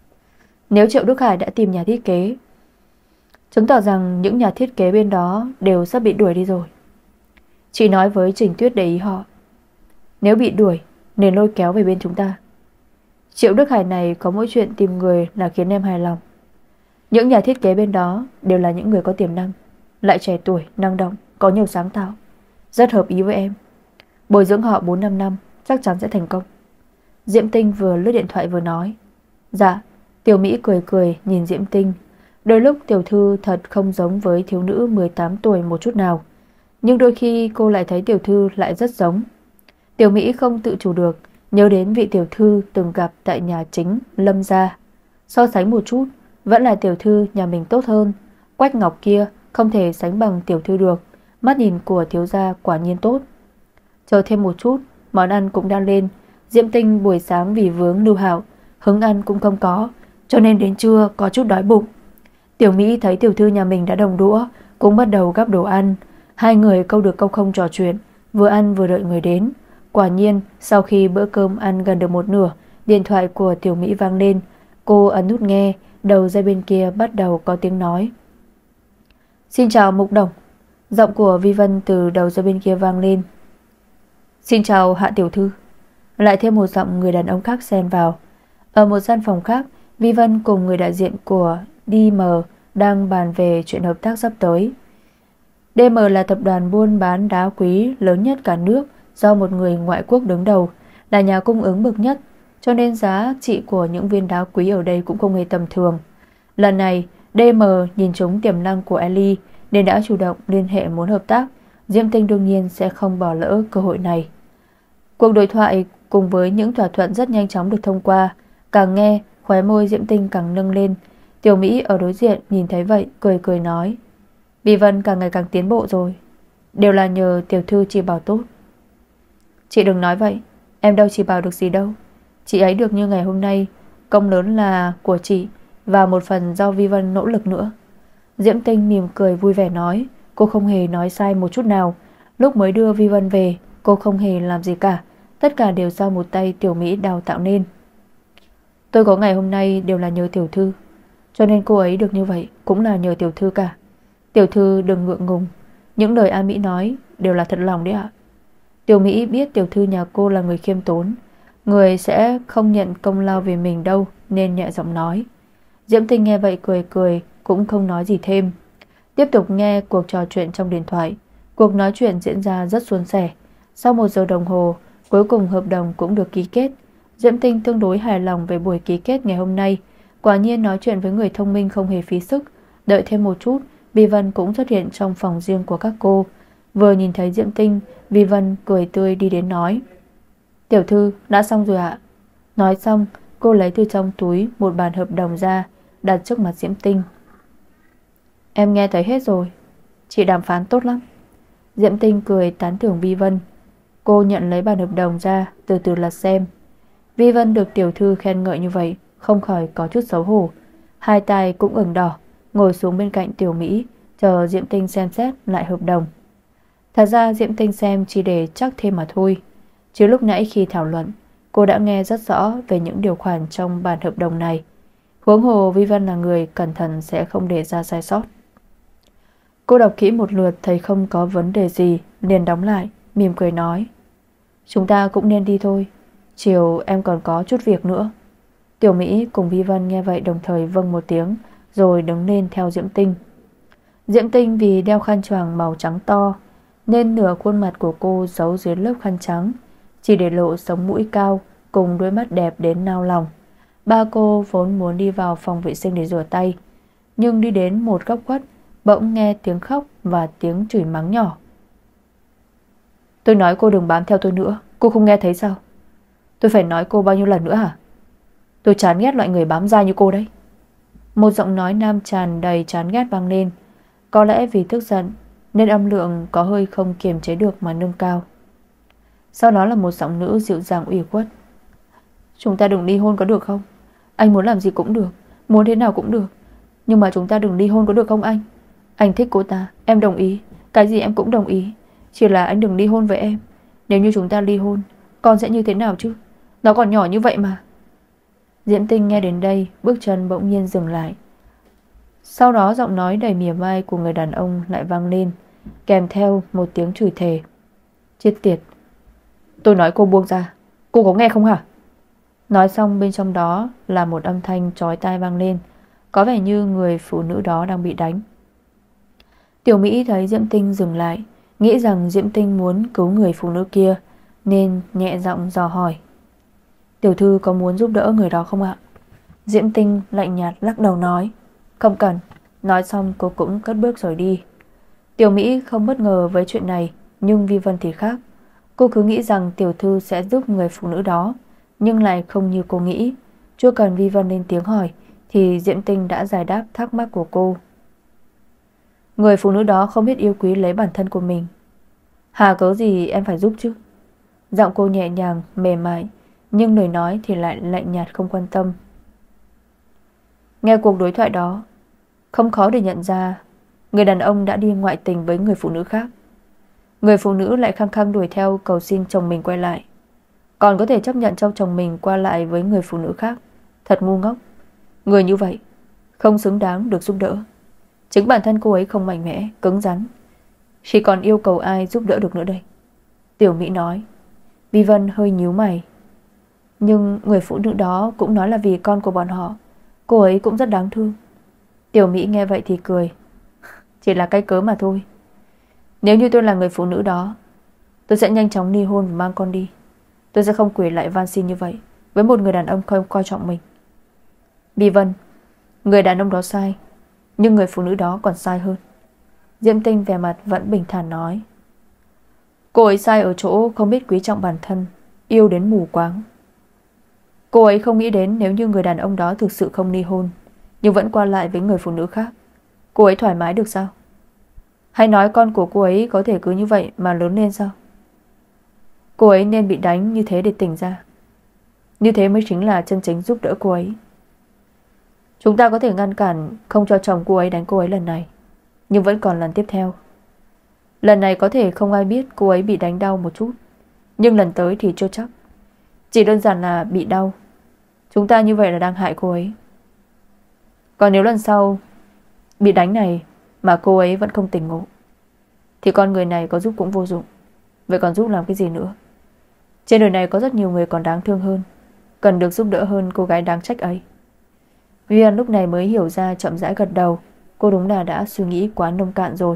Nếu Triệu Đức Hải đã tìm nhà thiết kế, chứng tỏ rằng những nhà thiết kế bên đó đều sắp bị đuổi đi rồi. Chị nói với Trình Tuyết để ý họ. Nếu bị đuổi nên lôi kéo về bên chúng ta. Triệu Đức Hải này có mỗi chuyện tìm người là khiến em hài lòng. Những nhà thiết kế bên đó đều là những người có tiềm năng, lại trẻ tuổi, năng động, có nhiều sáng tạo, rất hợp ý với em. Bồi dưỡng họ 4-5 năm chắc chắn sẽ thành công. Diễm Tinh vừa lướt điện thoại vừa nói. Dạ. Tiểu Mỹ cười cười nhìn Diễm Tinh. Đôi lúc tiểu thư thật không giống với thiếu nữ 18 tuổi một chút nào, nhưng đôi khi cô lại thấy tiểu thư lại rất giống. Tiểu Mỹ không tự chủ được nhớ đến vị tiểu thư từng gặp tại nhà chính Lâm gia. So sánh một chút, vẫn là tiểu thư nhà mình tốt hơn. Quách Ngọc kia không thể sánh bằng tiểu thư được. Mắt nhìn của thiếu gia quả nhiên tốt. Chờ thêm một chút, món ăn cũng đang lên. Diễm Tinh buổi sáng vì vướng Lưu Hạo, hứng ăn cũng không có, cho nên đến trưa có chút đói bụng. Tiểu Mỹ thấy tiểu thư nhà mình đã đồng đũa, cũng bắt đầu gắp đồ ăn. Hai người câu được câu không trò chuyện, vừa ăn vừa đợi người đến. Quả nhiên, sau khi bữa cơm ăn gần được một nửa, điện thoại của Tiểu Mỹ vang lên. Cô ấn nút nghe, đầu dây bên kia bắt đầu có tiếng nói. Xin chào Mục Đồng. Giọng của Vi Vân từ đầu dây bên kia vang lên. Xin chào Hạ tiểu thư. Lại thêm một giọng người đàn ông khác xen vào. Ở một gian phòng khác, Vi Vân cùng người đại diện của DM đang bàn về chuyện hợp tác sắp tới. DM là tập đoàn buôn bán đá quý lớn nhất cả nước, do một người ngoại quốc đứng đầu, là nhà cung ứng bậc nhất, cho nên giá trị của những viên đá quý ở đây cũng không hề tầm thường. Lần này, DM nhìn trúng tiềm năng của Ellie nên đã chủ động liên hệ muốn hợp tác. Diễm Tinh đương nhiên sẽ không bỏ lỡ cơ hội này. Cuộc đối thoại cùng với những thỏa thuận rất nhanh chóng được thông qua. Càng nghe, khóe môi Diễm Tinh càng nâng lên. Tiểu Mỹ ở đối diện nhìn thấy vậy, cười cười nói. Vi Vân càng ngày càng tiến bộ rồi. Đều là nhờ tiểu thư chỉ bảo tốt. Chị đừng nói vậy, em đâu chỉ bảo được gì đâu. Chị ấy được như ngày hôm nay, công lớn là của chị, và một phần do Vi Vân nỗ lực nữa. Diễm Tinh mỉm cười vui vẻ nói. Cô không hề nói sai một chút nào. Lúc mới đưa Vi Vân về, cô không hề làm gì cả. Tất cả đều do một tay Tiểu Mỹ đào tạo nên. Tôi có ngày hôm nay đều là nhờ tiểu thư, cho nên cô ấy được như vậy cũng là nhờ tiểu thư cả. Tiểu thư đừng ngượng ngùng, những lời A Mỹ nói đều là thật lòng đấy ạ. Tiểu Mỹ biết tiểu thư nhà cô là người khiêm tốn, người sẽ không nhận công lao về mình đâu, nên nhẹ giọng nói. Diễm Tinh nghe vậy cười cười, cũng không nói gì thêm. Tiếp tục nghe cuộc trò chuyện trong điện thoại. Cuộc nói chuyện diễn ra rất suôn sẻ. Sau 1 giờ đồng hồ, cuối cùng hợp đồng cũng được ký kết. Diễm Tinh tương đối hài lòng về buổi ký kết ngày hôm nay. Quả nhiên nói chuyện với người thông minh không hề phí sức. Đợi thêm một chút, Vi Vân cũng xuất hiện trong phòng riêng của các cô. Vừa nhìn thấy Diễm Tinh, Vi Vân cười tươi đi đến nói. Tiểu thư, đã xong rồi ạ. Nói xong, cô lấy từ trong túi một bản hợp đồng ra, đặt trước mặt Diễm Tinh. Em nghe thấy hết rồi. Chị đàm phán tốt lắm. Diễm Tinh cười tán thưởng Vi Vân. Cô nhận lấy bản hợp đồng ra, từ từ lật xem. Vi Vân được tiểu thư khen ngợi như vậy, không khỏi có chút xấu hổ. Hai tay cũng ửng đỏ, ngồi xuống bên cạnh Tiểu Mỹ, chờ Diễm Tinh xem xét lại hợp đồng. Thật ra Diễm Tinh xem chỉ để chắc thêm mà thôi, chứ lúc nãy khi thảo luận, cô đã nghe rất rõ về những điều khoản trong bản hợp đồng này. Huống hồ Vi Vân là người cẩn thận sẽ không để ra sai sót. Cô đọc kỹ một lượt thấy không có vấn đề gì, liền đóng lại, mỉm cười nói. Chúng ta cũng nên đi thôi, chiều em còn có chút việc nữa. Tiểu Mỹ cùng Vi Vân nghe vậy đồng thời vâng một tiếng, rồi đứng lên theo Diễm Tinh. Diễm Tinh vì đeo khăn choàng màu trắng to, nên nửa khuôn mặt của cô giấu dưới lớp khăn trắng, chỉ để lộ sống mũi cao cùng đôi mắt đẹp đến nao lòng. Ba cô vốn muốn đi vào phòng vệ sinh để rửa tay, nhưng đi đến một góc khuất, bỗng nghe tiếng khóc và tiếng chửi mắng nhỏ. Tôi nói cô đừng bám theo tôi nữa, cô không nghe thấy sao? Tôi phải nói cô bao nhiêu lần nữa hả? Tôi chán ghét loại người bám dai như cô đấy. Một giọng nói nam tràn đầy chán ghét vang lên. Có lẽ vì tức giận nên âm lượng có hơi không kiềm chế được mà nâng cao. Sau đó là một giọng nữ dịu dàng ủy khuất. Chúng ta đừng ly hôn có được không? Anh muốn làm gì cũng được, muốn thế nào cũng được, nhưng mà chúng ta đừng ly hôn có được không anh? Anh thích cô ta, em đồng ý, cái gì em cũng đồng ý, Chỉ là anh đừng ly hôn với em. Nếu như chúng ta ly hôn, con sẽ như thế nào chứ? Nó còn nhỏ như vậy mà. Diễm Tinh nghe đến đây, bước chân bỗng nhiên dừng lại. Sau đó giọng nói đầy mỉa mai của người đàn ông lại vang lên, kèm theo một tiếng chửi thề. Chết tiệt, tôi nói cô buông ra, cô có nghe không hả? Nói xong bên trong đó là một âm thanh chói tai vang lên, có vẻ như người phụ nữ đó đang bị đánh. Tiểu Mỹ thấy Diễm Tinh dừng lại, nghĩ rằng Diễm Tinh muốn cứu người phụ nữ kia, nên nhẹ giọng dò hỏi. Tiểu thư có muốn giúp đỡ người đó không ạ? Diễm Tinh lạnh nhạt lắc đầu nói. Không cần. Nói xong cô cũng cất bước rời đi. Tiểu Mỹ không bất ngờ với chuyện này, nhưng Vi Vân thì khác. Cô cứ nghĩ rằng tiểu thư sẽ giúp người phụ nữ đó, nhưng lại không như cô nghĩ. Chưa cần Vi Vân lên tiếng hỏi thì Diễm Tinh đã giải đáp thắc mắc của cô. Người phụ nữ đó không biết yêu quý lấy bản thân của mình. Hà cớ gì em phải giúp chứ? Giọng cô nhẹ nhàng, mềm mại, nhưng lời nói thì lại lạnh nhạt không quan tâm. Nghe cuộc đối thoại đó, không khó để nhận ra người đàn ông đã đi ngoại tình với người phụ nữ khác. Người phụ nữ lại khăng khăng đuổi theo cầu xin chồng mình quay lại, còn có thể chấp nhận cho chồng mình qua lại với người phụ nữ khác. Thật ngu ngốc. Người như vậy không xứng đáng được giúp đỡ. Chính bản thân cô ấy không mạnh mẽ, cứng rắn, chỉ còn yêu cầu ai giúp đỡ được nữa đây? Tiểu Mỹ nói. Vi Vân hơi nhíu mày. Nhưng người phụ nữ đó cũng nói là vì con của bọn họ. Cô ấy cũng rất đáng thương. Tiểu Mỹ nghe vậy thì cười. Chỉ là cái cớ mà thôi. Nếu như tôi là người phụ nữ đó, tôi sẽ nhanh chóng ly hôn và mang con đi. Tôi sẽ không quỳ lại van xin như vậy với một người đàn ông không coi trọng mình. Vi Vân, người đàn ông đó sai, nhưng người phụ nữ đó còn sai hơn. Diễm Tinh vẻ mặt vẫn bình thản nói. Cô ấy sai ở chỗ không biết quý trọng bản thân, yêu đến mù quáng. Cô ấy không nghĩ đến nếu như người đàn ông đó thực sự không ly hôn, nhưng vẫn qua lại với người phụ nữ khác, cô ấy thoải mái được sao? Hay nói con của cô ấy có thể cứ như vậy mà lớn lên sao? Cô ấy nên bị đánh như thế để tỉnh ra. Như thế mới chính là chân chính giúp đỡ cô ấy. Chúng ta có thể ngăn cản không cho chồng cô ấy đánh cô ấy lần này, nhưng vẫn còn lần tiếp theo. Lần này có thể không ai biết cô ấy bị đánh đau một chút, nhưng lần tới thì chưa chắc. Chỉ đơn giản là bị đau. Chúng ta như vậy là đang hại cô ấy. Còn nếu lần sau bị đánh này mà cô ấy vẫn không tỉnh ngộ, thì con người này có giúp cũng vô dụng. Vậy còn giúp làm cái gì nữa? Trên đời này có rất nhiều người còn đáng thương hơn, cần được giúp đỡ hơn cô gái đáng trách ấy. Vian lúc này mới hiểu ra, chậm rãi gật đầu. Cô đúng là đã suy nghĩ quá nông cạn rồi.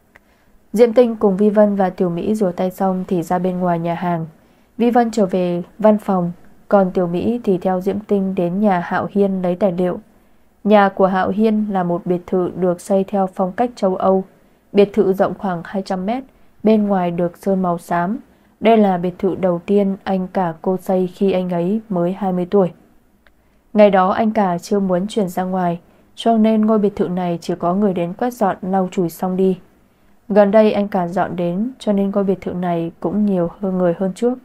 Diễm Tinh cùng Vi Vân và Tiểu Mỹ rửa tay xong thì ra bên ngoài nhà hàng. Vi Vân trở về văn phòng, còn Tiểu Mỹ thì theo Diễm Tinh đến nhà Hạo Hiên lấy tài liệu. Nhà của Hạo Hiên là một biệt thự được xây theo phong cách châu Âu. Biệt thự rộng khoảng 200 mét, bên ngoài được sơn màu xám. Đây là biệt thự đầu tiên anh cả cô xây khi anh ấy mới 20 tuổi. Ngày đó anh cả chưa muốn chuyển ra ngoài, cho nên ngôi biệt thự này chỉ có người đến quét dọn lau chùi xong đi. Gần đây anh cả dọn đến, cho nên ngôi biệt thự này cũng nhiều hơn người hơn trước.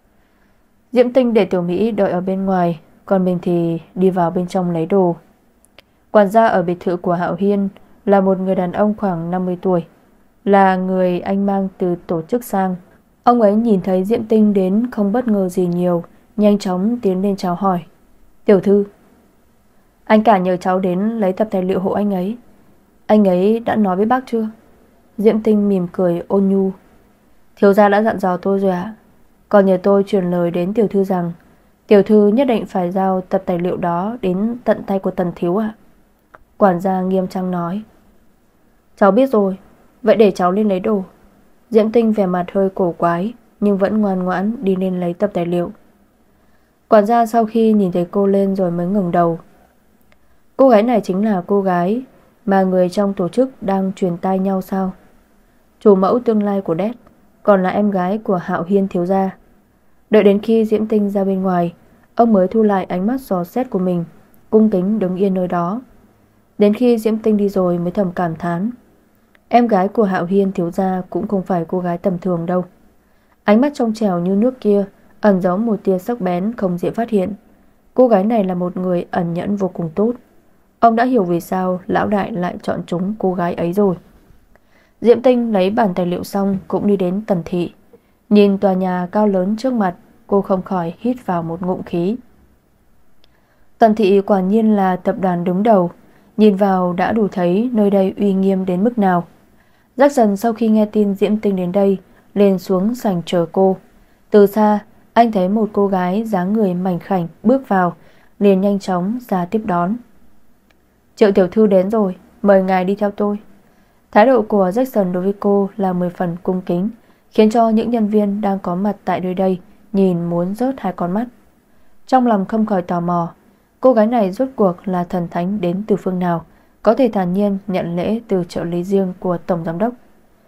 Diễm Tinh để Tiểu Mỹ đợi ở bên ngoài, còn mình thì đi vào bên trong lấy đồ. Quản gia ở biệt thự của Hạo Hiên là một người đàn ông khoảng 50 tuổi, là người anh mang từ tổ chức sang. Ông ấy nhìn thấy Diễm Tinh đến không bất ngờ gì nhiều, nhanh chóng tiến lên chào hỏi. Tiểu thư, anh cả nhờ cháu đến lấy tập tài liệu hộ anh ấy. Anh ấy đã nói với bác chưa? Diễm Tinh mỉm cười ôn nhu. Thiếu gia đã dặn dò tôi rồi ạ. Còn nhờ tôi truyền lời đến tiểu thư rằng tiểu thư nhất định phải giao tập tài liệu đó đến tận tay của Tần thiếu ạ. Quản gia nghiêm trang nói. Cháu biết rồi, vậy để cháu lên lấy đồ. Diễm Tinh vẻ mặt hơi cổ quái, nhưng vẫn ngoan ngoãn đi lên lấy tập tài liệu. Quản gia sau khi nhìn thấy cô lên rồi mới ngẩng đầu. Cô gái này chính là cô gái mà người trong tổ chức đang truyền tai nhau sao? Chủ mẫu tương lai của Đét, còn là em gái của Hạo Hiên thiếu gia. Đợi đến khi Diễm Tinh ra bên ngoài, ông mới thu lại ánh mắt dò xét của mình, cung kính đứng yên nơi đó. Đến khi Diễm Tinh đi rồi mới thầm cảm thán. Em gái của Hạo Hiên thiếu gia cũng không phải cô gái tầm thường đâu. Ánh mắt trong trẻo như nước kia ẩn giấu một tia sắc bén không dễ phát hiện. Cô gái này là một người ẩn nhẫn vô cùng tốt. Ông đã hiểu vì sao lão đại lại chọn chúng cô gái ấy rồi. Diễm Tinh lấy bản tài liệu xong cũng đi đến Tần thị. Nhìn tòa nhà cao lớn trước mặt, cô không khỏi hít vào một ngụm khí. Tần thị quả nhiên là tập đoàn đứng đầu, nhìn vào đã đủ thấy nơi đây uy nghiêm đến mức nào. Jackson sau khi nghe tin Diễm Tinh đến đây, lên xuống sảnh chờ cô. Từ xa, anh thấy một cô gái dáng người mảnh khảnh bước vào, liền nhanh chóng ra tiếp đón. Triệu tiểu thư đến rồi, mời ngài đi theo tôi. Thái độ của Jackson đối với cô là 10 phần cung kính, khiến cho những nhân viên đang có mặt tại nơi đây nhìn muốn rớt hai con mắt. Trong lòng không khỏi tò mò, cô gái này rốt cuộc là thần thánh đến từ phương nào, có thể thản nhiên nhận lễ từ trợ lý riêng của tổng giám đốc.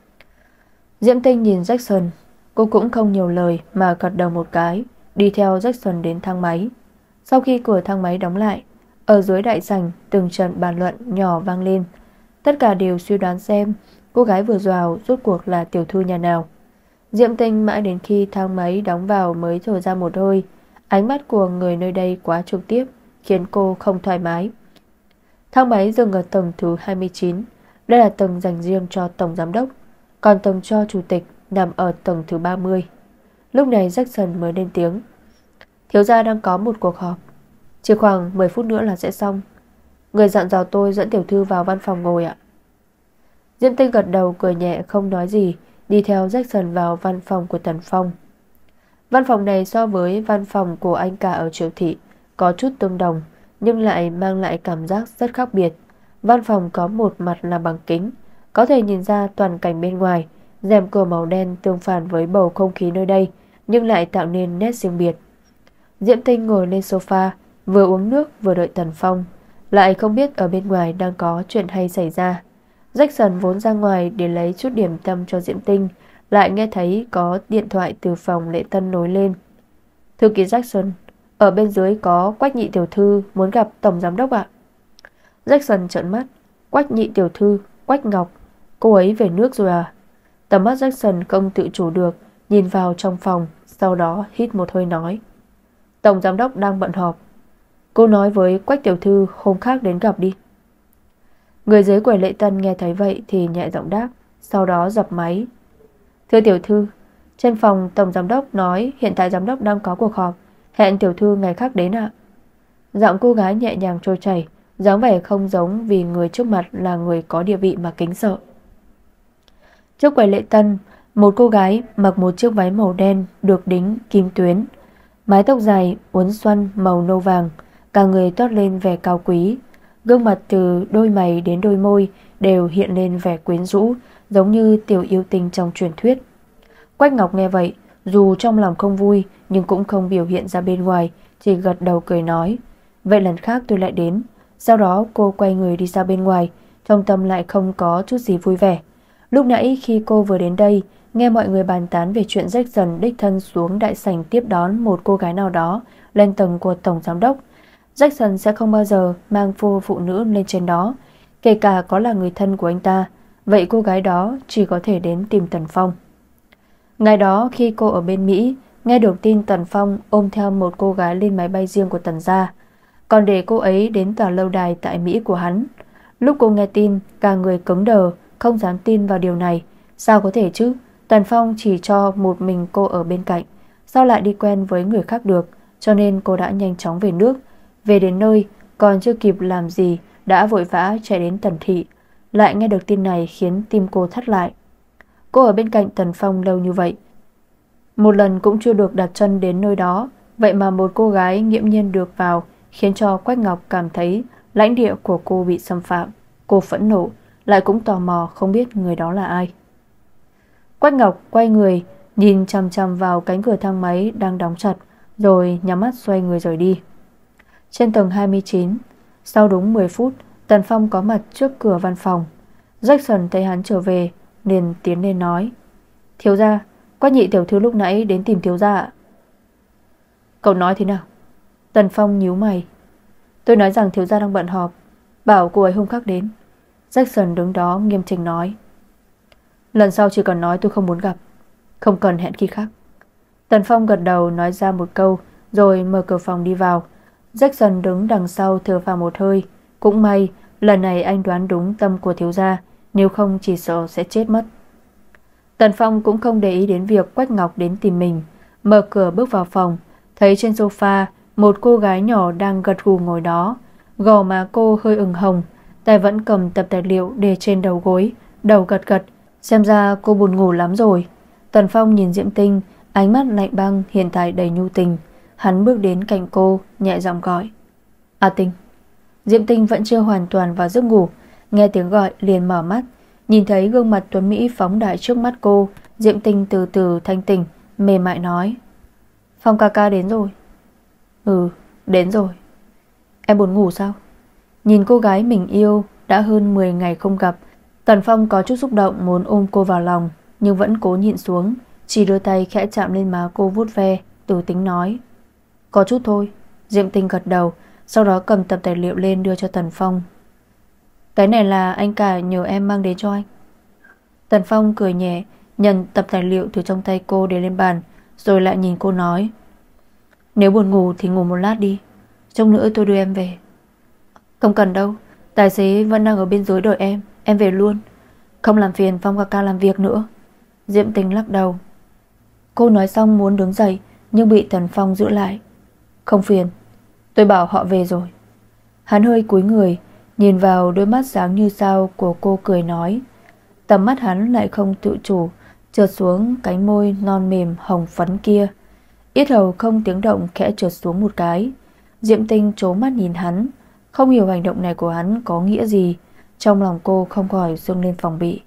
Diễm Tinh nhìn Jackson, cô cũng không nhiều lời mà gật đầu một cái, đi theo Jackson đến thang máy. Sau khi cửa thang máy đóng lại, ở dưới đại sảnh từng trận bàn luận nhỏ vang lên. Tất cả đều suy đoán xem cô gái vừa vào rốt cuộc là tiểu thư nhà nào. Diễm Tinh mãi đến khi thang máy đóng vào mới thở ra một hơi. Ánh mắt của người nơi đây quá trực tiếp, khiến cô không thoải mái. Thang máy dừng ở tầng thứ 29. Đây là tầng dành riêng cho tổng giám đốc, còn tầng cho chủ tịch nằm ở tầng thứ 30. Lúc này Jackson mới lên tiếng. Thiếu gia đang có một cuộc họp, chỉ khoảng 10 phút nữa là sẽ xong. Người dặn dò tôi dẫn tiểu thư vào văn phòng ngồi ạ. Diễm Tinh gật đầu cười nhẹ không nói gì, đi theo Jackson vào văn phòng của Tần Phong. Văn phòng này so với văn phòng của anh cả ở Triệu Thị có chút tương đồng, nhưng lại mang lại cảm giác rất khác biệt. Văn phòng có một mặt là bằng kính, có thể nhìn ra toàn cảnh bên ngoài. Rèm cửa màu đen tương phản với bầu không khí nơi đây, nhưng lại tạo nên nét riêng biệt. Diễm Tinh ngồi lên sofa, vừa uống nước vừa đợi Tần Phong, lại không biết ở bên ngoài đang có chuyện hay xảy ra. Jackson vốn ra ngoài để lấy chút điểm tâm cho Diễm Tinh, lại nghe thấy có điện thoại từ phòng lễ tân nối lên. Thư ký Jackson, ở bên dưới có Quách nhị tiểu thư muốn gặp tổng giám đốc ạ. Jackson trợn mắt. Quách nhị tiểu thư, Quách Ngọc, cô ấy về nước rồi à? Tầm mắt Jackson không tự chủ được, nhìn vào trong phòng, sau đó hít một hơi nói. Tổng giám đốc đang bận họp. Cô nói với Quách tiểu thư hôm khác đến gặp đi. Người dưới quầy lễ tân nghe thấy vậy thì nhẹ giọng đáp, sau đó dập máy. Thưa tiểu thư, trên phòng tổng giám đốc nói hiện tại giám đốc đang có cuộc họp, hẹn tiểu thư ngày khác đến ạ. Giọng cô gái nhẹ nhàng trôi chảy, dáng vẻ không giống vì người trước mặt là người có địa vị mà kính sợ. Trước quầy lễ tân, một cô gái mặc một chiếc váy màu đen được đính kim tuyến, mái tóc dài uốn xoăn màu nâu vàng, cả người toát lên vẻ cao quý. Gương mặt từ đôi mày đến đôi môi đều hiện lên vẻ quyến rũ, giống như tiểu yêu tinh trong truyền thuyết. Quách Ngọc nghe vậy, dù trong lòng không vui nhưng cũng không biểu hiện ra bên ngoài, chỉ gật đầu cười nói, vậy lần khác tôi lại đến. Sau đó cô quay người đi ra bên ngoài, trong tâm lại không có chút gì vui vẻ. Lúc nãy khi cô vừa đến đây, nghe mọi người bàn tán về chuyện Jackson đích thân xuống đại sảnh tiếp đón một cô gái nào đó lên tầng của tổng giám đốc. Jackson sẽ không bao giờ mang phụ nữ lên trên đó, kể cả có là người thân của anh ta. Vậy cô gái đó chỉ có thể đến tìm Tần Phong. Ngày đó khi cô ở bên Mỹ, nghe được tin Tần Phong ôm theo một cô gái lên máy bay riêng của Tần gia, còn để cô ấy đến tòa lâu đài tại Mỹ của hắn. Lúc cô nghe tin, cả người cứng đờ, không dám tin vào điều này. Sao có thể chứ? Tần Phong chỉ cho một mình cô ở bên cạnh, sao lại đi quen với người khác được? Cho nên cô đã nhanh chóng về nước. Về đến nơi, còn chưa kịp làm gì đã vội vã chạy đến Tần thị. Lại nghe được tin này khiến tim cô thắt lại. Cô ở bên cạnh Tần Phong lâu như vậy, một lần cũng chưa được đặt chân đến nơi đó. Vậy mà một cô gái nghiễm nhiên được vào, khiến cho Quách Ngọc cảm thấy lãnh địa của cô bị xâm phạm. Cô phẫn nộ, lại cũng tò mò không biết người đó là ai. Quách Ngọc quay người, nhìn chằm chằm vào cánh cửa thang máy đang đóng chặt, rồi nhắm mắt xoay người rời đi. Trên tầng 29, sau đúng 10 phút, Tần Phong có mặt trước cửa văn phòng. Jackson thấy hắn trở về, liền tiến lên nói, thiếu gia, Quách nhị tiểu thư lúc nãy đến tìm thiếu gia ạ. Cậu nói thế nào? Tần Phong nhíu mày. Tôi nói rằng thiếu gia đang bận họp, bảo cô ấy hôm khác đến. Jackson đứng đó nghiêm chỉnh nói, lần sau chỉ cần nói tôi không muốn gặp, không cần hẹn khi khác. Tần Phong gật đầu nói ra một câu, rồi mở cửa phòng đi vào. Jackson đứng đằng sau thở phào một hơi. Cũng may lần này anh đoán đúng tâm của thiếu gia, nếu không chỉ sợ sẽ chết mất. Tần Phong cũng không để ý đến việc Quách Ngọc đến tìm mình, mở cửa bước vào phòng, thấy trên sofa một cô gái nhỏ đang gật gù ngồi đó, gò má cô hơi ửng hồng, tay vẫn cầm tập tài liệu để trên đầu gối, đầu gật gật, xem ra cô buồn ngủ lắm rồi. Tần Phong nhìn Diễm Tinh, ánh mắt lạnh băng hiện tại đầy nhu tình. Hắn bước đến cạnh cô, nhẹ giọng gọi: "A Tinh." Diễm Tinh vẫn chưa hoàn toàn vào giấc ngủ, nghe tiếng gọi liền mở mắt, nhìn thấy gương mặt tuấn mỹ phóng đại trước mắt cô. Diễm Tinh từ từ thanh tỉnh, mềm mại nói: "Phong ca ca đến rồi." "Ừ, đến rồi." "Em buồn ngủ sao?" Nhìn cô gái mình yêu đã hơn 10 ngày không gặp, Tần Phong có chút xúc động muốn ôm cô vào lòng, nhưng vẫn cố nhịn xuống, chỉ đưa tay khẽ chạm lên má cô vuốt ve, từ tính nói: "Có chút thôi." Diệm Tinh gật đầu, sau đó cầm tập tài liệu lên đưa cho Tần Phong. "Cái này là anh cả nhờ em mang đến cho anh." Tần Phong cười nhẹ, nhận tập tài liệu từ trong tay cô để lên bàn, rồi lại nhìn cô nói: "Nếu buồn ngủ thì ngủ một lát đi, chốc nữa tôi đưa em về." "Không cần đâu, tài xế vẫn đang ở bên dưới đợi em về luôn. Không làm phiền Phong ca ca làm việc nữa." Diệm Tinh lắc đầu. Cô nói xong muốn đứng dậy, nhưng bị Tần Phong giữ lại. "Không phiền, tôi bảo họ về rồi." Hắn hơi cúi người, nhìn vào đôi mắt sáng như sao của cô, cười nói. Tầm mắt hắn lại không tự chủ trượt xuống cánh môi non mềm hồng phấn kia, yết hầu không tiếng động khẽ trượt xuống một cái. Diệm Tinh trố mắt nhìn hắn, không hiểu hành động này của hắn có nghĩa gì. Trong lòng cô không khỏi dâng lên phòng bị.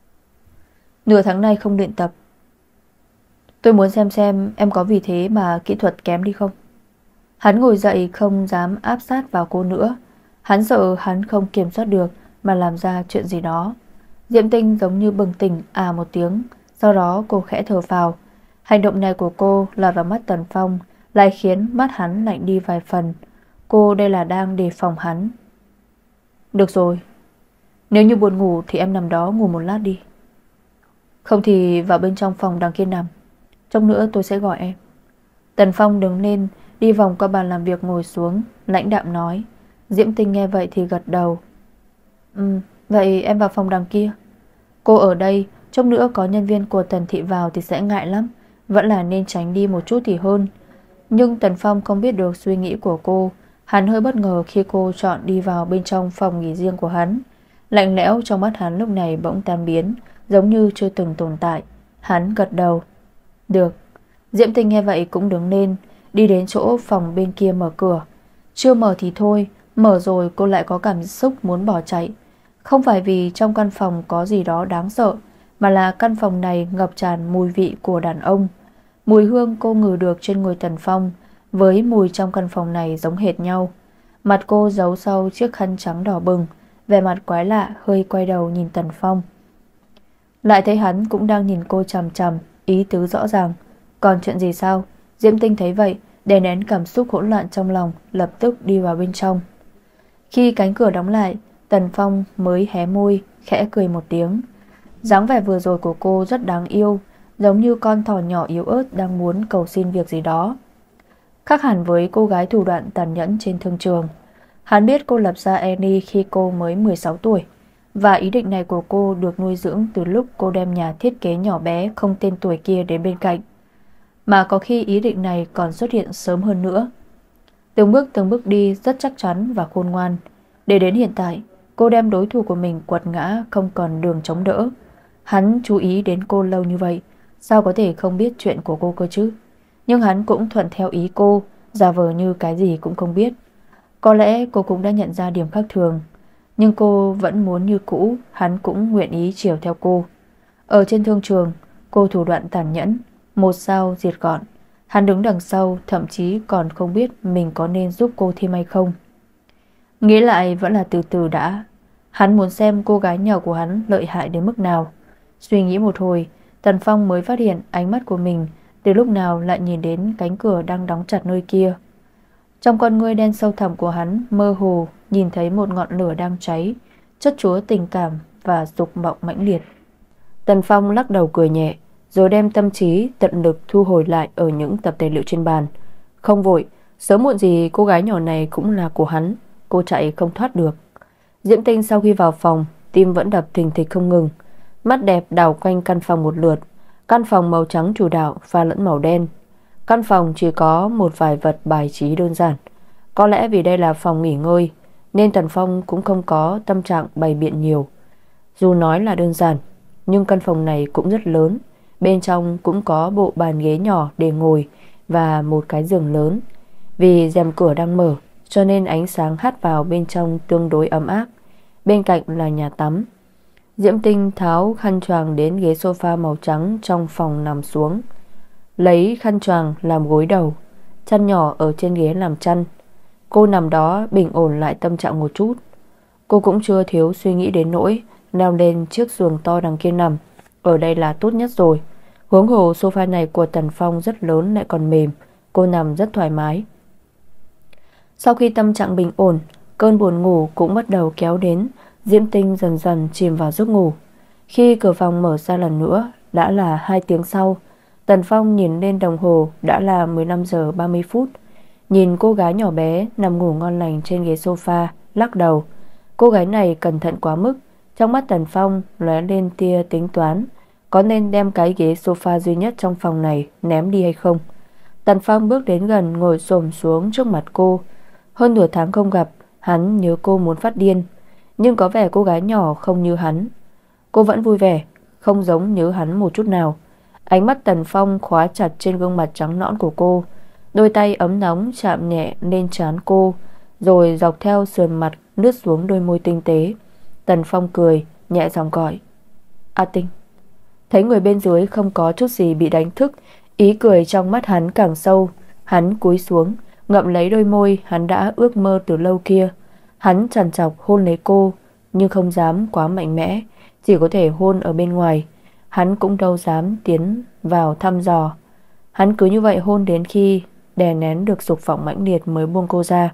"Nửa tháng nay không luyện tập, tôi muốn xem em có vì thế mà kỹ thuật kém đi không?" Hắn ngồi dậy, không dám áp sát vào cô nữa. Hắn sợ hắn không kiểm soát được mà làm ra chuyện gì đó. Diệm Tinh giống như bừng tỉnh một tiếng, sau đó cô khẽ thở phào. Hành động này của cô lọt vào mắt Tần Phong, lại khiến mắt hắn lạnh đi vài phần. Cô đây là đang đề phòng hắn. "Được rồi, nếu như buồn ngủ thì em nằm đó ngủ một lát đi. Không thì vào bên trong phòng đằng kia nằm, chốc nữa tôi sẽ gọi em." Tần Phong đứng lên, đi vòng qua bàn làm việc ngồi xuống, lãnh đạm nói. Diễm Tinh nghe vậy thì gật đầu. Vậy em vào phòng đằng kia. Cô ở đây, chốc nữa có nhân viên của Tần thị vào thì sẽ ngại lắm, vẫn là nên tránh đi một chút thì hơn. Nhưng Tần Phong không biết được suy nghĩ của cô. Hắn hơi bất ngờ khi cô chọn đi vào bên trong phòng nghỉ riêng của hắn. Lạnh lẽo trong mắt hắn lúc này bỗng tan biến, giống như chưa từng tồn tại. Hắn gật đầu. Được. Diễm Tinh nghe vậy cũng đứng lên, đi đến chỗ phòng bên kia mở cửa. Chưa mở thì thôi, mở rồi cô lại có cảm xúc muốn bỏ chạy. Không phải vì trong căn phòng có gì đó đáng sợ, mà là căn phòng này ngập tràn mùi vị của đàn ông. Mùi hương cô ngửi được trên người Tần Phong với mùi trong căn phòng này giống hệt nhau. Mặt cô giấu sau chiếc khăn trắng đỏ bừng, vẻ mặt quái lạ, hơi quay đầu nhìn Tần Phong. Lại thấy hắn cũng đang nhìn cô chằm chằm, ý tứ rõ ràng. Còn chuyện gì sao? Diễm Tinh thấy vậy, đè nén cảm xúc hỗn loạn trong lòng, lập tức đi vào bên trong. Khi cánh cửa đóng lại, Tần Phong mới hé môi, khẽ cười một tiếng. Dáng vẻ vừa rồi của cô rất đáng yêu, giống như con thỏ nhỏ yếu ớt đang muốn cầu xin việc gì đó. Khác hẳn với cô gái thủ đoạn tàn nhẫn trên thương trường. Hắn biết cô lập ra Annie khi cô mới 16 tuổi, và ý định này của cô được nuôi dưỡng từ lúc cô đem nhà thiết kế nhỏ bé không tên tuổi kia đến bên cạnh. Mà có khi ý định này còn xuất hiện sớm hơn nữa. Từng bước đi rất chắc chắn và khôn ngoan. Để đến hiện tại, cô đem đối thủ của mình quật ngã không còn đường chống đỡ. Hắn chú ý đến cô lâu như vậy, sao có thể không biết chuyện của cô cơ chứ? Nhưng hắn cũng thuận theo ý cô, giả vờ như cái gì cũng không biết. Có lẽ cô cũng đã nhận ra điểm khác thường, nhưng cô vẫn muốn như cũ, hắn cũng nguyện ý chiều theo cô. Ở trên thương trường, cô thủ đoạn tàn nhẫn, một sao diệt gọn. Hắn đứng đằng sau, thậm chí còn không biết mình có nên giúp cô thêm hay không. Nghĩ lại vẫn là từ từ đã. Hắn muốn xem cô gái nhỏ của hắn lợi hại đến mức nào. Suy nghĩ một hồi, Tần Phong mới phát hiện ánh mắt của mình từ lúc nào lại nhìn đến cánh cửa đang đóng chặt nơi kia. Trong con ngươi đen sâu thẳm của hắn mơ hồ nhìn thấy một ngọn lửa đang cháy, chất chứa tình cảm và dục vọng mãnh liệt. Tần Phong lắc đầu cười nhẹ, rồi đem tâm trí tận lực thu hồi lại ở những tập tài liệu trên bàn. Không vội, sớm muộn gì cô gái nhỏ này cũng là của hắn, cô chạy không thoát được. Diễm Tinh sau khi vào phòng tim vẫn đập thình thịch không ngừng. Mắt đẹp đảo quanh căn phòng một lượt. Căn phòng màu trắng chủ đạo pha lẫn màu đen. Căn phòng chỉ có một vài vật bài trí đơn giản. Có lẽ vì đây là phòng nghỉ ngơi nên Tần Phong cũng không có tâm trạng bày biện nhiều. Dù nói là đơn giản, nhưng căn phòng này cũng rất lớn. Bên trong cũng có bộ bàn ghế nhỏ để ngồi và một cái giường lớn. Vì rèm cửa đang mở cho nên ánh sáng hắt vào bên trong tương đối ấm áp. Bên cạnh là nhà tắm. Diễm Tinh tháo khăn choàng đến ghế sofa màu trắng trong phòng nằm xuống, lấy khăn choàng làm gối đầu, chăn nhỏ ở trên ghế làm chăn. Cô nằm đó bình ổn lại tâm trạng một chút. Cô cũng chưa thiếu suy nghĩ đến nỗi leo lên chiếc giường to đằng kia nằm. Ở đây là tốt nhất rồi. Huống hồ sofa này của Tần Phong rất lớn lại còn mềm. Cô nằm rất thoải mái. Sau khi tâm trạng bình ổn, cơn buồn ngủ cũng bắt đầu kéo đến. Diễm Tinh dần dần chìm vào giấc ngủ. Khi cửa phòng mở ra lần nữa, đã là 2 tiếng sau. Tần Phong nhìn lên đồng hồ, đã là 15 giờ 30 phút. Nhìn cô gái nhỏ bé nằm ngủ ngon lành trên ghế sofa, lắc đầu. Cô gái này cẩn thận quá mức. Trong mắt Tần Phong lóe lên tia tính toán, có nên đem cái ghế sofa duy nhất trong phòng này ném đi hay không. Tần Phong bước đến gần, ngồi xổm xuống trước mặt cô. Hơn nửa tháng không gặp, hắn nhớ cô muốn phát điên. Nhưng có vẻ cô gái nhỏ không như hắn. Cô vẫn vui vẻ, không giống nhớ hắn một chút nào. Ánh mắt Tần Phong khóa chặt trên gương mặt trắng nõn của cô. Đôi tay ấm nóng chạm nhẹ lên trán cô, rồi dọc theo sườn mặt lướt xuống đôi môi tinh tế. Tần Phong cười, nhẹ giọng gọi: "A Tinh." Thấy người bên dưới không có chút gì bị đánh thức, ý cười trong mắt hắn càng sâu. Hắn cúi xuống, ngậm lấy đôi môi hắn đã ước mơ từ lâu kia. Hắn trằn trọc hôn lấy cô, nhưng không dám quá mạnh mẽ, chỉ có thể hôn ở bên ngoài. Hắn cũng đâu dám tiến vào thăm dò. Hắn cứ như vậy hôn đến khi đè nén được dục vọng mãnh liệt mới buông cô ra.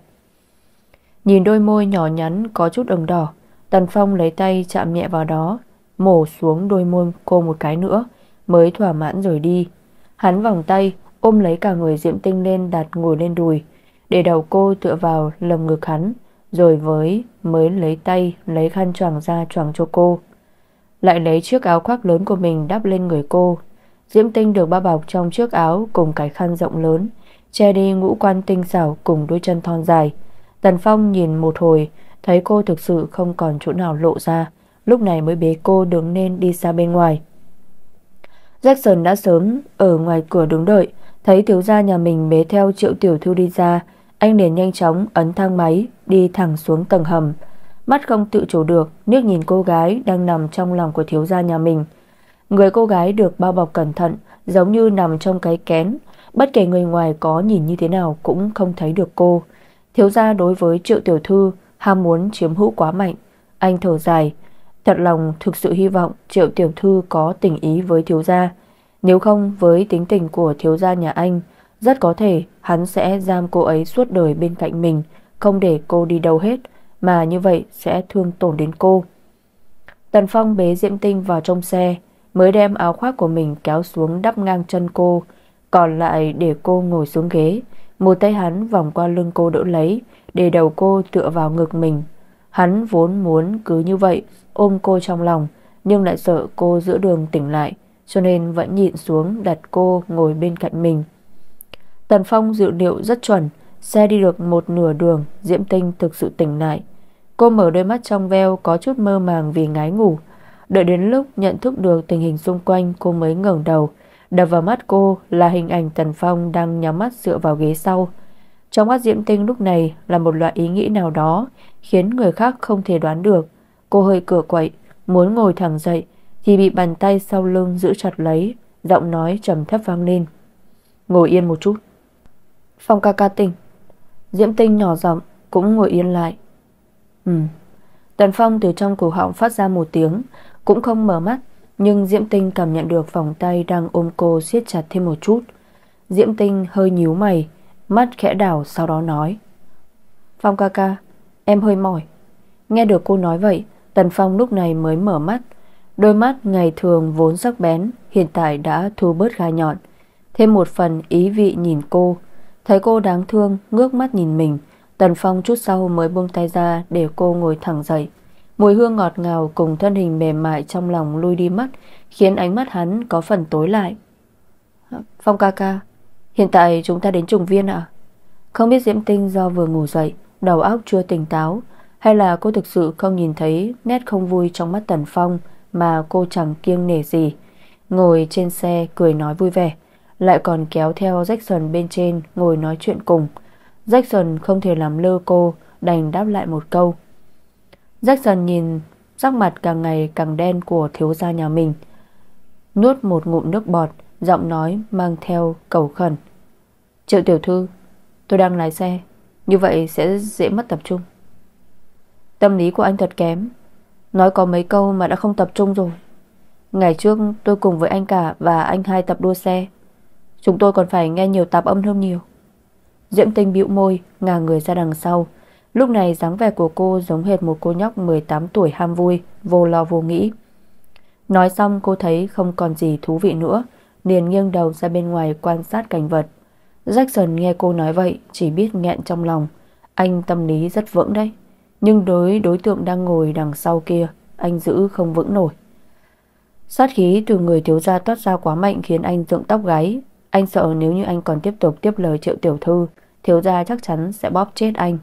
Nhìn đôi môi nhỏ nhắn có chút ửng đỏ, Tần Phong lấy tay chạm nhẹ vào đó, mổ xuống đôi môi cô một cái nữa, mới thỏa mãn rời đi. Hắn vòng tay ôm lấy cả người Diễm Tinh lên, đặt ngồi lên đùi, để đầu cô tựa vào lồng ngực hắn, rồi mới lấy tay lấy khăn choàng ra choàng cho cô, lại lấy chiếc áo khoác lớn của mình đắp lên người cô. Diễm Tinh được bao bọc trong chiếc áo cùng cái khăn rộng lớn, che đi ngũ quan tinh xảo cùng đôi chân thon dài. Tần Phong nhìn một hồi, thấy cô thực sự không còn chỗ nào lộ ra, lúc này mới bế cô đứng lên đi ra bên ngoài. Jackson đã sớm ở ngoài cửa đứng đợi, thấy thiếu gia nhà mình bế theo Triệu tiểu thư đi ra, anh liền nhanh chóng ấn thang máy đi thẳng xuống tầng hầm. Mắt không tự chủ được liếc nhìn cô gái đang nằm trong lòng của thiếu gia nhà mình. Người cô gái được bao bọc cẩn thận, giống như nằm trong cái kén, bất kể người ngoài có nhìn như thế nào cũng không thấy được cô. Thiếu gia đối với Triệu tiểu thư ham muốn chiếm hữu quá mạnh. Anh thở dài, thật lòng thực sự hy vọng Triệu tiểu thư có tình ý với thiếu gia. Nếu không, với tính tình của thiếu gia nhà anh, rất có thể hắn sẽ giam cô ấy suốt đời bên cạnh mình, không để cô đi đâu hết, mà như vậy sẽ thương tổn đến cô. Tần Phong bế Diễm Tinh vào trong xe, mới đem áo khoác của mình kéo xuống đắp ngang chân cô, còn lại để cô ngồi xuống ghế. Một tay hắn vòng qua lưng cô đỡ lấy, để đầu cô tựa vào ngực mình. Hắn vốn muốn cứ như vậy ôm cô trong lòng, nhưng lại sợ cô giữa đường tỉnh lại, cho nên vẫn nhịn xuống đặt cô ngồi bên cạnh mình. Tần Phong dự liệu rất chuẩn. Xe đi được một nửa đường, Diễm Tinh thực sự tỉnh lại. Cô mở đôi mắt trong veo, có chút mơ màng vì ngái ngủ. Đợi đến lúc nhận thức được tình hình xung quanh, cô mới ngẩng đầu. Đập vào mắt cô là hình ảnh Tần Phong đang nhắm mắt dựa vào ghế sau. Trong mắt Diễm Tinh lúc này là một loại ý nghĩ nào đó khiến người khác không thể đoán được. Cô hơi cựa quậy, muốn ngồi thẳng dậy thì bị bàn tay sau lưng giữ chặt lấy. Giọng nói trầm thấp vang lên: "Ngồi yên một chút." "Phong ca ca tỉnh." Diễm Tinh nhỏ giọng cũng ngồi yên lại. Tần Phong từ trong cổ họng phát ra một tiếng, cũng không mở mắt, nhưng Diễm Tinh cảm nhận được vòng tay đang ôm cô siết chặt thêm một chút. Diễm Tinh hơi nhíu mày, mắt khẽ đảo, sau đó nói: "Phong ca ca, em hơi mỏi." Nghe được cô nói vậy, Tần Phong lúc này mới mở mắt. Đôi mắt ngày thường vốn sắc bén hiện tại đã thu bớt gai nhọn, thêm một phần ý vị nhìn cô. Thấy cô đáng thương ngước mắt nhìn mình, Tần Phong chút sau mới buông tay ra để cô ngồi thẳng dậy. Mùi hương ngọt ngào cùng thân hình mềm mại trong lòng lui đi mất, khiến ánh mắt hắn có phần tối lại. Phong ca ca, hiện tại chúng ta đến Trùng Viên ạ? Không biết Diễm Tinh do vừa ngủ dậy, đầu óc chưa tỉnh táo, hay là cô thực sự không nhìn thấy nét không vui trong mắt Tần Phong mà cô chẳng kiêng nể gì. Ngồi trên xe cười nói vui vẻ, lại còn kéo theo Jackson bên trên ngồi nói chuyện cùng. Jackson không thể làm lơ cô, đành đáp lại một câu. Jackson nhìn sắc mặt càng ngày càng đen của thiếu gia nhà mình, nuốt một ngụm nước bọt, giọng nói mang theo cầu khẩn. Triệu tiểu thư, tôi đang lái xe, như vậy sẽ dễ mất tập trung. Tâm lý của anh thật kém, nói có mấy câu mà đã không tập trung rồi. Ngày trước tôi cùng với anh cả và anh hai tập đua xe, chúng tôi còn phải nghe nhiều tạp âm hơn nhiều. Diễm Tinh bĩu môi, ngả người ra đằng sau. Lúc này dáng vẻ của cô giống hệt một cô nhóc 18 tuổi ham vui, vô lo vô nghĩ. Nói xong cô thấy không còn gì thú vị nữa, liền nghiêng đầu ra bên ngoài quan sát cảnh vật. Jackson nghe cô nói vậy chỉ biết nghẹn trong lòng. Anh tâm lý rất vững đấy, nhưng đối tượng đang ngồi đằng sau kia, anh giữ không vững nổi. Sát khí từ người thiếu gia toát ra quá mạnh khiến anh dựng tóc gáy. Anh sợ nếu như anh còn tiếp tục tiếp lời Triệu tiểu thư, thiếu gia chắc chắn sẽ bóp chết anh.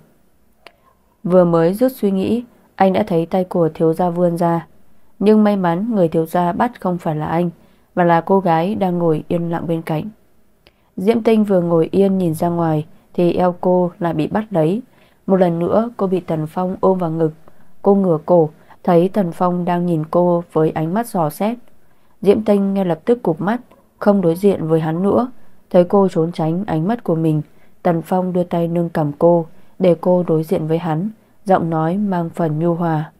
Vừa mới dứt suy nghĩ, anh đã thấy tay của thiếu gia vươn ra. Nhưng may mắn người thiếu gia bắt không phải là anh, mà là cô gái đang ngồi yên lặng bên cạnh. Diễm Tinh vừa ngồi yên nhìn ra ngoài thì eo cô lại bị bắt lấy. Một lần nữa cô bị Tần Phong ôm vào ngực. Cô ngửa cổ, thấy Tần Phong đang nhìn cô với ánh mắt dò xét. Diễm Tinh ngay lập tức cụp mắt, không đối diện với hắn nữa. Thấy cô trốn tránh ánh mắt của mình, Tần Phong đưa tay nâng cằm cô để cô đối diện với hắn, giọng nói mang phần nhu hòa.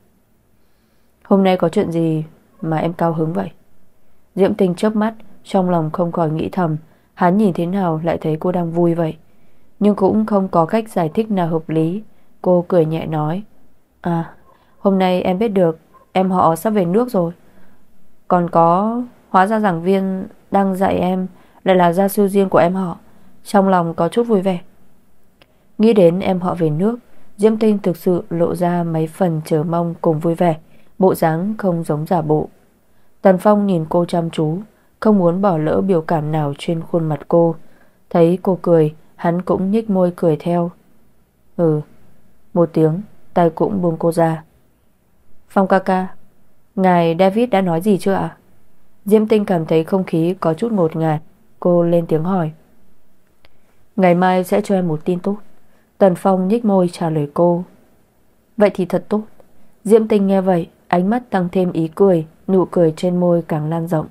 Hôm nay có chuyện gì mà em cao hứng vậy? Diễm Tinh chớp mắt, trong lòng không khỏi nghĩ thầm, hắn nhìn thế nào lại thấy cô đang vui vậy. Nhưng cũng không có cách giải thích nào hợp lý. Cô cười nhẹ nói, hôm nay em biết được em họ sắp về nước rồi. Còn có, hóa ra giảng viên đang dạy em lại là gia sư riêng của em họ. Trong lòng có chút vui vẻ. Nghĩ đến em họ về nước, Diễm Tinh thực sự lộ ra mấy phần chờ mong cùng vui vẻ, bộ dáng không giống giả bộ. Tần Phong nhìn cô chăm chú, không muốn bỏ lỡ biểu cảm nào trên khuôn mặt cô. Thấy cô cười, hắn cũng nhếch môi cười theo. Một tiếng, tay cũng buông cô ra. Phong ca ca, ngài David đã nói gì chưa ạ? Diễm Tinh cảm thấy không khí có chút ngột ngạt. Cô lên tiếng hỏi. Ngày mai sẽ cho em một tin tốt. Tần Phong nhếch môi trả lời cô. Vậy thì thật tốt. Diễm Tinh nghe vậy, ánh mắt tăng thêm ý cười, nụ cười trên môi càng lan rộng.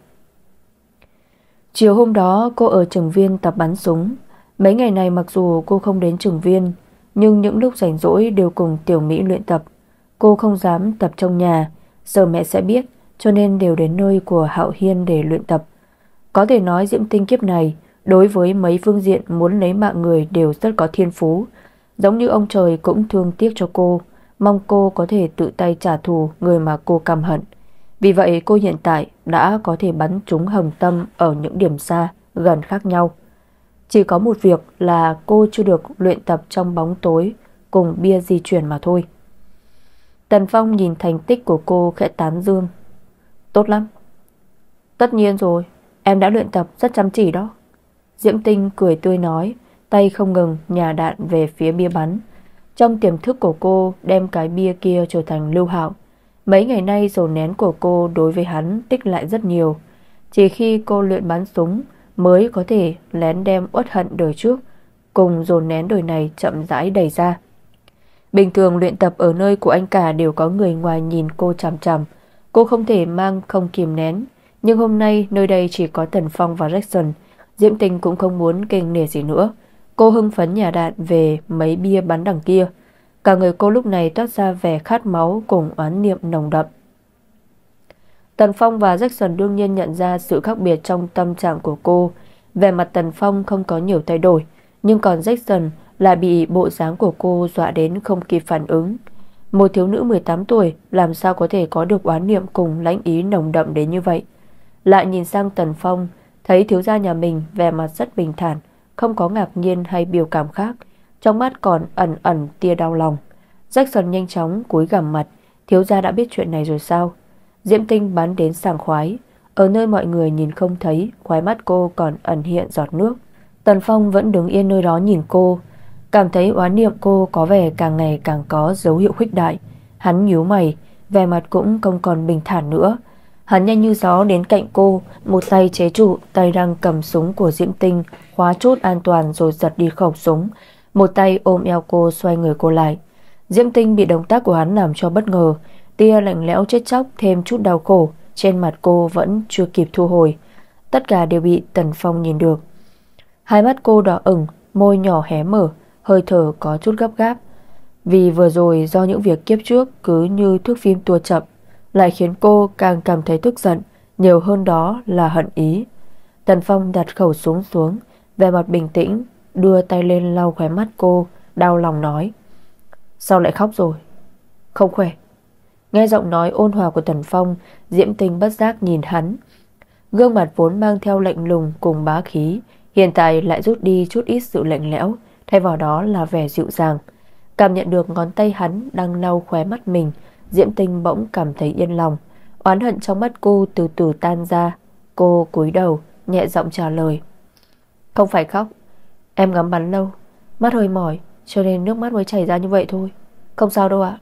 Chiều hôm đó cô ở trường viên tập bắn súng. Mấy ngày này mặc dù cô không đến trường viên, nhưng những lúc rảnh rỗi đều cùng Tiểu Mỹ luyện tập. Cô không dám tập trong nhà, sợ mẹ sẽ biết, cho nên đều đến nơi của Hạo Hiên để luyện tập. Có thể nói Diễm Tinh kiếp này đối với mấy phương diện muốn lấy mạng người đều rất có thiên phú. Giống như ông trời cũng thương tiếc cho cô, mong cô có thể tự tay trả thù người mà cô căm hận. Vì vậy cô hiện tại đã có thể bắn trúng hồng tâm ở những điểm xa, gần khác nhau. Chỉ có một việc là cô chưa được luyện tập trong bóng tối cùng bia di chuyển mà thôi. Tần Phong nhìn thành tích của cô khẽ tán dương. Tốt lắm. Tất nhiên rồi, em đã luyện tập rất chăm chỉ đó. Diễm Tinh cười tươi nói, tay không ngừng nhả đạn về phía bia bắn. Trong tiềm thức của cô đem cái bia kia trở thành Lưu Hạo. Mấy ngày nay dồn nén của cô đối với hắn tích lại rất nhiều. Chỉ khi cô luyện bắn súng mới có thể lén đem uất hận đời trước cùng dồn nén đời này chậm rãi đẩy ra. Bình thường luyện tập ở nơi của anh cả đều có người ngoài nhìn cô chằm chằm. Cô không thể mang không kìm nén. Nhưng hôm nay nơi đây chỉ có Tần Phong và Jackson. Diễm Tinh cũng không muốn kiêng nể gì nữa. Cô hưng phấn nhả đạn về mấy bia bắn đằng kia. Cả người cô lúc này toát ra vẻ khát máu cùng oán niệm nồng đậm. Tần Phong và Jackson đương nhiên nhận ra sự khác biệt trong tâm trạng của cô. Vẻ mặt Tần Phong không có nhiều thay đổi, nhưng còn Jackson lại bị bộ dáng của cô dọa đến không kịp phản ứng. Một thiếu nữ 18 tuổi làm sao có thể có được oán niệm cùng lãnh ý nồng đậm đến như vậy. Lại nhìn sang Tần Phong, thấy thiếu gia nhà mình vẻ mặt rất bình thản, không có ngạc nhiên hay biểu cảm khác, trong mắt còn ẩn ẩn tia đau lòng. Jackson nhanh chóng cúi gằm mặt, Thiếu gia đã biết chuyện này rồi sao? Diễm Tinh bắn đến sảng khoái. Ở nơi mọi người nhìn không thấy, khóe mắt cô còn ẩn hiện giọt nước. Tần Phong vẫn đứng yên nơi đó nhìn cô, cảm thấy oán niệm cô có vẻ càng ngày càng có dấu hiệu khuếch đại. Hắn nhíu mày, vẻ mặt cũng không còn bình thản nữa. Hắn nhanh như gió đến cạnh cô, một tay chế trụ tay đang cầm súng của Diễm Tinh, khóa chốt an toàn rồi giật đi khẩu súng, một tay ôm eo cô xoay người cô lại. Diễm Tinh bị động tác của hắn làm cho bất ngờ, tia lạnh lẽo chết chóc thêm chút đau khổ trên mặt cô vẫn chưa kịp thu hồi. Tất cả đều bị Tần Phong nhìn được. Hai mắt cô đỏ ửng, môi nhỏ hé mở, hơi thở có chút gấp gáp. Vì vừa rồi do những việc kiếp trước cứ như thước phim tua chậm, lại khiến cô càng cảm thấy tức giận, nhiều hơn đó là hận ý. Tần Phong đặt khẩu súng xuống, vẻ mặt bình tĩnh, đưa tay lên lau khóe mắt cô, đau lòng nói: Sao lại khóc rồi? Không khỏe. Nghe giọng nói ôn hòa của Tần Phong, Diễm Tinh bất giác nhìn hắn. Gương mặt vốn mang theo lạnh lùng cùng bá khí, hiện tại lại rút đi chút ít sự lạnh lẽo, thay vào đó là vẻ dịu dàng. Cảm nhận được ngón tay hắn đang lau khóe mắt mình, Diễm Tinh bỗng cảm thấy yên lòng. Oán hận trong mắt cô từ từ tan ra. Cô cúi đầu, nhẹ giọng trả lời: Không phải khóc, em ngắm bắn lâu, mắt hơi mỏi, cho nên nước mắt mới chảy ra như vậy thôi. Không sao đâu ạ.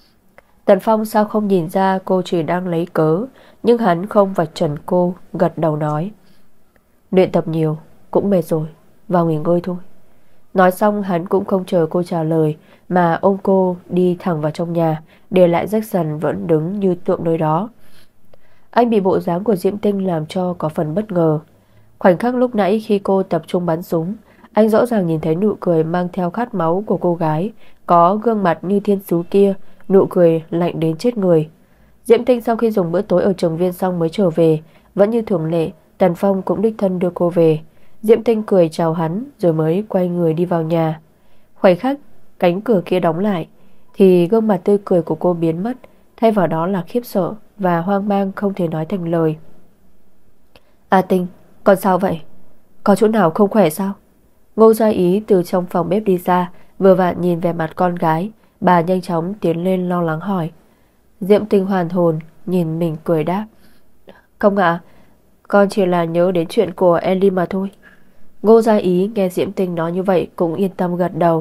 Tần Phong sao không nhìn ra cô chỉ đang lấy cớ, nhưng hắn không vạch trần cô, gật đầu nói: Luyện tập nhiều, cũng mệt rồi, vào nghỉ ngơi thôi. Nói xong hắn cũng không chờ cô trả lời, mà ôm cô đi thẳng vào trong nhà, để lại Jackson vẫn đứng như tượng nơi đó. Anh bị bộ dáng của Diễm Tinh làm cho có phần bất ngờ. Khoảnh khắc lúc nãy khi cô tập trung bắn súng, anh rõ ràng nhìn thấy nụ cười mang theo khát máu của cô gái, có gương mặt như thiên sứ kia, nụ cười lạnh đến chết người. Diễm Tinh sau khi dùng bữa tối ở trường viên xong mới trở về, vẫn như thường lệ, Tần Phong cũng đích thân đưa cô về. Diễm Tinh cười chào hắn rồi mới quay người đi vào nhà. Khoảnh khắc cánh cửa kia đóng lại thì gương mặt tươi cười của cô biến mất, thay vào đó là khiếp sợ và hoang mang không thể nói thành lời. A Tinh, con sao vậy? Có chỗ nào không khỏe sao? Ngô Gia Ý từ trong phòng bếp đi ra, vừa vặn nhìn về mặt con gái, bà nhanh chóng tiến lên lo lắng hỏi. Diễm Tinh hoàn hồn, nhìn mình cười đáp: Không ạ, con chỉ là nhớ đến chuyện của Ellie mà thôi. Ngô Gia Ý nghe Diễm Tinh nói như vậy cũng yên tâm gật đầu.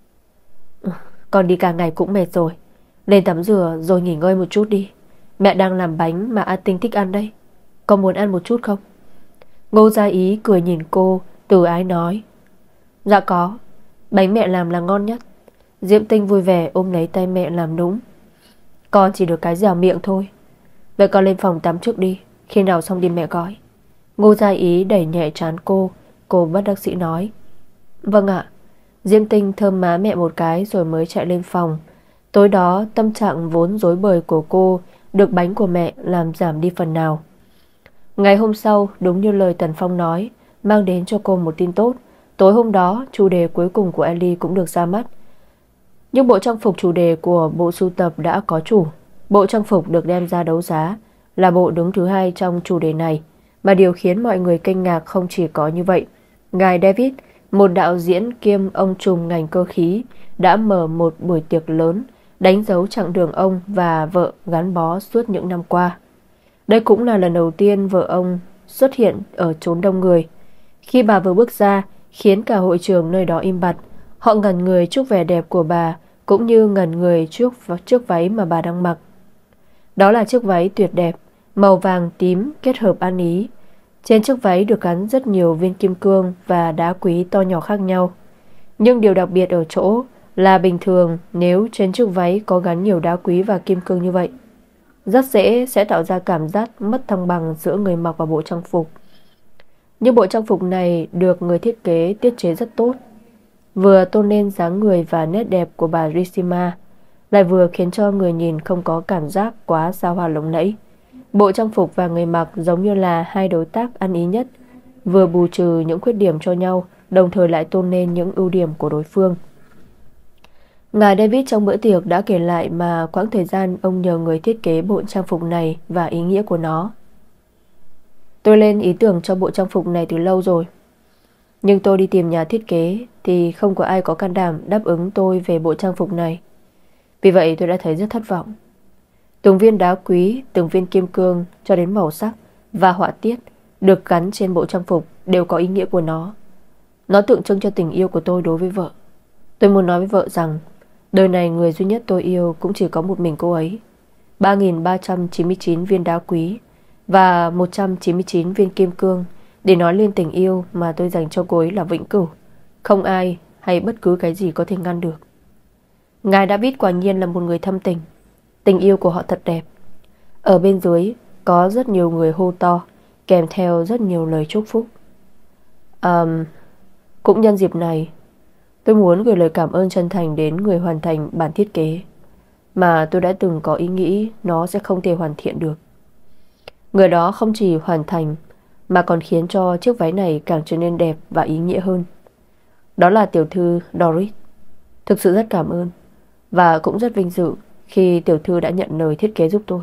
Con đi cả ngày cũng mệt rồi, lên tắm rửa rồi nghỉ ngơi một chút đi. Mẹ đang làm bánh mà A Tinh thích ăn đây, con muốn ăn một chút không? Ngô Gia Ý cười nhìn cô, từ ái nói: Dạ có, bánh mẹ làm là ngon nhất. Diễm Tinh vui vẻ ôm lấy tay mẹ làm nũng: Con chỉ được cái dẻo miệng thôi. Vậy con lên phòng tắm trước đi, khi nào xong đi mẹ gọi. Ngô Gia Ý đẩy nhẹ trán cô bất đắc dĩ nói: Vâng ạ. Diễm Tinh thơm má mẹ một cái rồi mới chạy lên phòng. Tối đó tâm trạng vốn rối bời của cô được bánh của mẹ làm giảm đi phần nào. Ngày hôm sau, đúng như lời Tần Phong nói, mang đến cho cô một tin tốt. Tối hôm đó, chủ đề cuối cùng của Ellie cũng được ra mắt. Nhưng bộ trang phục chủ đề của bộ sưu tập đã có chủ. Bộ trang phục được đem ra đấu giá, là bộ đứng thứ 2 trong chủ đề này. Mà điều khiến mọi người kinh ngạc không chỉ có như vậy. Ngài David, một đạo diễn kiêm ông trùm ngành cơ khí, đã mở một buổi tiệc lớn, đánh dấu chặng đường ông và vợ gắn bó suốt những năm qua. Đây cũng là lần đầu tiên vợ ông xuất hiện ở chốn đông người. Khi bà vừa bước ra, khiến cả hội trường nơi đó im bặt. Họ ngẩn người trước vẻ đẹp của bà, cũng như ngẩn người trước chiếc váy mà bà đang mặc. Đó là chiếc váy tuyệt đẹp, màu vàng tím kết hợp ăn ý. Trên chiếc váy được gắn rất nhiều viên kim cương và đá quý to nhỏ khác nhau. Nhưng điều đặc biệt ở chỗ là bình thường nếu trên chiếc váy có gắn nhiều đá quý và kim cương như vậy, rất dễ sẽ tạo ra cảm giác mất thăng bằng giữa người mặc và bộ trang phục. Nhưng bộ trang phục này được người thiết kế tiết chế rất tốt, vừa tôn lên dáng người và nét đẹp của bà Rishima, lại vừa khiến cho người nhìn không có cảm giác quá xa hoa lộng lẫy. Bộ trang phục và người mặc giống như là hai đối tác ăn ý nhất, vừa bù trừ những khuyết điểm cho nhau, đồng thời lại tôn lên những ưu điểm của đối phương. Ngài David trong bữa tiệc đã kể lại mà quãng thời gian ông nhờ người thiết kế bộ trang phục này và ý nghĩa của nó. Tôi lên ý tưởng cho bộ trang phục này từ lâu rồi, nhưng tôi đi tìm nhà thiết kế thì không có ai có can đảm đáp ứng tôi về bộ trang phục này. Vì vậy tôi đã thấy rất thất vọng. Từng viên đá quý, từng viên kim cương cho đến màu sắc và họa tiết được gắn trên bộ trang phục đều có ý nghĩa của nó. Nó tượng trưng cho tình yêu của tôi đối với vợ. Tôi muốn nói với vợ rằng đời này người duy nhất tôi yêu cũng chỉ có một mình cô ấy. 3.399 viên đá quý và 199 viên kim cương để nói lên tình yêu mà tôi dành cho cô ấy là vĩnh cửu. Không ai hay bất cứ cái gì có thể ngăn được. Ngài David quả nhiên là một người thâm tình. Tình yêu của họ thật đẹp. Ở bên dưới có rất nhiều người hô to, kèm theo rất nhiều lời chúc phúc. Cũng nhân dịp này, tôi muốn gửi lời cảm ơn chân thành đến người hoàn thành bản thiết kế mà tôi đã từng có ý nghĩ nó sẽ không thể hoàn thiện được. Người đó không chỉ hoàn thành mà còn khiến cho chiếc váy này càng trở nên đẹp và ý nghĩa hơn. Đó là tiểu thư Doris. Thực sự rất cảm ơn và cũng rất vinh dự khi tiểu thư đã nhận lời thiết kế giúp tôi.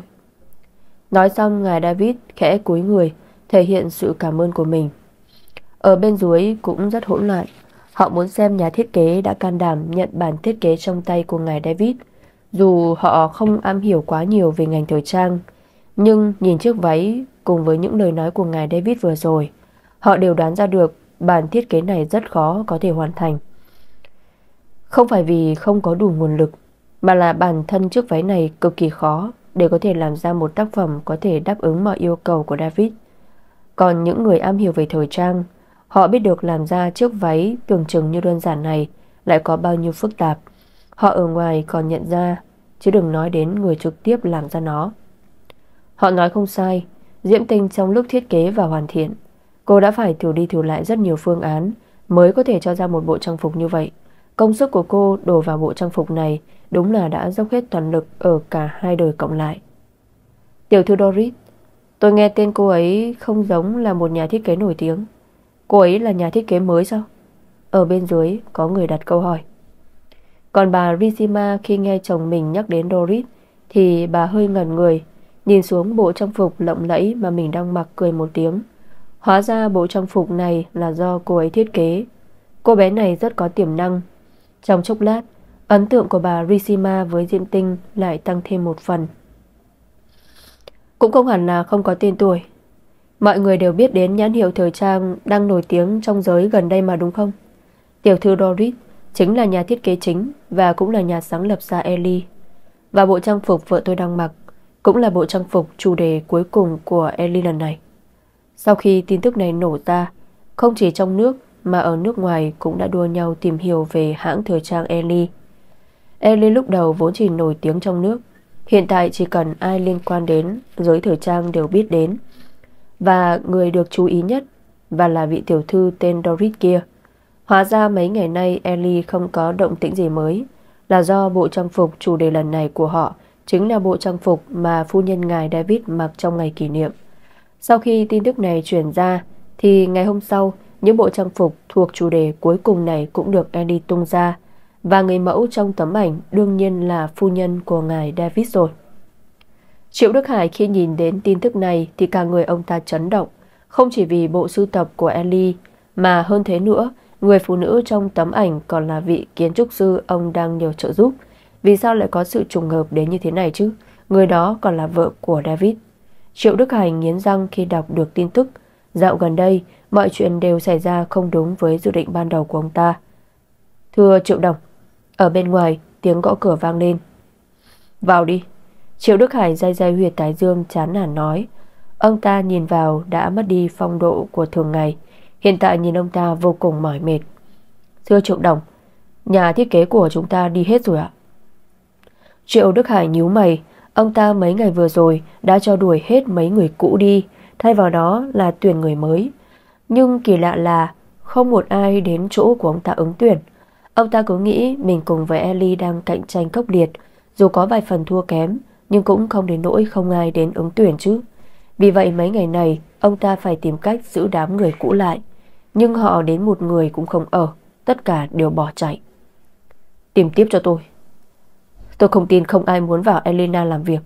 Nói xong, ngài David khẽ cúi người thể hiện sự cảm ơn của mình. Ở bên dưới cũng rất hỗn loạn. Họ muốn xem nhà thiết kế đã can đảm nhận bản thiết kế trong tay của ngài David. Dù họ không am hiểu quá nhiều về ngành thời trang, nhưng nhìn chiếc váy cùng với những lời nói của ngài David vừa rồi, họ đều đoán ra được bản thiết kế này rất khó có thể hoàn thành. Không phải vì không có đủ nguồn lực, mà là bản thân chiếc váy này cực kỳ khó để có thể làm ra một tác phẩm có thể đáp ứng mọi yêu cầu của David. Còn những người am hiểu về thời trang, họ biết được làm ra chiếc váy tưởng chừng như đơn giản này lại có bao nhiêu phức tạp. Họ ở ngoài còn nhận ra, chứ đừng nói đến người trực tiếp làm ra nó. Họ nói không sai. Diễm Tinh trong lúc thiết kế và hoàn thiện, cô đã phải thử đi thử lại rất nhiều phương án mới có thể cho ra một bộ trang phục như vậy. Công sức của cô đổ vào bộ trang phục này đúng là đã dốc hết toàn lực ở cả hai đời cộng lại. Tiểu thư Doris, tôi nghe tên cô ấy không giống là một nhà thiết kế nổi tiếng. Cô ấy là nhà thiết kế mới sao? Ở bên dưới có người đặt câu hỏi. Còn bà Rishima khi nghe chồng mình nhắc đến Doris thì bà hơi ngẩn người, nhìn xuống bộ trang phục lộng lẫy mà mình đang mặc, cười một tiếng. Hóa ra bộ trang phục này là do cô ấy thiết kế. Cô bé này rất có tiềm năng. Trong chốc lát, ấn tượng của bà Rishima với Diễm Tinh lại tăng thêm một phần. Cũng không hẳn là không có tên tuổi. Mọi người đều biết đến nhãn hiệu thời trang đang nổi tiếng trong giới gần đây mà, đúng không? Tiểu thư Doris chính là nhà thiết kế chính và cũng là nhà sáng lập ra Ellie. Và bộ trang phục vợ tôi đang mặc cũng là bộ trang phục chủ đề cuối cùng của Ellie lần này. Sau khi tin tức này nổ ra, không chỉ trong nước mà ở nước ngoài cũng đã đua nhau tìm hiểu về hãng thời trang Ellie. Ellie lúc đầu vốn chỉ nổi tiếng trong nước, hiện tại chỉ cần ai liên quan đến giới thời trang đều biết đến. Và người được chú ý nhất và là vị tiểu thư tên Doris kia. Hóa ra mấy ngày nay Ellie không có động tĩnh gì mới, là do bộ trang phục chủ đề lần này của họ chính là bộ trang phục mà phu nhân ngài David mặc trong ngày kỷ niệm. Sau khi tin tức này truyền ra thì ngày hôm sau, những bộ trang phục thuộc chủ đề cuối cùng này cũng được Ellie tung ra, và người mẫu trong tấm ảnh đương nhiên là phu nhân của ngài David rồi. Triệu Đức Hải khi nhìn đến tin tức này thì cả người ông ta chấn động, không chỉ vì bộ sưu tập của Ellie mà hơn thế nữa, người phụ nữ trong tấm ảnh còn là vị kiến trúc sư ông đang nhờ trợ giúp. Vì sao lại có sự trùng hợp đến như thế này chứ? Người đó còn là vợ của David. Triệu Đức Hải nghiến răng khi đọc được tin tức. Dạo gần đây, mọi chuyện đều xảy ra không đúng với dự định ban đầu của ông ta. Thưa Triệu Đồng. Ở bên ngoài, tiếng gõ cửa vang lên. Vào đi. Triệu Đức Hải day day huyệt thái dương chán nản nói. Ông ta nhìn vào đã mất đi phong độ của thường ngày. Hiện tại nhìn ông ta vô cùng mỏi mệt. Thưa Triệu Đồng, nhà thiết kế của chúng ta đi hết rồi ạ. Triệu Đức Hải nhíu mày. Ông ta mấy ngày vừa rồi đã cho đuổi hết mấy người cũ đi, thay vào đó là tuyển người mới. Nhưng kỳ lạ là không một ai đến chỗ của ông ta ứng tuyển. Ông ta cứ nghĩ mình cùng với Ellie đang cạnh tranh khốc liệt, dù có vài phần thua kém nhưng cũng không đến nỗi không ai đến ứng tuyển chứ. Vì vậy mấy ngày này ông ta phải tìm cách giữ đám người cũ lại. Nhưng họ đến một người cũng không ở, tất cả đều bỏ chạy. Tìm tiếp cho tôi. Tôi không tin không ai muốn vào Elena làm việc.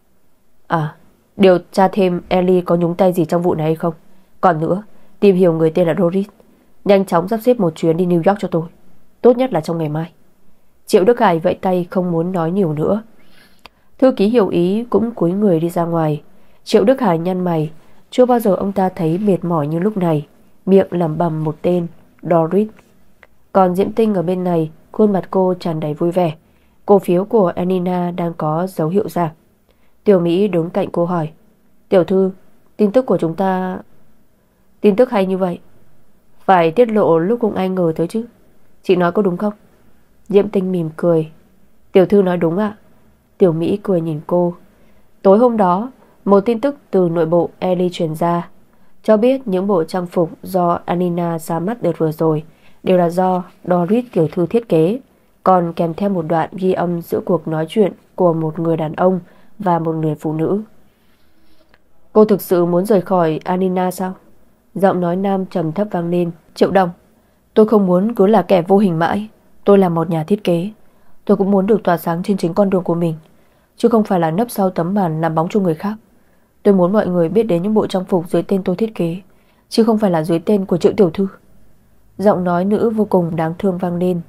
À, điều tra thêm Ellie có nhúng tay gì trong vụ này hay không. Còn nữa, tìm hiểu người tên là Doris. Nhanh chóng sắp xếp một chuyến đi New York cho tôi, tốt nhất là trong ngày mai. Triệu Đức Hải vẫy tay không muốn nói nhiều nữa. Thư ký hiểu ý cũng cúi người đi ra ngoài. Triệu Đức Hải nhăn mày. Chưa bao giờ ông ta thấy mệt mỏi như lúc này, miệng lẩm bẩm một tên: Doris. Còn Diễm Tinh ở bên này, khuôn mặt cô tràn đầy vui vẻ. Cổ phiếu của Anina đang có dấu hiệu giảm. Tiểu Mỹ đứng cạnh cô hỏi: Tiểu thư, tin tức của chúng ta... Tin tức hay như vậy phải tiết lộ lúc không ai ngờ tới chứ. Chị nói có đúng không? Diễm Tinh mỉm cười: Tiểu thư nói đúng ạ. Tiểu Mỹ cười nhìn cô. Tối hôm đó, một tin tức từ nội bộ Ellie truyền ra, cho biết những bộ trang phục do Anina ra mắt đợt vừa rồi đều là do Doris tiểu thư thiết kế, còn kèm theo một đoạn ghi âm giữa cuộc nói chuyện của một người đàn ông và một người phụ nữ. Cô thực sự muốn rời khỏi Anina sao? Giọng nói nam trầm thấp vang lên. Triệu Đồng, tôi không muốn cứ là kẻ vô hình mãi. Tôi là một nhà thiết kế. Tôi cũng muốn được tỏa sáng trên chính con đường của mình, chứ không phải là nấp sau tấm màn làm bóng cho người khác. Tôi muốn mọi người biết đến những bộ trang phục dưới tên tôi thiết kế, chứ không phải là dưới tên của Triệu tiểu thư. Giọng nói nữ vô cùng đáng thương vang lên.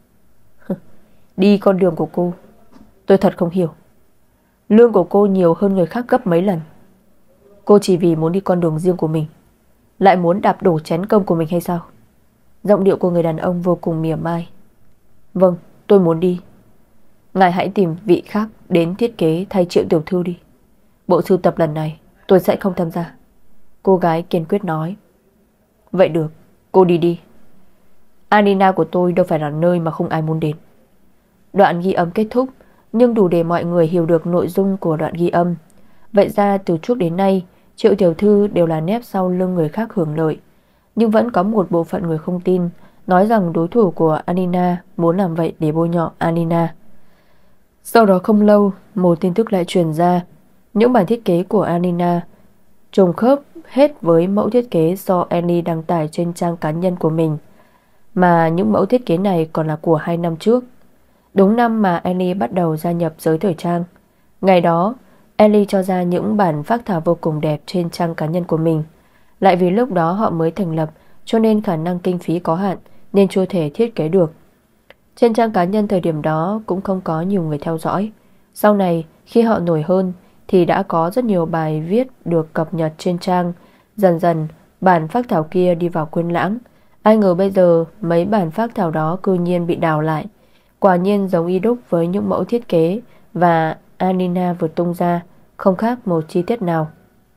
Đi con đường của cô, tôi thật không hiểu. Lương của cô nhiều hơn người khác gấp mấy lần. Cô chỉ vì muốn đi con đường riêng của mình, lại muốn đạp đổ chén cơm của mình hay sao? Giọng điệu của người đàn ông vô cùng mỉa mai. Vâng, tôi muốn đi. Ngài hãy tìm vị khác đến thiết kế thay Triệu tiểu thư đi. Bộ sưu tập lần này tôi sẽ không tham gia. Cô gái kiên quyết nói. Vậy được, cô đi đi. Anina của tôi đâu phải là nơi mà không ai muốn đến. Đoạn ghi âm kết thúc, nhưng đủ để mọi người hiểu được nội dung của đoạn ghi âm. Vậy ra từ trước đến nay, Triệu tiểu thư đều là nép sau lưng người khác hưởng lợi. Nhưng vẫn có một bộ phận người không tin, nói rằng đối thủ của Anina muốn làm vậy để bôi nhọ Anina. Sau đó không lâu, một tin tức lại truyền ra. Những bản thiết kế của Anina trùng khớp hết với mẫu thiết kế do Ellie đăng tải trên trang cá nhân của mình, mà những mẫu thiết kế này còn là của 2 năm trước, đúng năm mà Ellie bắt đầu gia nhập giới thời trang. Ngày đó, Ellie cho ra những bản phác thảo vô cùng đẹp trên trang cá nhân của mình. Lại vì lúc đó họ mới thành lập, cho nên khả năng kinh phí có hạn, nên chưa thể thiết kế được. Trên trang cá nhân thời điểm đó cũng không có nhiều người theo dõi. Sau này, khi họ nổi hơn, thì đã có rất nhiều bài viết được cập nhật trên trang. Dần dần, bản phác thảo kia đi vào quên lãng. Ai ngờ bây giờ mấy bản phác thảo đó cư nhiên bị đào lại. Quả nhiên giống y đúc với những mẫu thiết kế và Anina vừa tung ra, không khác một chi tiết nào.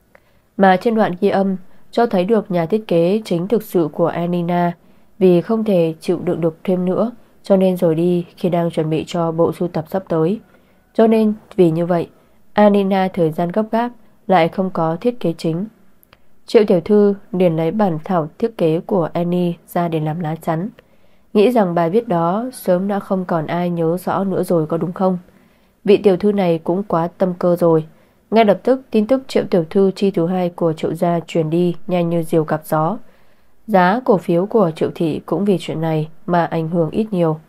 Mà trên đoạn ghi âm cho thấy được nhà thiết kế chính thực sự của Anina, vì không thể chịu đựng được thêm nữa, cho nên rồi đi khi đang chuẩn bị cho bộ sưu tập sắp tới. Cho nên vì như vậy, Anina thời gian gấp gáp lại không có thiết kế chính. Triệu tiểu thư liền lấy bản thảo thiết kế của Annie ra để làm lá chắn, nghĩ rằng bài viết đó sớm đã không còn ai nhớ rõ nữa rồi có đúng không? Vị tiểu thư này cũng quá tâm cơ rồi. Ngay lập tức tin tức Triệu tiểu thư chi thứ hai của Triệu gia truyền đi nhanh như diều gặp gió. Giá cổ phiếu của Triệu thị cũng vì chuyện này mà ảnh hưởng ít nhiều.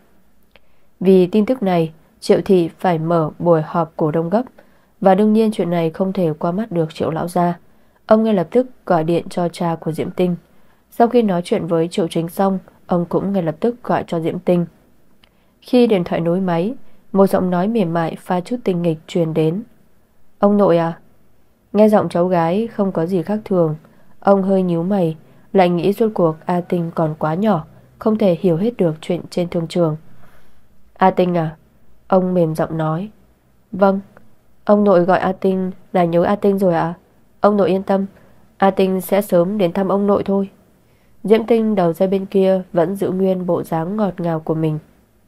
Vì tin tức này, Triệu thị phải mở buổi họp cổ đông gấp, và đương nhiên chuyện này không thể qua mắt được Triệu lão gia. Ông ngay lập tức gọi điện cho cha của Diễm Tinh. Sau khi nói chuyện với Triệu Chính xong, ông cũng ngay lập tức gọi cho Diễm Tinh. Khi điện thoại nối máy, một giọng nói mềm mại pha chút tinh nghịch truyền đến. Ông nội à? Nghe giọng cháu gái không có gì khác thường, ông hơi nhíu mày, lại nghĩ rốt cuộc A Tinh còn quá nhỏ, không thể hiểu hết được chuyện trên thương trường. A Tinh à? Ông mềm giọng nói. Vâng. Ông nội gọi A Tinh là nhớ A Tinh rồi ạ? Ông nội yên tâm, A Tinh sẽ sớm đến thăm ông nội thôi. Diễm Tinh đầu dây bên kia vẫn giữ nguyên bộ dáng ngọt ngào của mình.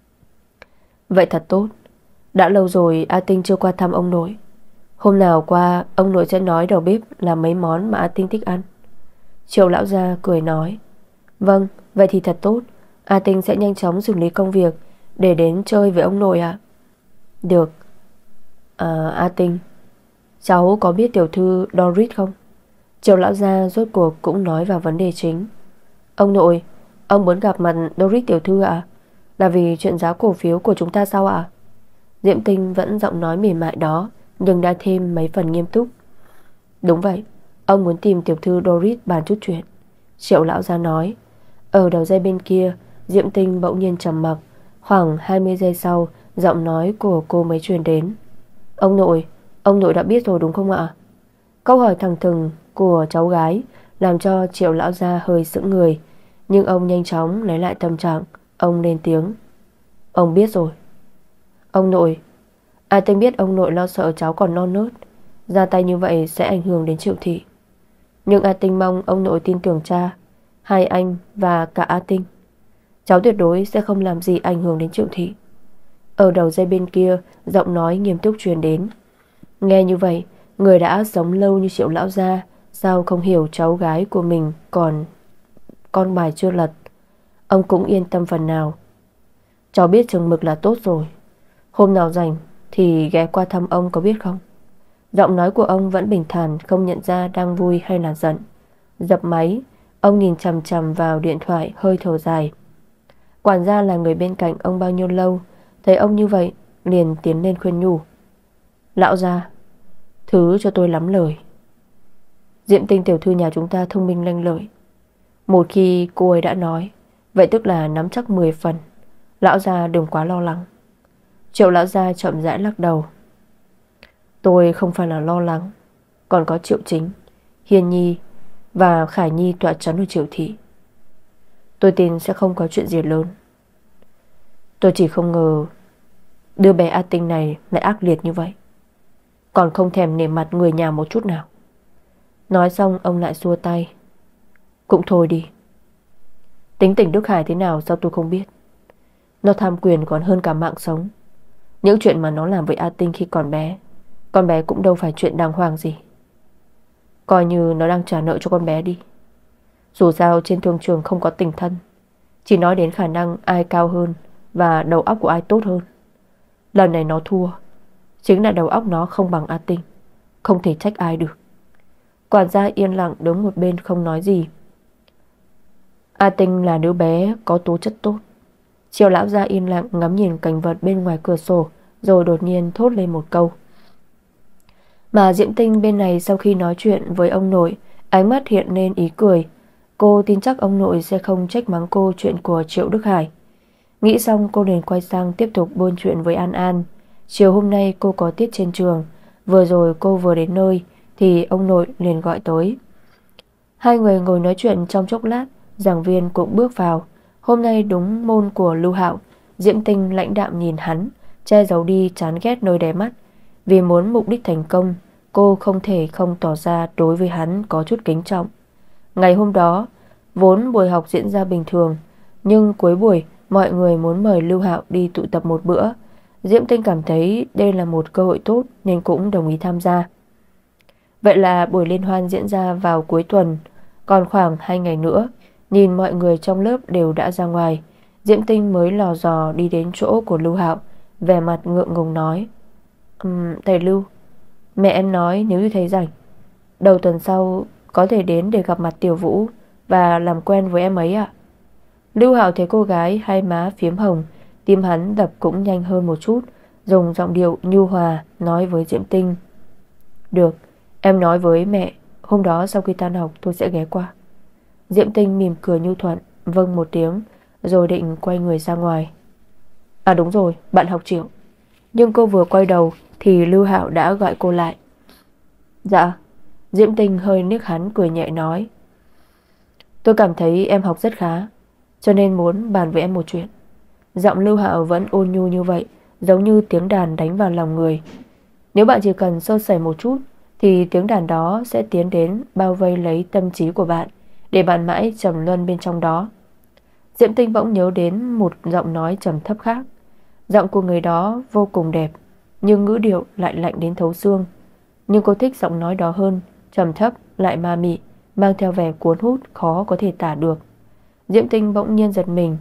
Vậy thật tốt. Đã lâu rồi A Tinh chưa qua thăm ông nội. Hôm nào qua, ông nội sẽ nói đầu bếp làm mấy món mà A Tinh thích ăn. Triệu lão gia cười nói. Vâng, vậy thì thật tốt. A Tinh sẽ nhanh chóng xử lý công việc để đến chơi với ông nội ạ. Được. A Tinh, cháu có biết tiểu thư Doris không? Triệu lão gia rốt cuộc cũng nói vào vấn đề chính. Ông nội, ông muốn gặp mặt Doris tiểu thư ạ? Là vì chuyện giá cổ phiếu của chúng ta sao ạ? Diễm Tinh vẫn giọng nói mềm mại đó, nhưng đã thêm mấy phần nghiêm túc. Đúng vậy, ông muốn tìm tiểu thư Doris bàn chút chuyện. Triệu lão gia nói. Ở đầu dây bên kia, Diễm Tinh bỗng nhiên trầm mặc. Khoảng 20 giây sau, giọng nói của cô mới truyền đến. Ông nội đã biết rồi đúng không ạ? Câu hỏi thẳng thừng của cháu gái làm cho Triệu lão gia hơi sững người, nhưng ông nhanh chóng lấy lại tâm trạng. Ông lên tiếng: Ông biết rồi. Ông nội, ai Tinh biết ông nội lo sợ cháu còn non nớt, ra tay như vậy sẽ ảnh hưởng đến Triệu thị. Nhưng A Tinh mong ông nội tin tưởng cha, hai anh và cả A Tinh. Cháu tuyệt đối sẽ không làm gì ảnh hưởng đến Triệu thị. Ở đầu dây bên kia, giọng nói nghiêm túc truyền đến. Nghe như vậy, người đã sống lâu như Triệu lão gia sao không hiểu cháu gái của mình còn con bài chưa lật. Ông cũng yên tâm phần nào. Cháu biết chừng mực là tốt rồi. Hôm nào rảnh thì ghé qua thăm ông có biết không? Giọng nói của ông vẫn bình thản, không nhận ra đang vui hay là giận. Dập máy, ông nhìn chằm chằm vào điện thoại, hơi thở dài. Quản gia là người bên cạnh ông bao nhiêu lâu, thấy ông như vậy liền tiến lên khuyên nhủ. Lão gia, thứ cho tôi lắm lời. Diệm Tinh tiểu thư nhà chúng ta thông minh lanh lợi. Một khi cô ấy đã nói, vậy tức là nắm chắc 10 phần. Lão gia đừng quá lo lắng. Triệu lão gia chậm rãi lắc đầu. Tôi không phải là lo lắng. Còn có Triệu Chính, Hiên Nhi và Khải Nhi tọa trấn ở Triệu thị. Tôi tin sẽ không có chuyện gì lớn. Tôi chỉ không ngờ đứa bé A Tinh này lại ác liệt như vậy, còn không thèm nể mặt người nhà một chút nào. Nói xong ông lại xua tay. Cũng thôi đi. Tính tình Đức Hải thế nào sao tôi không biết. Nó tham quyền còn hơn cả mạng sống. Những chuyện mà nó làm với A Tinh khi còn bé, con bé cũng đâu phải chuyện đàng hoàng gì. Coi như nó đang trả nợ cho con bé đi. Dù sao trên thương trường không có tình thân, chỉ nói đến khả năng ai cao hơn và đầu óc của ai tốt hơn. Lần này nó thua, chính là đầu óc nó không bằng A Tinh. Không thể trách ai được. Quản gia yên lặng đứng một bên không nói gì. A Tinh là đứa bé có tố chất tốt. Triệu lão gia yên lặng ngắm nhìn cảnh vật bên ngoài cửa sổ, rồi đột nhiên thốt lên một câu. Mà Diễm Tinh bên này sau khi nói chuyện với ông nội, ánh mắt hiện lên ý cười. Cô tin chắc ông nội sẽ không trách mắng cô chuyện của Triệu Đức Hải. Nghĩ xong cô liền quay sang tiếp tục buôn chuyện với An An. Chiều hôm nay cô có tiết trên trường. Vừa rồi cô vừa đến nơi thì ông nội liền gọi tới. Hai người ngồi nói chuyện trong chốc lát, giảng viên cũng bước vào. Hôm nay đúng môn của Lưu Hạo. Diễm Tinh lãnh đạm nhìn hắn, che giấu đi chán ghét nơi đáy mắt. Vì muốn mục đích thành công, cô không thể không tỏ ra đối với hắn có chút kính trọng. Ngày hôm đó, vốn buổi học diễn ra bình thường, nhưng cuối buổi mọi người muốn mời Lưu Hạo đi tụ tập một bữa. Diễm Tinh cảm thấy đây là một cơ hội tốt nên cũng đồng ý tham gia. Vậy là buổi liên hoan diễn ra vào cuối tuần. Còn khoảng 2 ngày nữa, nhìn mọi người trong lớp đều đã ra ngoài, Diễm Tinh mới lò dò đi đến chỗ của Lưu Hạo, vẻ mặt ngượng ngùng nói. Thầy Lưu, mẹ em nói nếu như thầy rảnh, đầu tuần sau có thể đến để gặp mặt Tiểu Vũ và làm quen với em ấy ạ. Lưu Hạo thấy cô gái hai má phiếm hồng, tim hắn đập cũng nhanh hơn một chút, dùng giọng điệu nhu hòa nói với Diễm Tinh. Được, em nói với mẹ, hôm đó sau khi tan học tôi sẽ ghé qua. Diễm Tinh mỉm cười nhu thuận, vâng một tiếng, rồi định quay người ra ngoài. À đúng rồi, bạn học Triệu. Nhưng cô vừa quay đầu thì Lưu Hạo đã gọi cô lại. Dạ. Diễm Tinh hơi liếc hắn cười nhẹ nói. Tôi cảm thấy em học rất khá, cho nên muốn bàn với em một chuyện. Giọng Lưu Hạo vẫn ôn nhu như vậy, giống như tiếng đàn đánh vào lòng người. Nếu bạn chỉ cần sơ sẩy một chút thì tiếng đàn đó sẽ tiến đến bao vây lấy tâm trí của bạn, để bạn mãi trầm luân bên trong đó. Diễm Tinh bỗng nhớ đến một giọng nói trầm thấp khác. Giọng của người đó vô cùng đẹp, nhưng ngữ điệu lại lạnh đến thấu xương. Nhưng cô thích giọng nói đó hơn, trầm thấp lại ma mị, mang theo vẻ cuốn hút khó có thể tả được. Diễm Tinh bỗng nhiên giật mình.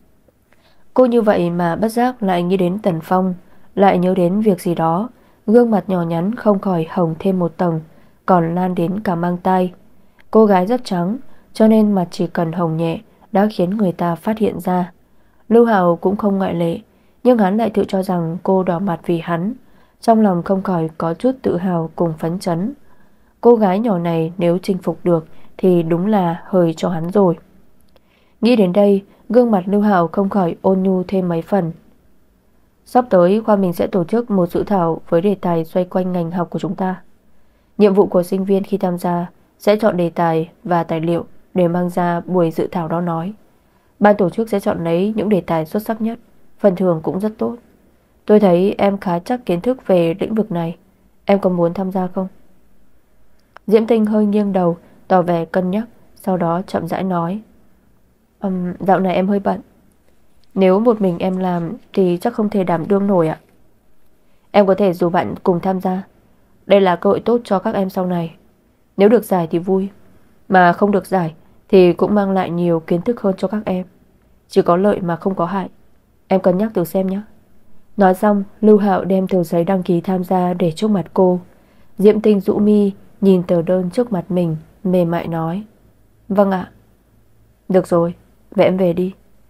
Cô như vậy mà bất giác lại nghĩ đến Tần Phong, lại nhớ đến việc gì đó. Gương mặt nhỏ nhắn không khỏi hồng thêm một tầng, còn lan đến cả mang tai. Cô gái rất trắng, cho nên mặt chỉ cần hồng nhẹ đã khiến người ta phát hiện ra. Lưu Hạo cũng không ngoại lệ, nhưng hắn lại tự cho rằng cô đỏ mặt vì hắn. Trong lòng không khỏi có chút tự hào cùng phấn chấn. Cô gái nhỏ này nếu chinh phục được thì đúng là hời cho hắn rồi. Nghĩ đến đây, gương mặt Lưu Hạo không khỏi ôn nhu thêm mấy phần. Sắp tới khoa mình sẽ tổ chức một dự thảo với đề tài xoay quanh ngành học của chúng ta. Nhiệm vụ của sinh viên khi tham gia sẽ chọn đề tài và tài liệu để mang ra buổi dự thảo đó nói. Ban tổ chức sẽ chọn lấy những đề tài xuất sắc nhất, phần thưởng cũng rất tốt. Tôi thấy em khá chắc kiến thức về lĩnh vực này. Em có muốn tham gia không? Diễm Tinh hơi nghiêng đầu, tỏ vẻ cân nhắc, sau đó chậm rãi nói. Dạo này em hơi bận. Nếu một mình em làm thì chắc không thể đảm đương nổi ạ. Em có thể rủ bạn cùng tham gia. Đây là cơ hội tốt cho các em sau này. Nếu được giải thì vui, mà không được giải thì cũng mang lại nhiều kiến thức hơn cho các em. Chỉ có lợi mà không có hại. Em cân nhắc thử xem nhé. Nói xong, Lưu Hạo đem tờ giấy đăng ký tham gia để trước mặt cô. Diễm Tinh rũ mi nhìn tờ đơn trước mặt mình, mềm mại nói. Vâng ạ. Được rồi, vậy em về đi.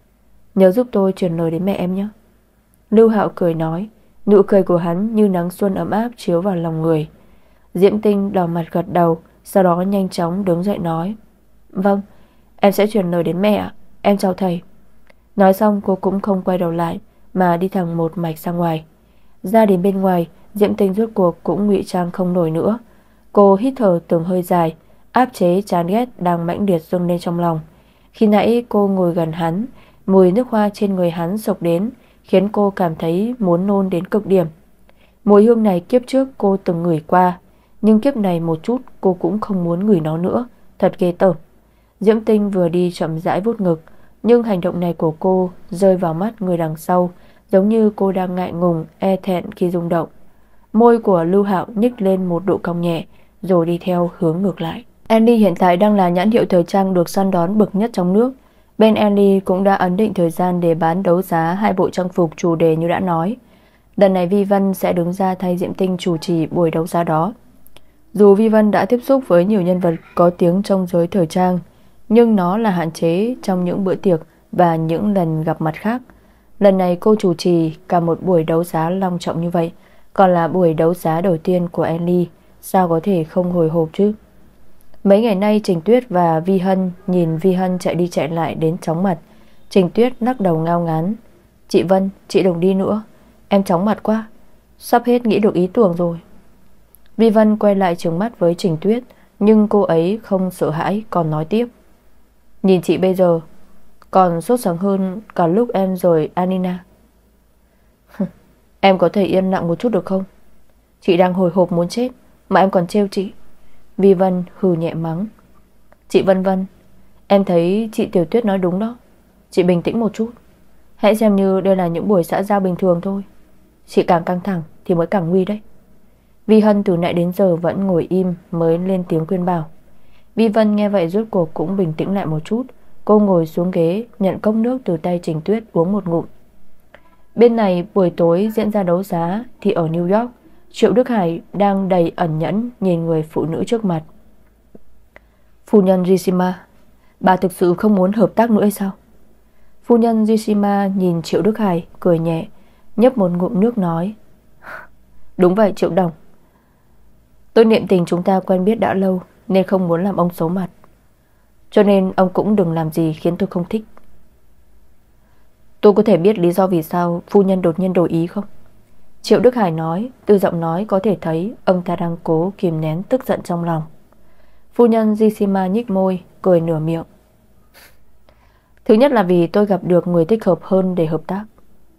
Nhớ giúp tôi truyền lời đến mẹ em nhé. Lưu Hạo cười nói. Nụ cười của hắn như nắng xuân ấm áp chiếu vào lòng người. Diễm Tinh đỏ mặt gật đầu, sau đó nhanh chóng đứng dậy nói. Vâng, em sẽ truyền lời đến mẹ ạ. Em chào thầy. Nói xong cô cũng không quay đầu lại mà đi thẳng một mạch ra ngoài. Ra đến bên ngoài, Diễm Tinh rốt cuộc cũng ngụy trang không nổi nữa. Cô hít thở từng hơi dài, áp chế chán ghét đang mãnh liệt dâng lên trong lòng. Khi nãy cô ngồi gần hắn, mùi nước hoa trên người hắn xộc đến, khiến cô cảm thấy muốn nôn đến cực điểm. Mùi hương này kiếp trước cô từng ngửi qua, nhưng kiếp này một chút cô cũng không muốn ngửi nó nữa. Thật ghê tởm. Diễm Tinh vừa đi chậm rãi vuốt ngực, nhưng hành động này của cô rơi vào mắt người đằng sau, giống như cô đang ngại ngùng, e thẹn khi rung động. Môi của Lưu Hạo nhích lên một độ cong nhẹ, rồi đi theo hướng ngược lại. Annie hiện tại đang là nhãn hiệu thời trang được săn đón bậc nhất trong nước. Bên Annie cũng đã ấn định thời gian để bán đấu giá 2 bộ trang phục chủ đề như đã nói. Lần này Vi Vân sẽ đứng ra thay Diễm Tinh chủ trì buổi đấu giá đó. Dù Vi Vân đã tiếp xúc với nhiều nhân vật có tiếng trong giới thời trang, nhưng nó là hạn chế trong những bữa tiệc và những lần gặp mặt khác. Lần này cô chủ trì cả một buổi đấu giá long trọng như vậy, còn là buổi đấu giá đầu tiên của Annie, sao có thể không hồi hộp chứ? Mấy ngày nay Trình Tuyết và Vi Hân nhìn Vi Hân chạy đi chạy lại đến chóng mặt. Trình Tuyết lắc đầu ngao ngán. Chị Vân, chị đừng đi nữa, em chóng mặt quá, sắp hết nghĩ được ý tưởng rồi. Vi Vân quay lại trừng mắt với Trình Tuyết, nhưng cô ấy không sợ hãi, còn nói tiếp. Nhìn chị bây giờ còn sốt sắng hơn cả lúc em rồi Anina. Em có thể yên lặng một chút được không? Chị đang hồi hộp muốn chết mà em còn trêu chị. Vi Vân hừ nhẹ mắng. Chị Vân Vân, em thấy chị Tiểu Tuyết nói đúng đó. Chị bình tĩnh một chút, hãy xem như đây là những buổi xã giao bình thường thôi. Chị càng căng thẳng thì mới càng nguy đấy. Vi Hân từ nãy đến giờ vẫn ngồi im, mới lên tiếng khuyên bảo. Vi Vân nghe vậy rốt cuộc cũng bình tĩnh lại một chút. Cô ngồi xuống ghế, nhận cốc nước từ tay Trình Tuyết uống một ngụm. Bên này buổi tối diễn ra đấu giá, thì ở New York, Triệu Đức Hải đang đầy ẩn nhẫn nhìn người phụ nữ trước mặt. Phu nhân Rishima, bà thực sự không muốn hợp tác nữa hay sao? Phu nhân Rishima nhìn Triệu Đức Hải cười nhẹ, nhấp một ngụm nước nói. Đúng vậy Triệu Đồng, tôi niệm tình chúng ta quen biết đã lâu, nên không muốn làm ông xấu mặt. Cho nên ông cũng đừng làm gì khiến tôi không thích. Tôi có thể biết lý do vì sao phu nhân đột nhiên đổi ý không? Triệu Đức Hải nói, từ giọng nói có thể thấy ông ta đang cố kìm nén tức giận trong lòng. Phu nhân Jishima nhích môi, cười nửa miệng. Thứ nhất là vì tôi gặp được người thích hợp hơn để hợp tác.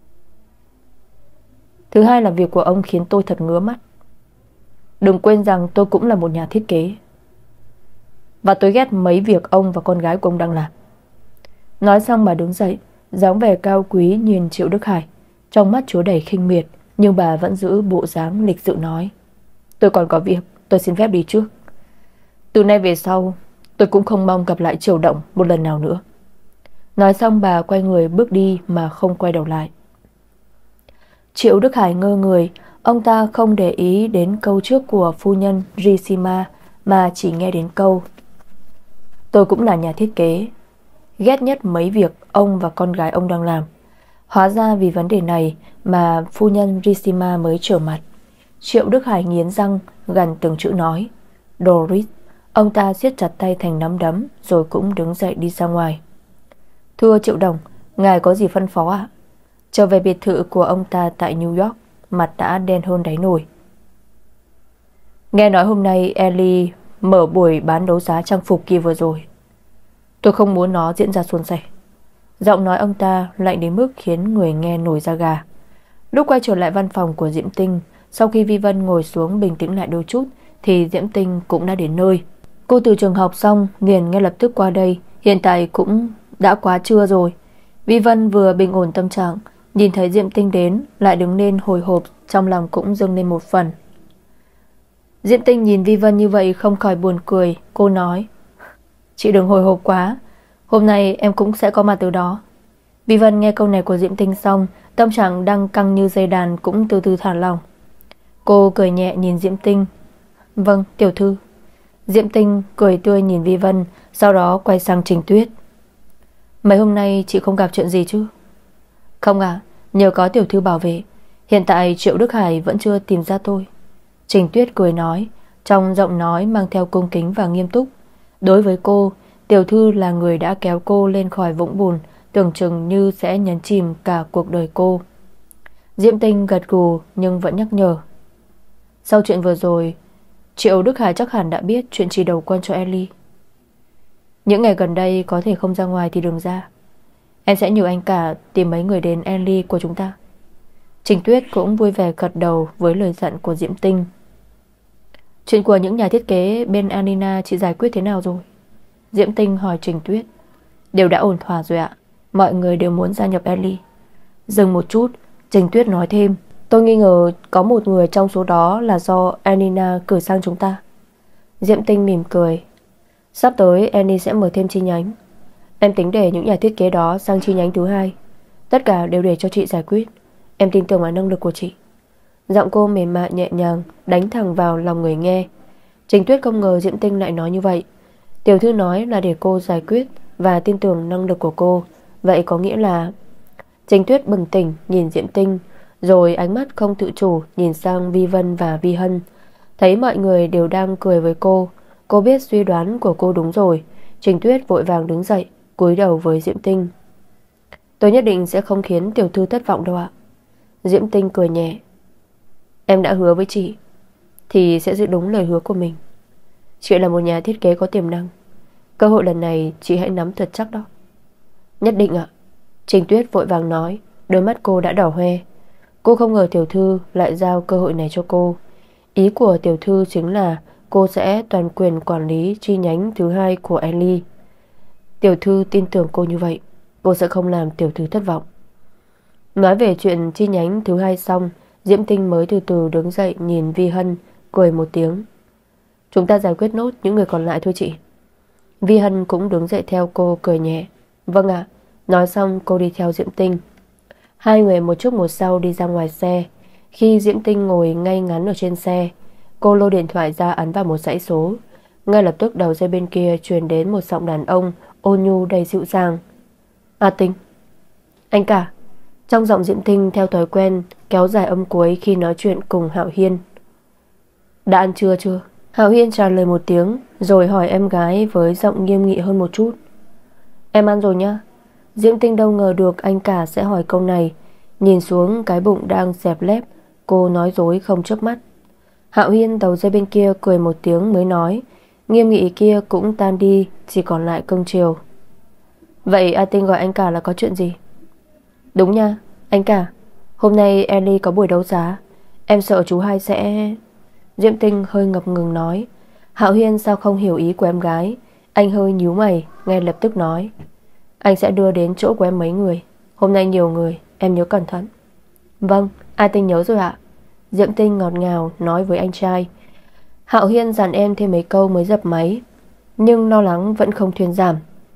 Thứ hai là việc của ông khiến tôi thật ngứa mắt. Đừng quên rằng tôi cũng là một nhà thiết kế, và tôi ghét mấy việc ông và con gái của ông đang làm. Nói xong bà đứng dậy, dáng vẻ cao quý nhìn Triệu Đức Hải, trong mắt chứa đầy khinh miệt, nhưng bà vẫn giữ bộ dáng lịch sự nói. Tôi còn có việc, tôi xin phép đi trước. Từ nay về sau, tôi cũng không mong gặp lại Triều Động một lần nào nữa. Nói xong bà quay người bước đi mà không quay đầu lại. Triệu Đức Hải ngơ người, ông ta không để ý đến câu trước của phu nhân Rishima mà chỉ nghe đến câu. Tôi cũng là nhà thiết kế, ghét nhất mấy việc ông và con gái ông đang làm. Hóa ra vì vấn đề này mà phu nhân Rishima mới trở mặt. Triệu Đức Hải nghiến răng, gằn từng chữ nói. Doris. Ông ta siết chặt tay thành nắm đấm, rồi cũng đứng dậy đi ra ngoài. Thưa Triệu Đồng, ngài có gì phân phó ạ? Trở về biệt thự của ông ta tại New York, mặt đã đen hơn đáy nồi. Nghe nói hôm nay Ellie mở buổi bán đấu giá trang phục kia vừa rồi. Tôi không muốn nó diễn ra suôn sẻ. Giọng nói ông ta lạnh đến mức khiến người nghe nổi da gà. Lúc quay trở lại văn phòng của Diễm Tinh, sau khi Vi Vân ngồi xuống bình tĩnh lại đôi chút, thì Diễm Tinh cũng đã đến nơi. Cô từ trường học xong liền ngay lập tức qua đây. Hiện tại cũng đã quá trưa rồi. Vi Vân vừa bình ổn tâm trạng, nhìn thấy Diễm Tinh đến, lại đứng lên hồi hộp, trong lòng cũng dâng lên một phần. Diễm Tinh nhìn Vi Vân như vậy không khỏi buồn cười. Cô nói: Chị đừng hồi hộp quá, hôm nay em cũng sẽ có mặt từ đó. Vi Vân nghe câu này của Diễm Tinh xong, tâm trạng đang căng như dây đàn cũng từ từ thả lỏng. Cô cười nhẹ nhìn Diễm Tinh. Vâng, tiểu thư. Diễm Tinh cười tươi nhìn Vi Vân, sau đó quay sang Trình Tuyết. Mấy hôm nay chị không gặp chuyện gì chứ? Không ạ, nhờ có tiểu thư bảo vệ. Hiện tại Triệu Đức Hải vẫn chưa tìm ra tôi. Trình Tuyết cười nói, trong giọng nói mang theo cung kính và nghiêm túc. Đối với cô, tiểu thư là người đã kéo cô lên khỏi vũng bùn, tưởng chừng như sẽ nhấn chìm cả cuộc đời cô. Diễm Tinh gật gù nhưng vẫn nhắc nhở. Sau chuyện vừa rồi, Triệu Đức Hải chắc hẳn đã biết chuyện chỉ đầu quân cho Ellie. Những ngày gần đây có thể không ra ngoài thì đừng ra. Em sẽ nhờ anh cả tìm mấy người đến Ellie của chúng ta. Trình Tuyết cũng vui vẻ gật đầu với lời dặn của Diễm Tinh. Chuyện của những nhà thiết kế bên Anina chị giải quyết thế nào rồi? Diễm Tinh hỏi Trình Tuyết. Đều đã ổn thỏa rồi ạ. Mọi người đều muốn gia nhập Ellie. Dừng một chút, Trình Tuyết nói thêm. Tôi nghi ngờ có một người trong số đó là do Anina cử sang chúng ta. Diễm Tinh mỉm cười. Sắp tới Annie sẽ mở thêm chi nhánh. Em tính để những nhà thiết kế đó sang chi nhánh thứ hai. Tất cả đều để cho chị giải quyết. Em tin tưởng vào năng lực của chị. Giọng cô mềm mại nhẹ nhàng, đánh thẳng vào lòng người nghe. Trình Tuyết không ngờ Diễm Tinh lại nói như vậy. Tiểu thư nói là để cô giải quyết và tin tưởng năng lực của cô. Vậy có nghĩa là... Trình Tuyết bừng tỉnh nhìn Diễm Tinh, rồi ánh mắt không tự chủ nhìn sang Vi Vân và Vi Hân. Thấy mọi người đều đang cười với cô biết suy đoán của cô đúng rồi. Trình Tuyết vội vàng đứng dậy, cúi đầu với Diễm Tinh. Tôi nhất định sẽ không khiến tiểu thư thất vọng đâu ạ. Diễm Tinh cười nhẹ. Em đã hứa với chị thì sẽ giữ đúng lời hứa của mình. Chị là một nhà thiết kế có tiềm năng. Cơ hội lần này chị hãy nắm thật chắc đó. Nhất định ạ. Trình Tuyết vội vàng nói, đôi mắt cô đã đỏ hoe. Cô không ngờ tiểu thư lại giao cơ hội này cho cô. Ý của tiểu thư chính là cô sẽ toàn quyền quản lý chi nhánh thứ hai của Ellie. Tiểu thư tin tưởng cô như vậy, cô sẽ không làm tiểu thư thất vọng. Nói về chuyện chi nhánh thứ hai xong, Diễm Tinh mới từ từ đứng dậy nhìn Vi Hân, cười một tiếng. Chúng ta giải quyết nốt những người còn lại thôi chị. Vi Hân cũng đứng dậy theo cô, cười nhẹ. Vâng ạ. Nói xong cô đi theo Diễm Tinh. Hai người một trước một sau đi ra ngoài xe. Khi Diễm Tinh ngồi ngay ngắn ở trên xe, cô lôi điện thoại ra ấn vào một dãy số. Ngay lập tức đầu dây bên kia truyền đến một giọng đàn ông ôn nhu đầy dịu dàng. À Tinh. Anh cả. Trong giọng Diễm Tinh theo thói quen kéo dài âm cuối khi nói chuyện cùng Hạo Hiên. Đã ăn trưa chưa? Hạo Hiên trả lời một tiếng, rồi hỏi em gái với giọng nghiêm nghị hơn một chút. Em ăn rồi nhá. Diễm Tinh đâu ngờ được anh cả sẽ hỏi câu này. Nhìn xuống cái bụng đang xẹp lép, cô nói dối không chớp mắt. Hạo Hiên đầu dây bên kia cười một tiếng mới nói. Nghiêm nghị kia cũng tan đi, chỉ còn lại cưng chiều. Vậy A Tinh gọi anh cả là có chuyện gì? Đúng nha, anh cả. Hôm nay Ellie có buổi đấu giá. Em sợ chú hai sẽ... Diễm Tinh hơi ngập ngừng nói. Hạo Hiên sao không hiểu ý của em gái. Anh hơi nhíu mày, ngay lập tức nói. Anh sẽ đưa đến chỗ của em mấy người. Hôm nay nhiều người, em nhớ cẩn thận. Vâng, A Tinh nhớ rồi ạ. Diễm Tinh ngọt ngào nói với anh trai. Hạo Hiên dặn em thêm mấy câu mới dập máy, nhưng lo lắng vẫn không thuyên giảm.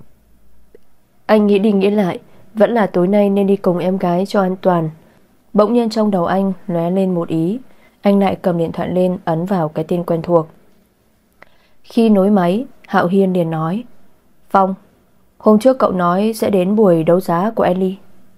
Anh nghĩ đi nghĩ lại, vẫn là tối nay nên đi cùng em gái cho an toàn. Bỗng nhiên trong đầu anh lóe lên một ý. Anh lại cầm điện thoại lên ấn vào cái tên quen thuộc. Khi nối máy, Hạo Hiên liền nói. Phong, hôm trước cậu nói sẽ đến buổi đấu giá của Ellie.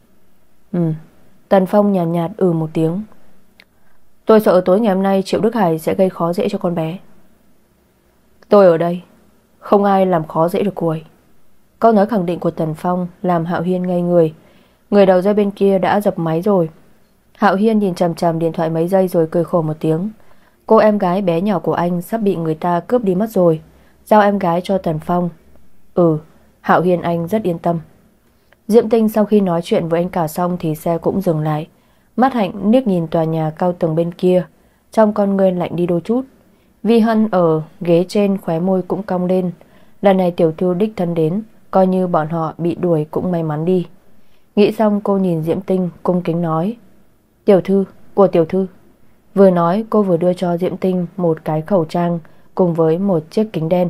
Tần Phong nhàn nhạt một tiếng. Tôi sợ tối ngày hôm nay Triệu Đức Hải sẽ gây khó dễ cho con bé. Tôi ở đây, không ai làm khó dễ được cô ấy. Câu nói khẳng định của Tần Phong làm Hạo Hiên ngây người. Người đầu dây bên kia đã dập máy rồi. Hạo Hiên nhìn chằm chằm điện thoại mấy giây rồi cười khổ một tiếng. Cô em gái bé nhỏ của anh sắp bị người ta cướp đi mất rồi. Giao em gái cho Tần Phong. Hạo Hiên anh rất yên tâm. Diễm Tinh sau khi nói chuyện với anh cả xong thì xe cũng dừng lại. Mắt Hạnh liếc nhìn tòa nhà cao tầng bên kia, trong con ngươi lạnh đi đôi chút. Vi Hân ở ghế trên khóe môi cũng cong lên. Lần này tiểu thư đích thân đến, coi như bọn họ bị đuổi cũng may mắn đi. Nghĩ xong cô nhìn Diễm Tinh cung kính nói: Tiểu thư, của tiểu thư. Vừa nói cô vừa đưa cho Diễm Tinh một cái khẩu trang cùng với một chiếc kính đen.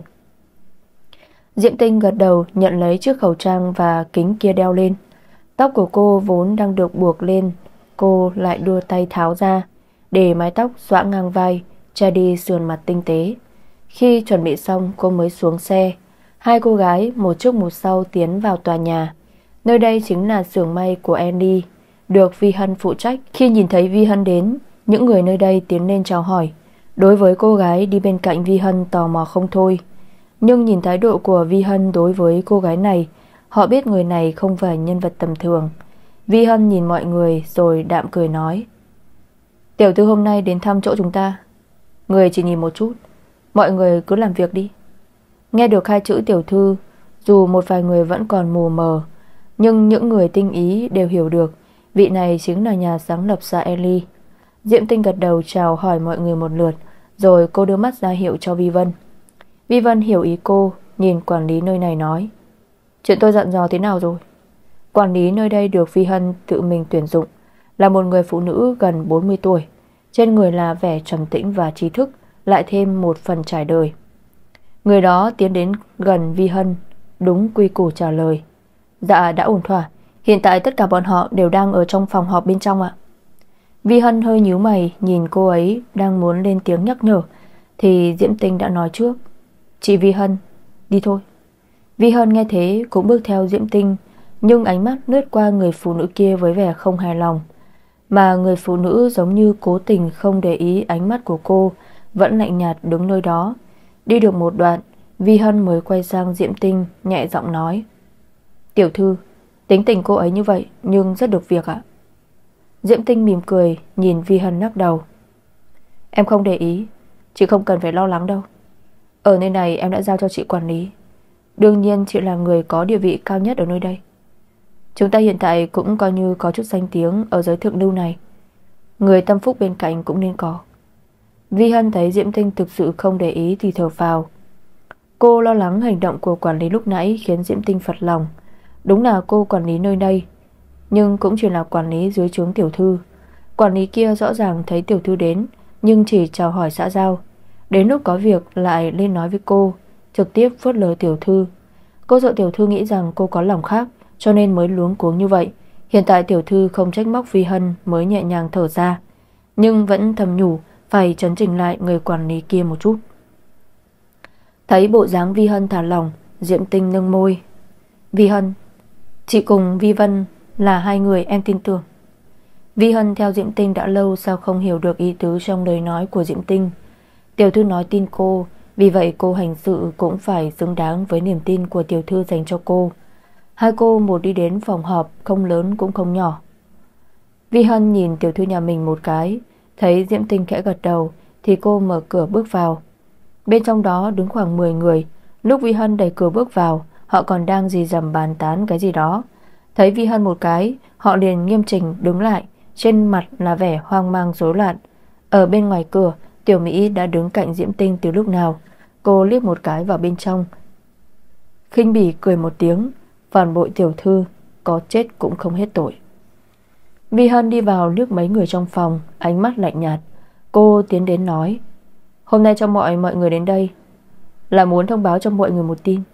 Diễm Tinh gật đầu nhận lấy chiếc khẩu trang và kính kia đeo lên. Tóc của cô vốn đang được buộc lên, cô lại đưa tay tháo ra, để mái tóc xõa ngang vai, che đi sườn mặt tinh tế. Khi chuẩn bị xong cô mới xuống xe. Hai cô gái một trước một sau tiến vào tòa nhà. Nơi đây chính là xưởng may của Andy, được Vi Hân phụ trách. Khi nhìn thấy Vi Hân đến, những người nơi đây tiến lên chào hỏi. Đối với cô gái đi bên cạnh Vi Hân tò mò không thôi. Nhưng nhìn thái độ của Vi Hân đối với cô gái này, họ biết người này không phải nhân vật tầm thường. Vi Hân nhìn mọi người rồi đạm cười nói: Tiểu thư hôm nay đến thăm chỗ chúng ta, người chỉ nhìn một chút, mọi người cứ làm việc đi. Nghe được hai chữ tiểu thư, dù một vài người vẫn còn mù mờ, nhưng những người tinh ý đều hiểu được vị này chính là nhà sáng lập ra Ellie. Diễm Tinh gật đầu chào hỏi mọi người một lượt, rồi cô đưa mắt ra hiệu cho Vi Vân. Vi Vân hiểu ý cô, nhìn quản lý nơi này nói: Chuyện tôi dặn dò thế nào rồi? Quản lý nơi đây được Vi Hân tự mình tuyển dụng, là một người phụ nữ gần 40 tuổi, trên người là vẻ trầm tĩnh và trí thức, lại thêm một phần trải đời. Người đó tiến đến gần Vi Hân, đúng quy củ trả lời: Dạ đã ổn thỏa, hiện tại tất cả bọn họ đều đang ở trong phòng họp bên trong ạ. Vi Hân hơi nhíu mày nhìn cô ấy đang muốn lên tiếng nhắc nhở, thì Diễm Tinh đã nói trước: Chị Vi Hân, đi thôi. Vi Hân nghe thế cũng bước theo Diễm Tinh, nhưng ánh mắt lướt qua người phụ nữ kia với vẻ không hài lòng. Mà người phụ nữ giống như cố tình không để ý ánh mắt của cô, vẫn lạnh nhạt đứng nơi đó. Đi được một đoạn, Vi Hân mới quay sang Diễm Tinh, nhẹ giọng nói: Tiểu thư, tính tình cô ấy như vậy nhưng rất được việc ạ. Diễm Tinh mỉm cười nhìn Vi Hân lắc đầu: Em không để ý, chị không cần phải lo lắng đâu. Ở nơi này em đã giao cho chị quản lý, đương nhiên chị là người có địa vị cao nhất ở nơi đây. Chúng ta hiện tại cũng coi như có chút danh tiếng ở giới thượng lưu này, người tâm phúc bên cạnh cũng nên có. Vi Hân thấy Diễm Tinh thực sự không để ý thì thở phào. Cô lo lắng hành động của quản lý lúc nãy khiến Diễm Tinh phật lòng. Đúng là cô quản lý nơi đây, nhưng cũng chỉ là quản lý dưới trướng tiểu thư. Quản lý kia rõ ràng thấy tiểu thư đến, nhưng chỉ chào hỏi xã giao, đến lúc có việc lại lên nói với cô, trực tiếp phớt lờ tiểu thư. Cô sợ tiểu thư nghĩ rằng cô có lòng khác, cho nên mới luống cuống như vậy. Hiện tại tiểu thư không trách móc Vi Hân mới nhẹ nhàng thở ra, nhưng vẫn thầm nhủ phải chấn chỉnh lại người quản lý kia một chút. Thấy bộ dáng Vi Hân thả lỏng, Diễm Tinh nâng môi: Vi Hân, chị cùng Vi Vân là hai người em tin tưởng. Vi Hân theo Diễm Tinh đã lâu, sao không hiểu được ý tứ trong lời nói của Diễm Tinh. Tiểu thư nói tin cô, vì vậy cô hành sự cũng phải xứng đáng với niềm tin của tiểu thư dành cho cô. Hai cô một đi đến phòng họp không lớn cũng không nhỏ. Vi Hân nhìn tiểu thư nhà mình một cái, thấy Diễm Tinh khẽ gật đầu thì cô mở cửa bước vào. Bên trong đó đứng khoảng 10 người. Lúc Vi Hân đẩy cửa bước vào, họ còn đang rì rầm bàn tán cái gì đó. Thấy Vi Hân một cái, họ liền nghiêm chỉnh đứng lại, trên mặt là vẻ hoang mang rối loạn. Ở bên ngoài cửa, Tiểu Mỹ đã đứng cạnh Diễm Tinh từ lúc nào. Cô liếc một cái vào bên trong, khinh bỉ cười một tiếng: Phản bội tiểu thư, có chết cũng không hết tội. Vi Hân đi vào liếc mấy người trong phòng, ánh mắt lạnh nhạt. Cô tiến đến nói: Hôm nay cho mọi người đến đây là muốn thông báo cho mọi người một tin.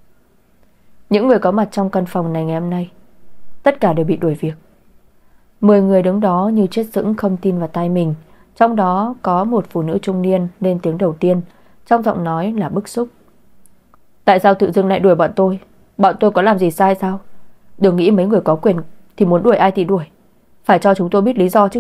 Những người có mặt trong căn phòng này ngày hôm nay tất cả đều bị đuổi việc. 10 người đứng đó như chết sững không tin vào tai mình. Trong đó có một phụ nữ trung niên lên tiếng đầu tiên, trong giọng nói là bức xúc: Tại sao tự dưng lại đuổi bọn tôi? Bọn tôi có làm gì sai sao? Đừng nghĩ mấy người có quyền thì muốn đuổi ai thì đuổi, phải cho chúng tôi biết lý do chứ.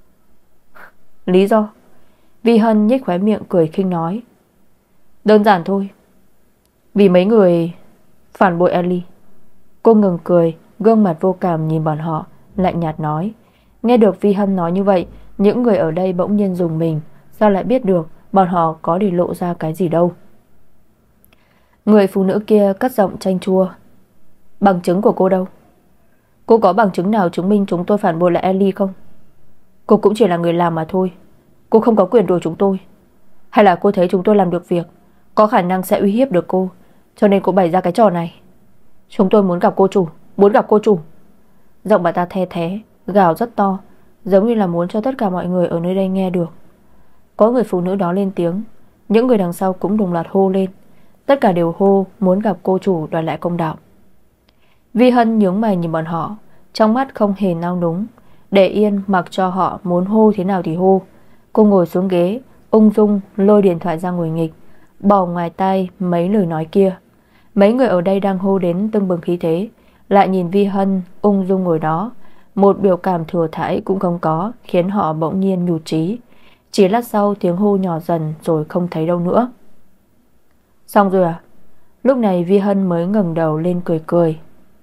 Lý do? Vi Hân nhếch khóe miệng cười khinh nói: Đơn giản thôi, vì mấy người phản bội Ellie. Cô ngừng cười, gương mặt vô cảm nhìn bọn họ, lạnh nhạt nói. Nghe được Vi Hân nói như vậy, những người ở đây bỗng nhiên rùng mình. Sao lại biết được bọn họ có để lộ ra cái gì đâu. Người phụ nữ kia cất giọng chanh chua. Bằng chứng của cô đâu? Cô có bằng chứng nào chứng minh chúng tôi phản bội lại Ellie không? Cô cũng chỉ là người làm mà thôi. Cô không có quyền đuổi chúng tôi. Hay là cô thấy chúng tôi làm được việc có khả năng sẽ uy hiếp được cô, cho nên cô bày ra cái trò này? Chúng tôi muốn gặp cô chủ. Muốn gặp cô chủ. Giọng bà ta the thé, gào rất to, giống như là muốn cho tất cả mọi người ở nơi đây nghe được. Có người phụ nữ đó lên tiếng, những người đằng sau cũng đồng loạt hô lên. Tất cả đều hô muốn gặp cô chủ đòi lại công đạo. Vi Hân nhướng mày nhìn bọn họ, trong mắt không hề nao núng, để yên mặc cho họ muốn hô thế nào thì hô. Cô ngồi xuống ghế, ung dung lôi điện thoại ra ngồi nghịch, bỏ ngoài tai mấy lời nói kia. Mấy người ở đây đang hô đến tưng bừng khí thế, lại nhìn Vi Hân ung dung ngồi đó, một biểu cảm thừa thãi cũng không có, khiến họ bỗng nhiên nhụt chí. Chỉ lát sau tiếng hô nhỏ dần rồi không thấy đâu nữa. Xong rồi à? Lúc này Vi Hân mới ngẩng đầu lên cười cười.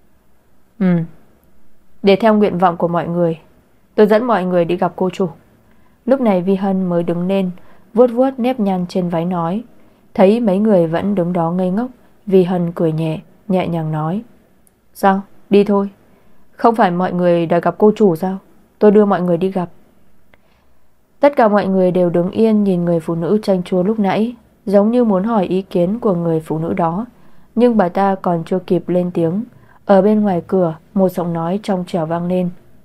Để theo nguyện vọng của mọi người, tôi dẫn mọi người đi gặp cô chủ. Lúc này Vi Hân mới đứng lên, vuốt vuốt nếp nhăn trên váy nói. Thấy mấy người vẫn đứng đó ngây ngốc, Vi Hân cười nhẹ, nhẹ nhàng nói. Sao? Đi thôi. Không phải mọi người đòi gặp cô chủ sao? Tôi đưa mọi người đi gặp. Tất cả mọi người đều đứng yên nhìn người phụ nữ chanh chua lúc nãy, giống như muốn hỏi ý kiến của người phụ nữ đó. Nhưng bà ta còn chưa kịp lên tiếng, ở bên ngoài cửa một giọng nói trong trẻo vang lên.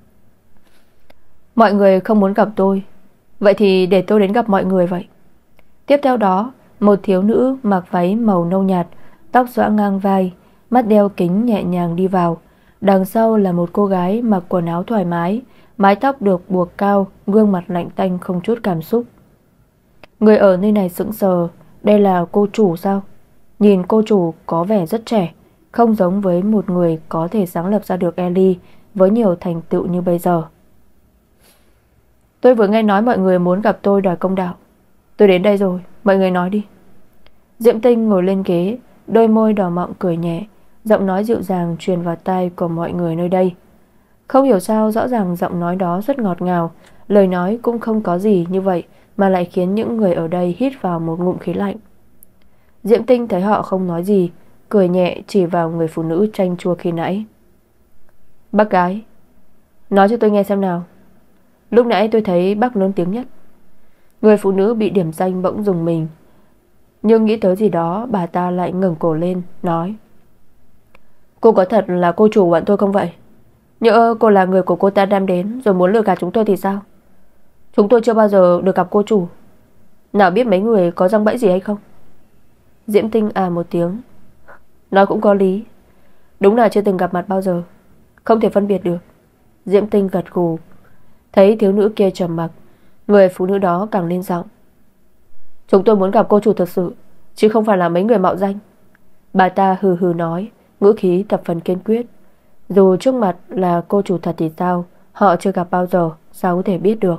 Mọi người không muốn gặp tôi, vậy thì để tôi đến gặp mọi người vậy. Tiếp theo đó, một thiếu nữ mặc váy màu nâu nhạt, tóc xõa ngang vai, mắt đeo kính nhẹ nhàng đi vào. Đằng sau là một cô gái mặc quần áo thoải mái, mái tóc được buộc cao, gương mặt lạnh tanh không chút cảm xúc. Người ở nơi này sững sờ, đây là cô chủ sao? Nhìn cô chủ có vẻ rất trẻ, không giống với một người có thể sáng lập ra được Ellie với nhiều thành tựu như bây giờ. Tôi vừa nghe nói mọi người muốn gặp tôi đòi công đạo. Tôi đến đây rồi, mọi người nói đi. Diễm Tinh ngồi lên ghế, đôi môi đỏ mọng cười nhẹ, giọng nói dịu dàng truyền vào tai của mọi người nơi đây. Không hiểu sao rõ ràng giọng nói đó rất ngọt ngào, lời nói cũng không có gì như vậy mà lại khiến những người ở đây hít vào một ngụm khí lạnh. Diễm Tinh thấy họ không nói gì, cười nhẹ chỉ vào người phụ nữ chanh chua khi nãy. Bác gái, nói cho tôi nghe xem nào. Lúc nãy tôi thấy bác lớn tiếng nhất. Người phụ nữ bị điểm danh bỗng rùng mình, nhưng nghĩ tới gì đó bà ta lại ngẩng cổ lên nói. Cô có thật là cô chủ bọn tôi không vậy? Nhỡ cô là người của cô ta đem đến rồi muốn lừa gạt chúng tôi thì sao? Chúng tôi chưa bao giờ được gặp cô chủ, nào biết mấy người có răng bẫy gì hay không? Diễm Tinh à một tiếng. Nói cũng có lý, đúng là chưa từng gặp mặt bao giờ, không thể phân biệt được. Diễm Tinh gật gù. Thấy thiếu nữ kia trầm mặc, người phụ nữ đó càng lên giọng. Chúng tôi muốn gặp cô chủ thực sự, chứ không phải là mấy người mạo danh. Bà ta hừ hừ nói, ngữ khí thập phần kiên quyết. Dù trước mặt là cô chủ thật thì sao, họ chưa gặp bao giờ, sao có thể biết được.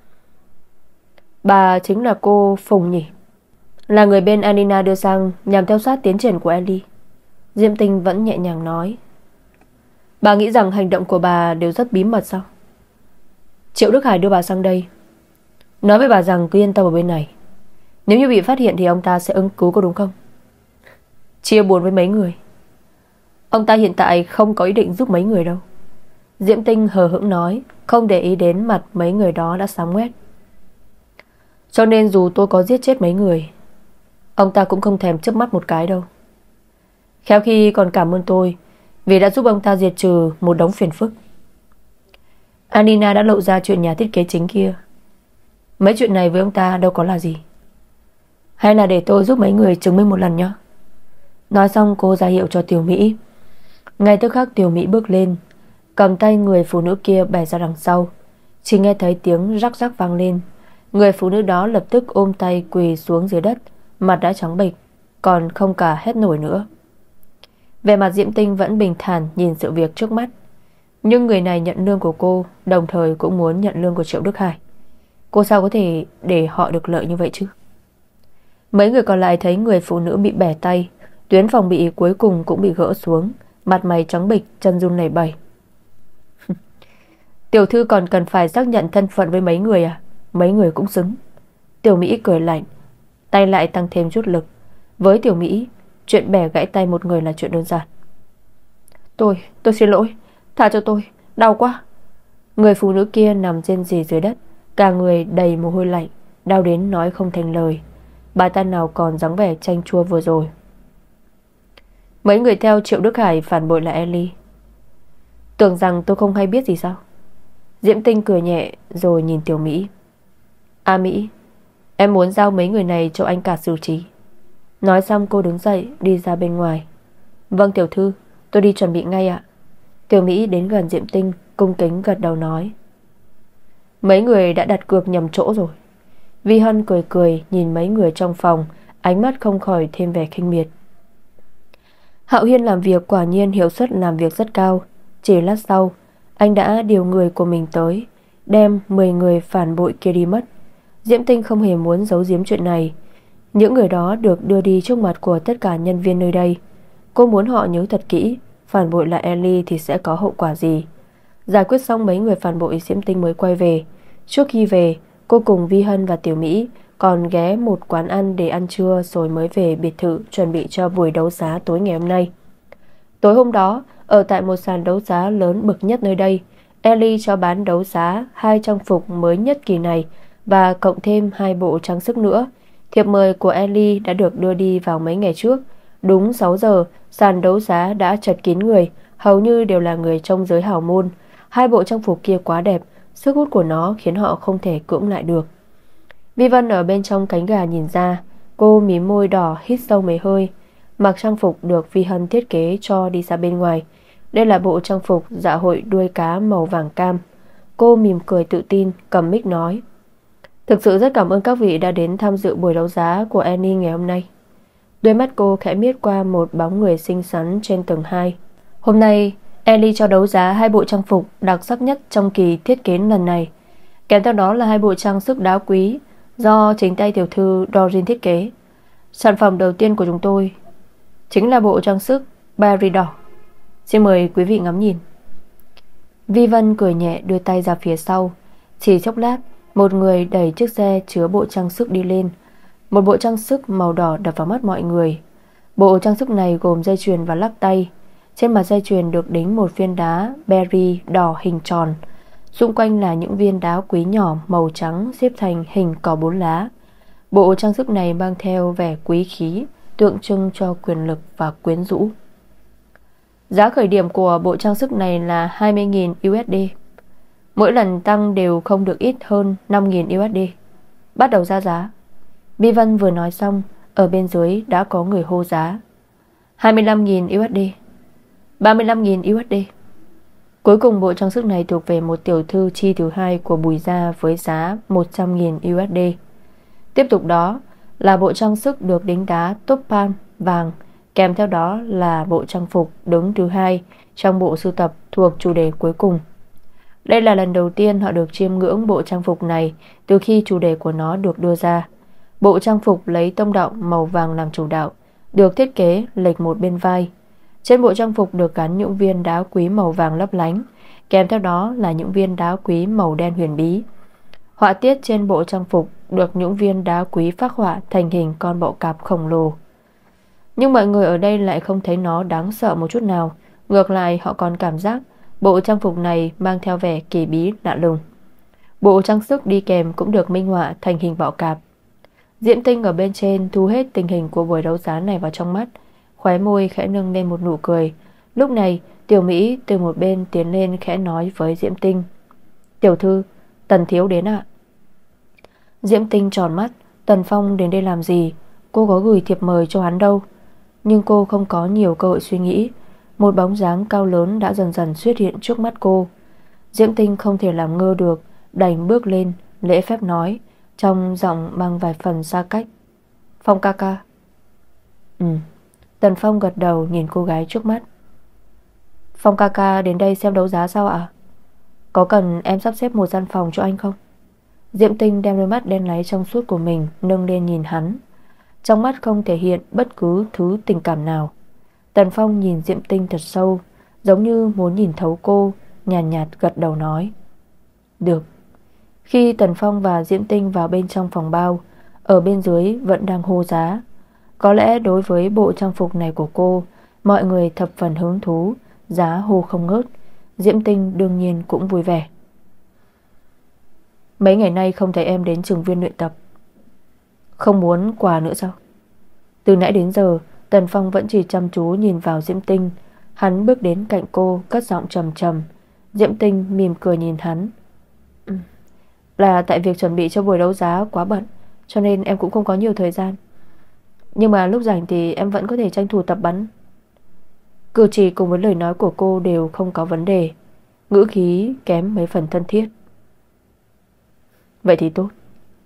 Bà chính là cô Phùng nhỉ? Là người bên Anina đưa sang nhằm theo sát tiến triển của Ellie. Diễm Tinh vẫn nhẹ nhàng nói. Bà nghĩ rằng hành động của bà đều rất bí mật sao? Triệu Đức Hải đưa bà sang đây, nói với bà rằng cứ yên tâm ở bên này, nếu như bị phát hiện thì ông ta sẽ ứng cứu, có đúng không? Chia buồn với mấy người. Ông ta hiện tại không có ý định giúp mấy người đâu. Diễm Tinh hờ hững nói, không để ý đến mặt mấy người đó đã sáng quét. Cho nên dù tôi có giết chết mấy người, ông ta cũng không thèm chớp mắt một cái đâu. Khéo khi còn cảm ơn tôi vì đã giúp ông ta diệt trừ một đống phiền phức. Anina đã lộ ra chuyện nhà thiết kế chính kia. Mấy chuyện này với ông ta đâu có là gì. Hay là để tôi giúp mấy người chứng minh một lần nhé. Nói xong cô ra hiệu cho Tiểu Mỹ. Ngay tức khắc Tiểu Mỹ bước lên, cầm tay người phụ nữ kia bẻ ra đằng sau. Chỉ nghe thấy tiếng rắc rắc vang lên. Người phụ nữ đó lập tức ôm tay quỳ xuống dưới đất, mặt đã trắng bệch, còn không cả hét nổi nữa. Vẻ mặt Diễm Tinh vẫn bình thản nhìn sự việc trước mắt. Nhưng người này nhận lương của cô, đồng thời cũng muốn nhận lương của Triệu Đức Hải. Cô sao có thể để họ được lợi như vậy chứ? Mấy người còn lại thấy người phụ nữ bị bẻ tay, tuyến phòng bị cuối cùng cũng bị gỡ xuống, mặt mày trắng bệch, chân run lẩy bẩy. Tiểu thư còn cần phải xác nhận thân phận với mấy người à? Mấy người cũng xứng. Tiểu Mỹ cười lạnh, tay lại tăng thêm chút lực. Với Tiểu Mỹ, chuyện bẻ gãy tay một người là chuyện đơn giản. Tôi xin lỗi, tha cho tôi, đau quá. Người phụ nữ kia nằm rên rỉ dưới đất, cả người đầy mồ hôi lạnh, đau đến nói không thành lời. Bà ta nào còn dáng vẻ chanh chua vừa rồi. Mấy người theo Triệu Đức Hải phản bội là Ellie. Tưởng rằng tôi không hay biết gì sao? Diễm Tinh cười nhẹ rồi nhìn Tiểu Mỹ. A Mỹ, em muốn giao mấy người này cho anh cả xử trí. Nói xong cô đứng dậy đi ra bên ngoài. Vâng tiểu thư, tôi đi chuẩn bị ngay ạ. Tiểu Mỹ đến gần Diễm Tinh, cung kính gật đầu nói. Mấy người đã đặt cược nhầm chỗ rồi. Vi Hân cười cười nhìn mấy người trong phòng, ánh mắt không khỏi thêm vẻ khinh miệt. Hạo Hiên làm việc quả nhiên hiệu suất làm việc rất cao. Chỉ lát sau, anh đã điều người của mình tới, đem 10 người phản bội kia đi mất. Diễm Tinh không hề muốn giấu giếm chuyện này. Những người đó được đưa đi trước mặt của tất cả nhân viên nơi đây. Cô muốn họ nhớ thật kỹ, phản bội là Ellie thì sẽ có hậu quả gì. Giải quyết xong mấy người phản bội, Diễm Tinh mới quay về. Trước khi về, cô cùng Vi Hân và Tiểu Mỹ còn ghé một quán ăn để ăn trưa, rồi mới về biệt thự chuẩn bị cho buổi đấu giá tối ngày hôm nay. Tối hôm đó, ở tại một sàn đấu giá lớn bậc nhất nơi đây, Ellie cho bán đấu giá 2 trang phục mới nhất kỳ này và cộng thêm 2 bộ trang sức nữa. Thiệp mời của Ellie đã được đưa đi vào mấy ngày trước. Đúng 6 giờ, sàn đấu giá đã chật kín người, hầu như đều là người trong giới hào môn. 2 bộ trang phục kia quá đẹp, sức hút của nó khiến họ không thể cưỡng lại được. Vi Vân ở bên trong cánh gà nhìn ra, cô mím môi đỏ hít sâu mấy hơi. Mặc trang phục được Vi Hân thiết kế cho đi ra bên ngoài. Đây là bộ trang phục dạ hội đuôi cá màu vàng cam. Cô mỉm cười tự tin, cầm mic nói. Thực sự rất cảm ơn các vị đã đến tham dự buổi đấu giá của Annie ngày hôm nay. Đôi mắt cô khẽ miết qua một bóng người xinh xắn trên tầng 2. Hôm nay, Ellie cho đấu giá 2 bộ trang phục đặc sắc nhất trong kỳ thiết kế lần này. Kèm theo đó là 2 bộ trang sức đá quý do chính tay tiểu thư Doreen thiết kế. Sản phẩm đầu tiên của chúng tôi chính là bộ trang sức Berry đỏ. Xin mời quý vị ngắm nhìn. Vi Vân cười nhẹ đưa tay ra phía sau. Chỉ chốc lát, một người đẩy chiếc xe chứa bộ trang sức đi lên. Một bộ trang sức màu đỏ đập vào mắt mọi người. Bộ trang sức này gồm dây chuyền và lắc tay. Trên mặt dây chuyền được đính một viên đá berry đỏ hình tròn. Xung quanh là những viên đá quý nhỏ màu trắng xếp thành hình cỏ 4 lá. Bộ trang sức này mang theo vẻ quý khí, tượng trưng cho quyền lực và quyến rũ. Giá khởi điểm của bộ trang sức này là 20.000 USD. Mỗi lần tăng đều không được ít hơn 5.000 USD. Bắt đầu ra giá. Vi Vân vừa nói xong, ở bên dưới đã có người hô giá. 25.000 USD, 35.000 USD. Cuối cùng bộ trang sức này thuộc về một tiểu thư chi thứ hai của Bùi gia với giá 100.000 USD. Tiếp tục đó là bộ trang sức được đính đá topaz vàng, kèm theo đó là bộ trang phục đứng thứ hai trong bộ sưu tập thuộc chủ đề cuối cùng. Đây là lần đầu tiên họ được chiêm ngưỡng bộ trang phục này từ khi chủ đề của nó được đưa ra. Bộ trang phục lấy tông động màu vàng làm chủ đạo, được thiết kế lệch một bên vai. Trên bộ trang phục được gắn những viên đá quý màu vàng lấp lánh, kèm theo đó là những viên đá quý màu đen huyền bí. Họa tiết trên bộ trang phục được những viên đá quý phác họa thành hình con bọ cạp khổng lồ. Nhưng mọi người ở đây lại không thấy nó đáng sợ một chút nào. Ngược lại, họ còn cảm giác bộ trang phục này mang theo vẻ kỳ bí lạ lùng. Bộ trang sức đi kèm cũng được minh họa thành hình bọ cạp. Diễm Tinh ở bên trên thu hết tình hình của buổi đấu giá này vào trong mắt, khóe môi khẽ nâng lên một nụ cười. Lúc này, Tiểu Mỹ từ một bên tiến lên khẽ nói với Diễm Tinh. Tiểu thư, Tần thiếu đến ạ. Diễm Tinh tròn mắt. Tần Phong đến đây làm gì? Cô có gửi thiệp mời cho hắn đâu. Nhưng cô không có nhiều cơ hội suy nghĩ. Một bóng dáng cao lớn đã dần dần xuất hiện trước mắt cô. Diễm Tinh không thể làm ngơ được, đành bước lên lễ phép nói, trong giọng mang vài phần xa cách. Phong ca ca. Tần Phong gật đầu nhìn cô gái trước mắt. Phong ca ca đến đây xem đấu giá sao ạ? Có cần em sắp xếp một gian phòng cho anh không? Diễm Tinh đem đôi mắt đen láy trong suốt của mình nâng lên nhìn hắn. Trong mắt không thể hiện bất cứ thứ tình cảm nào. Tần Phong nhìn Diễm Tinh thật sâu, giống như muốn nhìn thấu cô, nhàn nhạt gật đầu nói. Được. Khi Tần Phong và Diễm Tinh vào bên trong phòng bao, ở bên dưới vẫn đang hô giá. Có lẽ đối với bộ trang phục này của cô, mọi người thập phần hứng thú, giá hô không ngớt. Diễm Tinh đương nhiên cũng vui vẻ. Mấy ngày nay không thấy em đến trường viên luyện tập. Không muốn quà nữa sao? Từ nãy đến giờ Tần Phong vẫn chỉ chăm chú nhìn vào Diễm Tinh. Hắn bước đến cạnh cô, cất giọng trầm trầm. Diễm Tinh mỉm cười nhìn hắn. Là tại việc chuẩn bị cho buổi đấu giá quá bận, cho nên em cũng không có nhiều thời gian. Nhưng mà lúc rảnh thì em vẫn có thể tranh thủ tập bắn. Cử chỉ cùng với lời nói của cô đều không có vấn đề, ngữ khí kém mấy phần thân thiết. Vậy thì tốt.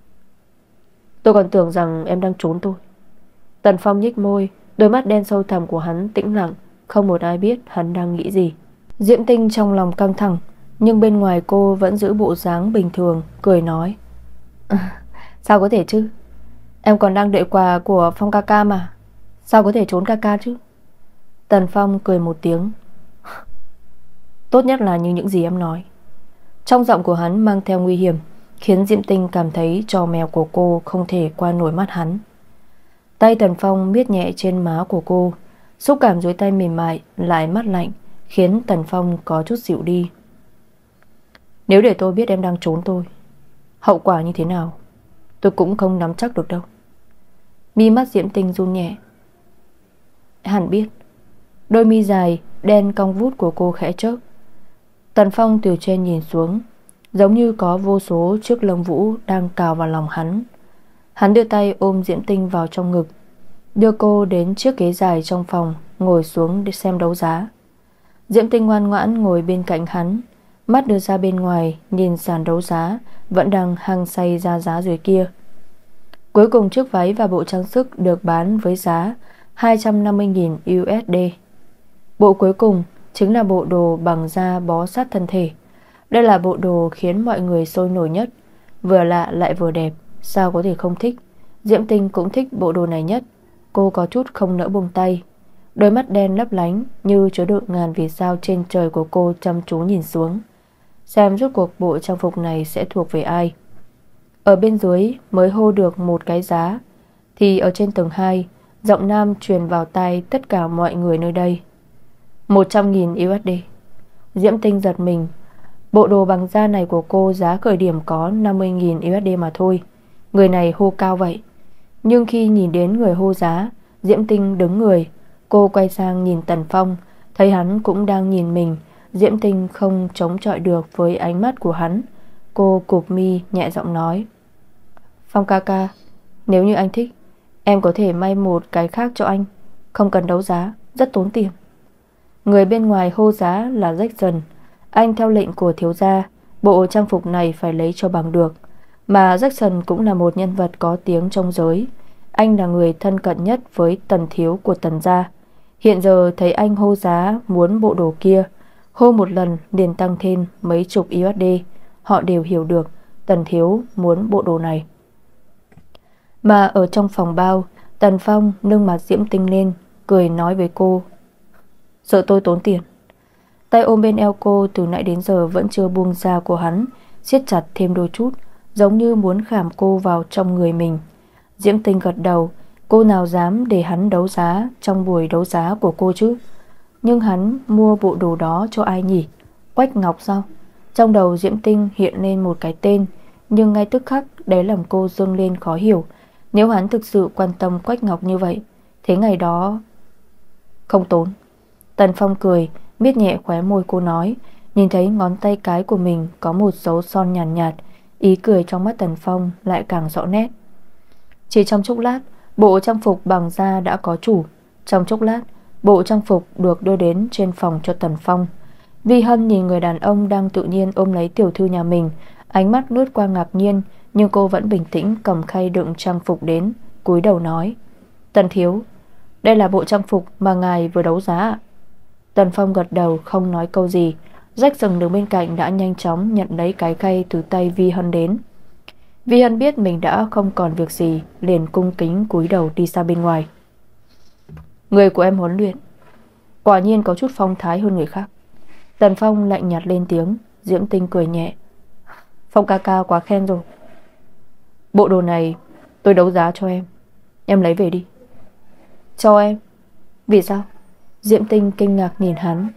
Tôi còn tưởng rằng em đang trốn tôi. Tần Phong nhếch môi, đôi mắt đen sâu thẳm của hắn tĩnh lặng, không một ai biết hắn đang nghĩ gì. Diễm Tinh trong lòng căng thẳng, nhưng bên ngoài cô vẫn giữ bộ dáng bình thường, cười nói. Sao có thể chứ? Em còn đang đợi quà của Phong ca ca mà. Sao có thể trốn ca ca chứ? Tần Phong cười một tiếng. Tốt nhất là như những gì em nói. Trong giọng của hắn mang theo nguy hiểm, khiến Diễm Tinh cảm thấy trò mèo của cô không thể qua nổi mắt hắn. Tay Tần Phong miết nhẹ trên má của cô, xúc cảm dưới tay mềm mại lại mát lạnh, khiến Tần Phong có chút dịu đi. Nếu để tôi biết em đang trốn tôi, hậu quả như thế nào tôi cũng không nắm chắc được đâu. Mi mắt Diễm Tinh run nhẹ. Hẳn biết. Đôi mi dài đen cong vút của cô khẽ chớp. Tần Phong từ trên nhìn xuống, giống như có vô số chiếc lông vũ đang cào vào lòng hắn. Hắn đưa tay ôm Diễm Tinh vào trong ngực, đưa cô đến chiếc ghế dài trong phòng, ngồi xuống để xem đấu giá. Diễm Tinh ngoan ngoãn ngồi bên cạnh hắn, mắt đưa ra bên ngoài nhìn sàn đấu giá vẫn đang hăng say ra giá dưới kia. Cuối cùng chiếc váy và bộ trang sức được bán với giá 250.000 USD. Bộ cuối cùng chính là bộ đồ bằng da bó sát thân thể. Đây là bộ đồ khiến mọi người sôi nổi nhất, vừa lạ lại vừa đẹp, sao có thể không thích. Diễm Tinh cũng thích bộ đồ này nhất. Cô có chút không nỡ buông tay. Đôi mắt đen lấp lánh như chứa đựng ngàn vì sao trên trời của cô chăm chú nhìn xuống, xem rốt cuộc bộ trang phục này sẽ thuộc về ai. Ở bên dưới mới hô được một cái giá, thì ở trên tầng 2, giọng nam truyền vào tai tất cả mọi người nơi đây. 100.000 USD. Diễm Tinh giật mình. Bộ đồ bằng da này của cô giá khởi điểm có 50.000 USD mà thôi. Người này hô cao vậy. Nhưng khi nhìn đến người hô giá, Diễm Tinh đứng người. Cô quay sang nhìn Tần Phong, thấy hắn cũng đang nhìn mình. Diễm Tinh không chống chọi được với ánh mắt của hắn. Cô cụp mi nhẹ giọng nói. Phong ca ca, nếu như anh thích, em có thể may một cái khác cho anh. Không cần đấu giá, rất tốn tiền. Người bên ngoài hô giá là Jackson. Anh theo lệnh của thiếu gia, bộ trang phục này phải lấy cho bằng được. Mà Jackson cũng là một nhân vật có tiếng trong giới. Anh là người thân cận nhất với Tần thiếu của Tần gia. Hiện giờ thấy anh hô giá muốn bộ đồ kia, hô một lần liền tăng thêm mấy chục USD. Họ đều hiểu được Tần thiếu muốn bộ đồ này. Mà ở trong phòng bao, Tần Phong nâng mặt Diễm Tinh lên, cười nói với cô. Sợ tôi tốn tiền. Tay ôm bên eo cô từ nãy đến giờ vẫn chưa buông ra của hắn, siết chặt thêm đôi chút, giống như muốn khảm cô vào trong người mình. Diễm Tinh gật đầu. Cô nào dám để hắn đấu giá trong buổi đấu giá của cô chứ. Nhưng hắn mua bộ đồ đó cho ai nhỉ? Quách Ngọc sao? Trong đầu Diễm Tinh hiện lên một cái tên, nhưng ngay tức khắc đáy lòng cô dâng lên khó hiểu. Nếu hắn thực sự quan tâm Quách Ngọc như vậy, thế ngày đó không tốn. Tần Phong cười, miết nhẹ khóe môi cô nói. Nhìn thấy ngón tay cái của mình có một dấu son nhàn nhạt, ý cười trong mắt Tần Phong lại càng rõ nét. Chỉ trong chốc lát, bộ trang phục bằng da đã có chủ. Trong chốc lát, bộ trang phục được đưa đến trên phòng cho Tần Phong. Vi Hân nhìn người đàn ông đang tự nhiên ôm lấy tiểu thư nhà mình, ánh mắt lướt qua ngạc nhiên, nhưng cô vẫn bình tĩnh cầm khay đựng trang phục đến, cúi đầu nói. Tần thiếu, đây là bộ trang phục mà ngài vừa đấu giá ạ? Tần Phong gật đầu không nói câu gì. Jackson đứng bên cạnh đã nhanh chóng nhận lấy cái khay từ tay Vi Hân đến. Vi Hân biết mình đã không còn việc gì, liền cung kính cúi đầu đi ra bên ngoài. Người của em huấn luyện quả nhiên có chút phong thái hơn người khác. Tần Phong lạnh nhạt lên tiếng. Diễm Tinh cười nhẹ. Phong ca ca quá khen rồi. Bộ đồ này tôi đấu giá cho em lấy về đi. Cho em? Vì sao? Diễm Tinh kinh ngạc nhìn hắn.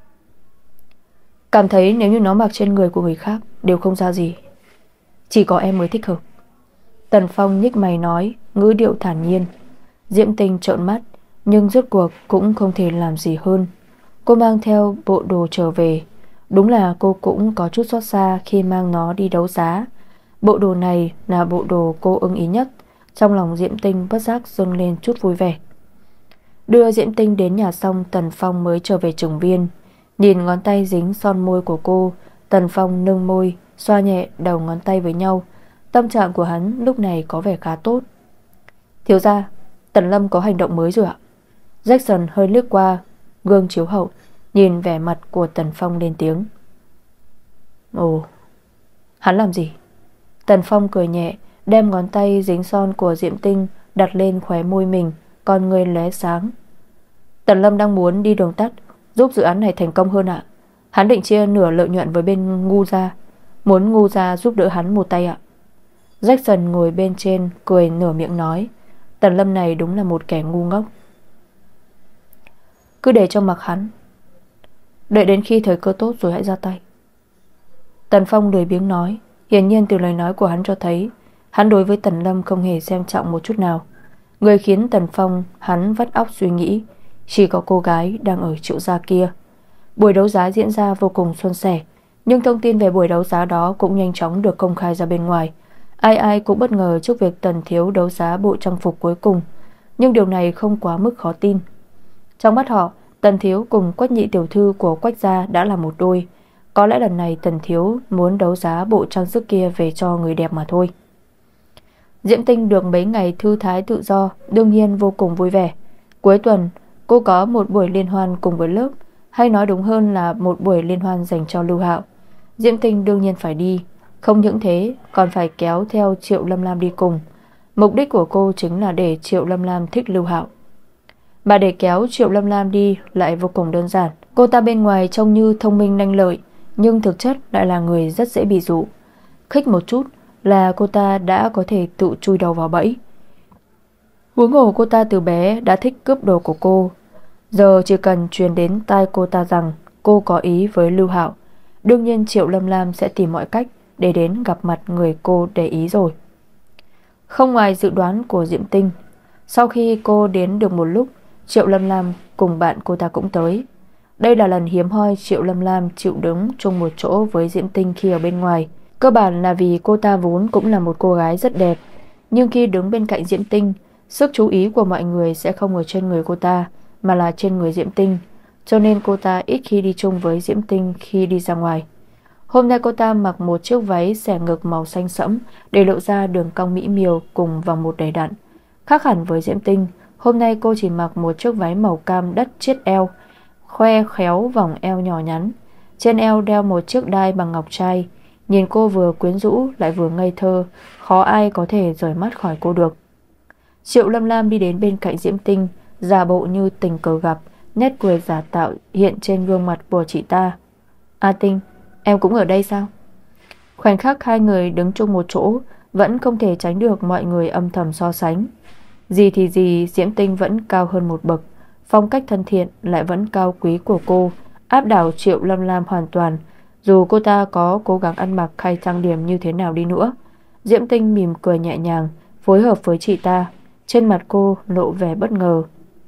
Cảm thấy nếu như nó mặc trên người của người khác đều không ra gì, chỉ có em mới thích hợp. Tần Phong nhích mày nói, ngữ điệu thản nhiên. Diễm Tinh trợn mắt, nhưng rốt cuộc cũng không thể làm gì hơn. Cô mang theo bộ đồ trở về. Đúng là cô cũng có chút xót xa khi mang nó đi đấu giá. Bộ đồ này là bộ đồ cô ưng ý nhất. Trong lòng Diễm Tinh bất giác dâng lên chút vui vẻ. Đưa Diễm Tinh đến nhà xong, Tần Phong mới trở về Trường Viên. Nhìn ngón tay dính son môi của cô, Tần Phong nâng môi, xoa nhẹ đầu ngón tay với nhau. Tâm trạng của hắn lúc này có vẻ khá tốt. Thiếu gia, Tần Lâm có hành động mới rồi ạ. Jackson hơi liếc qua gương chiếu hậu, nhìn vẻ mặt của Tần Phong lên tiếng. Ồ, hắn làm gì? Tần Phong cười nhẹ, đem ngón tay dính son của Diễm Tinh đặt lên khóe môi mình, con người lóe sáng. Tần Lâm đang muốn đi đường tắt, giúp dự án này thành công hơn ạ. Hắn định chia nửa lợi nhuận với bên Ngu gia, muốn Ngu gia giúp đỡ hắn một tay ạ. Jackson ngồi bên trên cười nửa miệng nói. Tần Lâm này đúng là một kẻ ngu ngốc. Cứ để cho mặc hắn, đợi đến khi thời cơ tốt rồi hãy ra tay. Tần Phong lười biếng nói. Hiển nhiên từ lời nói của hắn cho thấy hắn đối với Tần Lâm không hề xem trọng một chút nào. Người khiến Tần Phong hắn vắt óc suy nghĩ chỉ có cô gái đang ở Triệu gia kia. Buổi đấu giá diễn ra vô cùng suôn sẻ, nhưng thông tin về buổi đấu giá đó cũng nhanh chóng được công khai ra bên ngoài. Ai ai cũng bất ngờ trước việc Tần thiếu đấu giá bộ trang phục cuối cùng, nhưng điều này không quá mức khó tin. Trong mắt họ, Tần thiếu cùng Quách nhị tiểu thư của Quách gia đã là một đôi. Có lẽ lần này Tần thiếu muốn đấu giá bộ trang sức kia về cho người đẹp mà thôi. Diễm Tinh được mấy ngày thư thái tự do, đương nhiên vô cùng vui vẻ. Cuối tuần, cô có một buổi liên hoan cùng với lớp, hay nói đúng hơn là một buổi liên hoan dành cho Lưu Hạo. Diễm Tinh đương nhiên phải đi. Không những thế, còn phải kéo theo Triệu Lâm Lam đi cùng. Mục đích của cô chính là để Triệu Lâm Lam thích Lưu Hạo. Mà để kéo Triệu Lâm Lam đi lại vô cùng đơn giản. Cô ta bên ngoài trông như thông minh nhanh lợi, nhưng thực chất lại là người rất dễ bị dụ. Khích một chút là cô ta đã có thể tự chui đầu vào bẫy. Huống hồ cô ta từ bé đã thích cướp đồ của cô. Giờ chỉ cần truyền đến tai cô ta rằng cô có ý với Lưu Hạo, đương nhiên Triệu Lâm Lam sẽ tìm mọi cách để đến gặp mặt người cô để ý rồi. Không ngoài dự đoán của Diễm Tinh, sau khi cô đến được một lúc, Triệu Lâm Lam cùng bạn cô ta cũng tới. Đây là lần hiếm hoi Triệu Lâm Lam chịu đứng chung một chỗ với Diễm Tinh khi ở bên ngoài. Cơ bản là vì cô ta vốn cũng là một cô gái rất đẹp, nhưng khi đứng bên cạnh Diễm Tinh, sức chú ý của mọi người sẽ không ở trên người cô ta, mà là trên người Diễm Tinh, cho nên cô ta ít khi đi chung với Diễm Tinh khi đi ra ngoài. Hôm nay cô ta mặc một chiếc váy xẻ ngực màu xanh sẫm để lộ ra đường cong mỹ miều cùng vòng một đầy đặn. Khác hẳn với Diễm Tinh, hôm nay cô chỉ mặc một chiếc váy màu cam đất chiết eo, khoe khéo vòng eo nhỏ nhắn. Trên eo đeo một chiếc đai bằng ngọc trai. Nhìn cô vừa quyến rũ lại vừa ngây thơ, khó ai có thể rời mắt khỏi cô được. Triệu Lâm Lam đi đến bên cạnh Diễm Tinh, giả bộ như tình cờ gặp, nét cười giả tạo hiện trên gương mặt của chị ta. A Tinh, em cũng ở đây sao? Khoảnh khắc hai người đứng chung một chỗ, vẫn không thể tránh được mọi người âm thầm so sánh. Gì thì gì, Diễm Tinh vẫn cao hơn một bậc. Phong cách thân thiện lại vẫn cao quý của cô áp đảo Triệu Lâm Lam hoàn toàn. Dù cô ta có cố gắng ăn mặc hay trang điểm như thế nào đi nữa, Diễm Tinh mỉm cười nhẹ nhàng, phối hợp với chị ta. Trên mặt cô lộ vẻ bất ngờ.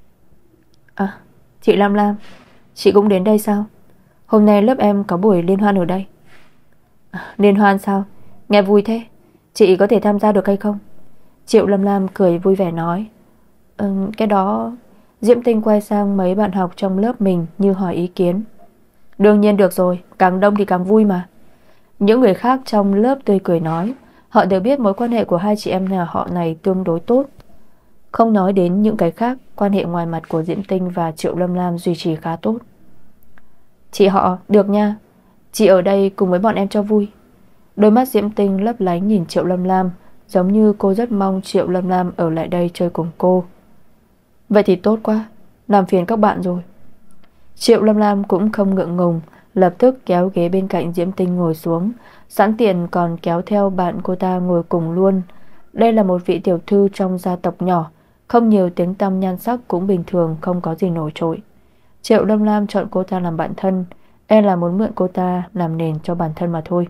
À, chị Lam Lam, chị cũng đến đây sao? Hôm nay lớp em có buổi liên hoan ở đây. Liên hoan sao? Nghe vui thế. Chị có thể tham gia được hay không? Triệu Lâm Lam cười vui vẻ nói. Cái đó... Diễm Tinh quay sang mấy bạn học trong lớp mình như hỏi ý kiến. Đương nhiên được rồi, càng đông thì càng vui mà. Những người khác trong lớp tươi cười nói. Họ đều biết mối quan hệ của hai chị em nhà họ này tương đối tốt. Không nói đến những cái khác, quan hệ ngoài mặt của Diễm Tinh và Triệu Lâm Lam duy trì khá tốt. Chị họ, được nha. Chị ở đây cùng với bọn em cho vui. Đôi mắt Diễm Tinh lấp lánh nhìn Triệu Lâm Lam, giống như cô rất mong Triệu Lâm Lam ở lại đây chơi cùng cô. Vậy thì tốt quá, làm phiền các bạn rồi. Triệu Lâm Lam cũng không ngượng ngùng, lập tức kéo ghế bên cạnh Diễm Tinh ngồi xuống, sẵn tiện còn kéo theo bạn cô ta ngồi cùng luôn. Đây là một vị tiểu thư trong gia tộc nhỏ, không nhiều tiếng tăm, nhan sắc cũng bình thường, không có gì nổi trội. Triệu Lâm Lam chọn cô ta làm bạn thân, là muốn mượn cô ta làm nền cho bản thân mà thôi.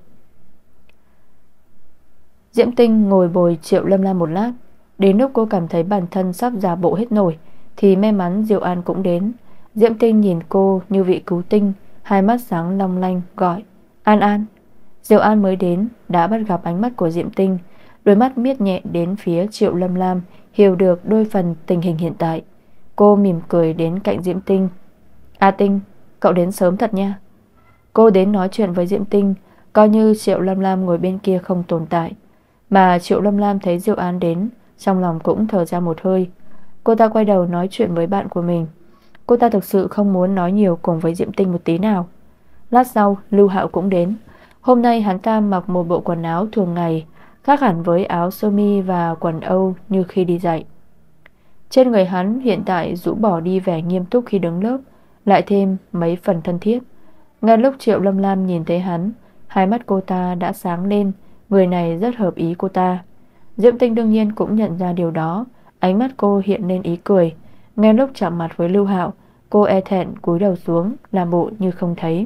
Diễm Tinh ngồi bồi Triệu Lâm Lam một lát. Đến lúc cô cảm thấy bản thân sắp giả bộ hết nổi thì may mắn Diệu An cũng đến. Diễm Tinh nhìn cô như vị cứu tinh, hai mắt sáng long lanh gọi An An. Diệu An mới đến đã bắt gặp ánh mắt của Diễm Tinh, đôi mắt miết nhẹ đến phía Triệu Lâm Lam, hiểu được đôi phần tình hình hiện tại. Cô mỉm cười đến cạnh Diễm Tinh. A Tinh, cậu đến sớm thật nha. Cô đến nói chuyện với Diễm Tinh, coi như Triệu Lâm Lam ngồi bên kia không tồn tại. Mà Triệu Lâm Lam thấy Diệu An đến, trong lòng cũng thở ra một hơi. Cô ta quay đầu nói chuyện với bạn của mình. Cô ta thực sự không muốn nói nhiều cùng với Diễm Tinh một tí nào. Lát sau Lưu Hạo cũng đến. Hôm nay hắn ta mặc một bộ quần áo thường ngày, khác hẳn với áo sơ mi và quần âu như khi đi dạy. Trên người hắn hiện tại rũ bỏ đi vẻ nghiêm túc khi đứng lớp, lại thêm mấy phần thân thiết. Ngay lúc Triệu Lâm Lam nhìn thấy hắn, hai mắt cô ta đã sáng lên. Người này rất hợp ý cô ta. Diễm Tinh đương nhiên cũng nhận ra điều đó. Ánh mắt cô hiện lên ý cười. Ngay lúc chạm mặt với Lưu Hạo, cô e thẹn cúi đầu xuống, làm bộ như không thấy.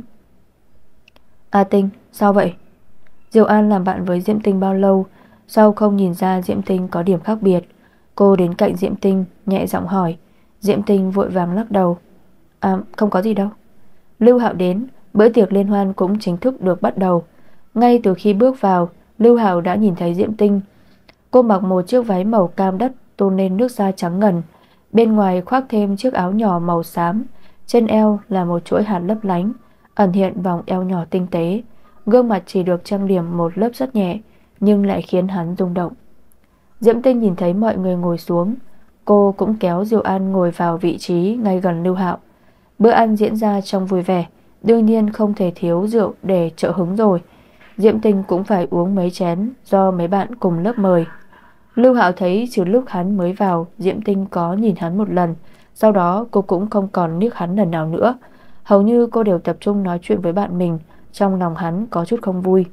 A Tinh, sao vậy? Diệu An làm bạn với Diễm Tinh bao lâu, sao không nhìn ra Diễm Tinh có điểm khác biệt? Cô đến cạnh Diễm Tinh, nhẹ giọng hỏi. Diễm Tinh vội vàng lắc đầu. Không có gì đâu. Lưu Hạo đến, bữa tiệc liên hoan cũng chính thức được bắt đầu. Ngay từ khi bước vào, Lưu Hạo đã nhìn thấy Diễm Tinh. Cô mặc một chiếc váy màu cam đất tôn lên nước da trắng ngần, bên ngoài khoác thêm chiếc áo nhỏ màu xám, trên eo là một chuỗi hạt lấp lánh, ẩn hiện vòng eo nhỏ tinh tế. Gương mặt chỉ được trang điểm một lớp rất nhẹ, nhưng lại khiến hắn rung động. Diễm Tinh nhìn thấy mọi người ngồi xuống, cô cũng kéo Diệu An ngồi vào vị trí ngay gần Lưu Hạo. Bữa ăn diễn ra trong vui vẻ, đương nhiên không thể thiếu rượu để trợ hứng rồi. Diễm Tinh cũng phải uống mấy chén do mấy bạn cùng lớp mời. Lưu Hạo thấy từ lúc hắn mới vào, Diễm Tinh có nhìn hắn một lần, sau đó cô cũng không còn liếc hắn lần nào nữa. Hầu như cô đều tập trung nói chuyện với bạn mình. Trong lòng hắn có chút không vui.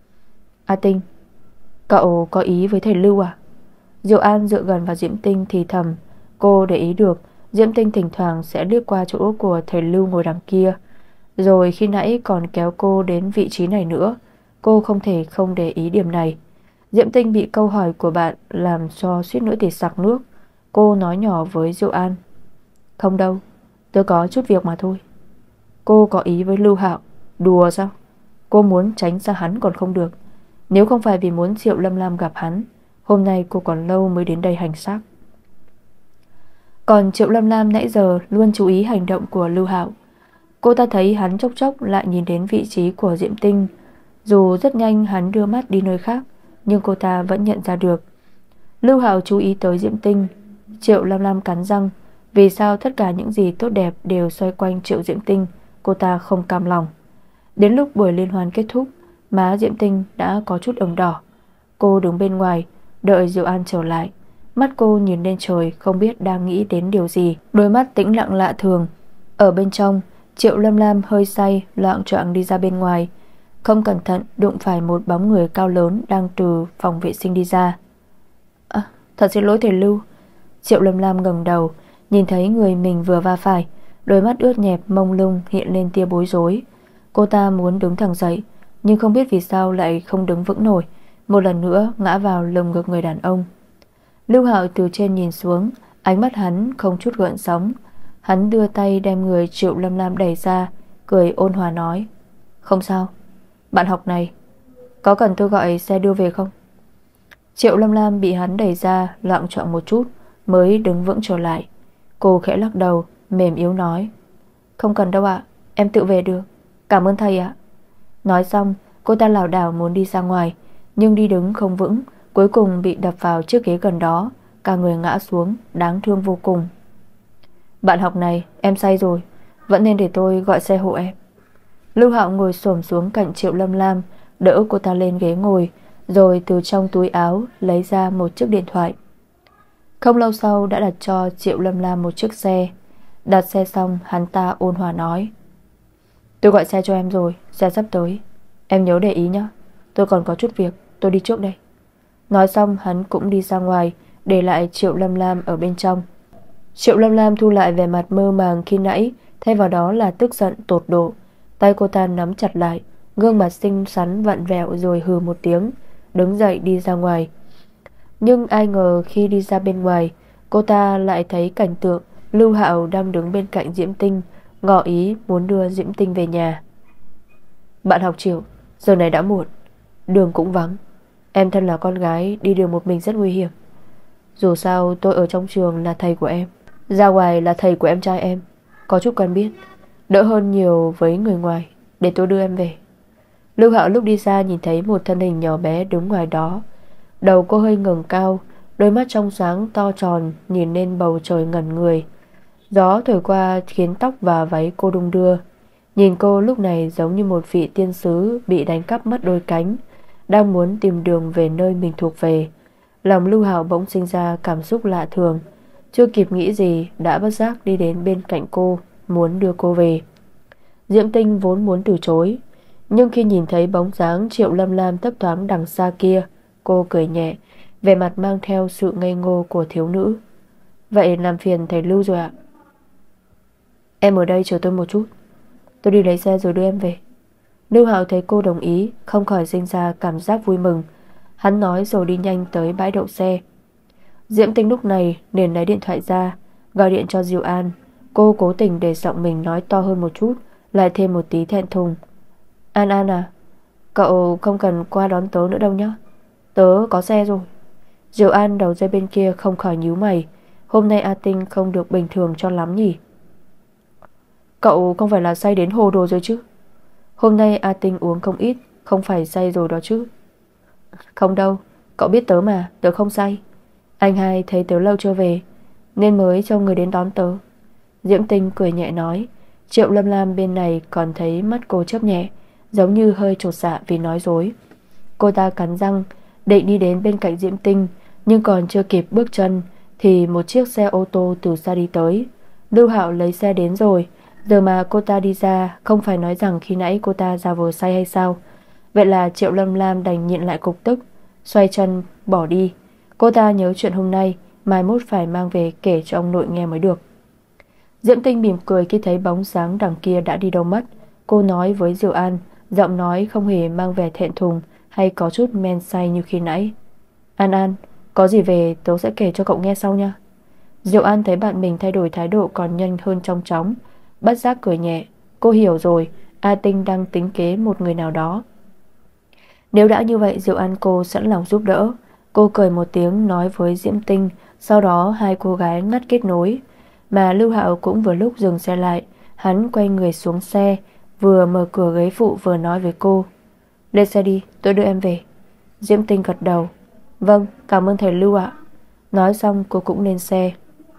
A Tinh, cậu có ý với thầy Lưu à? Diệu An dựa gần vào Diễm Tinh thì thầm. Cô để ý được Diễm Tinh thỉnh thoảng sẽ liếc qua chỗ của thầy Lưu ngồi đằng kia, rồi khi nãy còn kéo cô đến vị trí này nữa. Cô không thể không để ý điểm này. Diễm Tinh bị câu hỏi của bạn làm cho suýt nữa thì sặc nước. Cô nói nhỏ với Diệu An. Không đâu, tôi có chút việc mà thôi. Cô có ý với Lưu Hạo? Đùa sao? Cô muốn tránh xa hắn còn không được. Nếu không phải vì muốn Triệu Lâm Lam gặp hắn, hôm nay cô còn lâu mới đến đây hành xác. Còn Triệu Lâm Lam nãy giờ luôn chú ý hành động của Lưu Hạo. Cô ta thấy hắn chốc chốc lại nhìn đến vị trí của Diễm Tinh. Dù rất nhanh hắn đưa mắt đi nơi khác, nhưng cô ta vẫn nhận ra được. Lưu Hạo chú ý tới Diễm Tinh. Triệu Lâm Lam cắn răng. Vì sao tất cả những gì tốt đẹp đều xoay quanh Triệu Diễm Tinh? Cô ta không cam lòng. Đến lúc buổi liên hoan kết thúc, má Diễm Tinh đã có chút ửng đỏ. Cô đứng bên ngoài đợi Diệu An trở lại. Mắt cô nhìn lên trời, không biết đang nghĩ đến điều gì. Đôi mắt tĩnh lặng lạ thường. Ở bên trong, Triệu Lâm Lam hơi say, loạng choạng đi ra bên ngoài. Không cẩn thận đụng phải một bóng người cao lớn đang từ phòng vệ sinh đi ra. Thật xin lỗi thầy Lưu. Triệu Lâm Lam ngẩng đầu, nhìn thấy người mình vừa va phải. Đôi mắt ướt nhẹp mông lung hiện lên tia bối rối. Cô ta muốn đứng thẳng dậy, nhưng không biết vì sao lại không đứng vững nổi, một lần nữa ngã vào lồng ngực người đàn ông. Lưu Hạo từ trên nhìn xuống, ánh mắt hắn không chút gợn sóng. Hắn đưa tay đem người Triệu Lâm Lam đẩy ra, cười ôn hòa nói. Không sao, bạn học này, có cần tôi gọi xe đưa về không? Triệu Lâm Lam bị hắn đẩy ra, loạng choạng một chút mới đứng vững trở lại. Cô khẽ lắc đầu, mềm yếu nói. Không cần đâu ạ, em tự về được. Cảm ơn thầy ạ. Nói xong, cô ta lảo đảo muốn đi ra ngoài, nhưng đi đứng không vững, cuối cùng bị đập vào chiếc ghế gần đó. Cả người ngã xuống, đáng thương vô cùng. Bạn học này, em say rồi, vẫn nên để tôi gọi xe hộ em. Lưu Hạo ngồi xổm xuống cạnh Triệu Lâm Lam, đỡ cô ta lên ghế ngồi, rồi từ trong túi áo lấy ra một chiếc điện thoại. Không lâu sau đã đặt cho Triệu Lâm Lam một chiếc xe. Đặt xe xong, hắn ta ôn hòa nói. Tôi gọi xe cho em rồi, xe sắp tới. Em nhớ để ý nhé. Tôi còn có chút việc, tôi đi trước đây. Nói xong hắn cũng đi ra ngoài, để lại Triệu Lâm Lam ở bên trong. Triệu Lâm Lam thu lại vẻ mặt mơ màng khi nãy, thay vào đó là tức giận tột độ. Tay cô ta nắm chặt lại, gương mặt xinh xắn vặn vẹo rồi hừ một tiếng, đứng dậy đi ra ngoài. Nhưng ai ngờ khi đi ra bên ngoài, cô ta lại thấy cảnh tượng Lưu Hạo đang đứng bên cạnh Diễm Tinh, ngỏ ý muốn đưa Diễm Tinh về nhà. Bạn học Triệu, giờ này đã muộn, đường cũng vắng. Em thân là con gái, đi đường một mình rất nguy hiểm. Dù sao tôi ở trong trường là thầy của em, ra ngoài là thầy của em trai em, có chút quen biết, đỡ hơn nhiều với người ngoài. Để tôi đưa em về. Lưu Hạo lúc đi ra nhìn thấy một thân hình nhỏ bé đứng ngoài đó. Đầu cô hơi ngẩng cao, đôi mắt trong sáng to tròn nhìn lên bầu trời ngẩn người. Gió thổi qua khiến tóc và váy cô đung đưa. Nhìn cô lúc này giống như một vị tiên sứ bị đánh cắp mất đôi cánh, đang muốn tìm đường về nơi mình thuộc về. Lòng Lưu Hạo bỗng sinh ra cảm xúc lạ thường. Chưa kịp nghĩ gì đã bất giác đi đến bên cạnh cô, muốn đưa cô về. Diễm Tinh vốn muốn từ chối, nhưng khi nhìn thấy bóng dáng Triệu Lâm Lam thấp thoáng đằng xa kia, cô cười nhẹ, vẻ mặt mang theo sự ngây ngô của thiếu nữ. Vậy làm phiền thầy Lưu rồi ạ. Em ở đây chờ tôi một chút, tôi đi lấy xe rồi đưa em về. Lưu Hạo thấy cô đồng ý, không khỏi sinh ra cảm giác vui mừng. Hắn nói rồi đi nhanh tới bãi đậu xe. Diễm Tinh lúc này liền lấy điện thoại ra, gọi điện cho Diệu An. Cô cố tình để giọng mình nói to hơn một chút, lại thêm một tí thẹn thùng. An An à, cậu không cần qua đón tớ nữa đâu nhé, tớ có xe rồi. Diệu An đầu dây bên kia không khỏi nhíu mày. Hôm nay A Tinh không được bình thường cho lắm nhỉ. Cậu không phải là say đến hồ đồ rồi chứ? Hôm nay A Tinh uống không ít, không phải say rồi đó chứ? Không đâu, cậu biết tớ mà, tớ không say. Anh hai thấy tớ lâu chưa về nên mới cho người đến đón tớ. Diễm Tinh cười nhẹ nói. Triệu Lâm Lam bên này còn thấy mắt cô chớp nhẹ, giống như hơi chột dạ vì nói dối. Cô ta cắn răng định đi đến bên cạnh Diễm Tinh, nhưng còn chưa kịp bước chân thì một chiếc xe ô tô từ xa đi tới. Lưu Hạo lấy xe đến rồi, giờ mà cô ta đi ra, không phải nói rằng khi nãy cô ta giả vờ say hay sao? Vậy là Triệu Lâm Lam đành nhịn lại cục tức, xoay chân bỏ đi. Cô ta nhớ chuyện hôm nay, mai mốt phải mang về kể cho ông nội nghe mới được. Diễm Tinh mỉm cười khi thấy bóng dáng đằng kia đã đi đâu mất. Cô nói với Diệu An, giọng nói không hề mang vẻ thẹn thùng hay có chút men say như khi nãy. An An, có gì về tớ sẽ kể cho cậu nghe sau nha. Diệu An thấy bạn mình thay đổi thái độ còn nhanh hơn trong chóng, bất giác cười nhẹ. Cô hiểu rồi, A Tinh đang tính kế một người nào đó. Nếu đã như vậy, Diệu An cô sẵn lòng giúp đỡ. Cô cười một tiếng nói với Diễm Tinh, sau đó hai cô gái ngắt kết nối. Mà Lưu Hạo cũng vừa lúc dừng xe lại. Hắn quay người xuống xe, vừa mở cửa ghế phụ vừa nói với cô. Lên xe đi, tôi đưa em về. Diễm Tinh gật đầu. Vâng, cảm ơn thầy Lưu ạ. Nói xong cô cũng lên xe.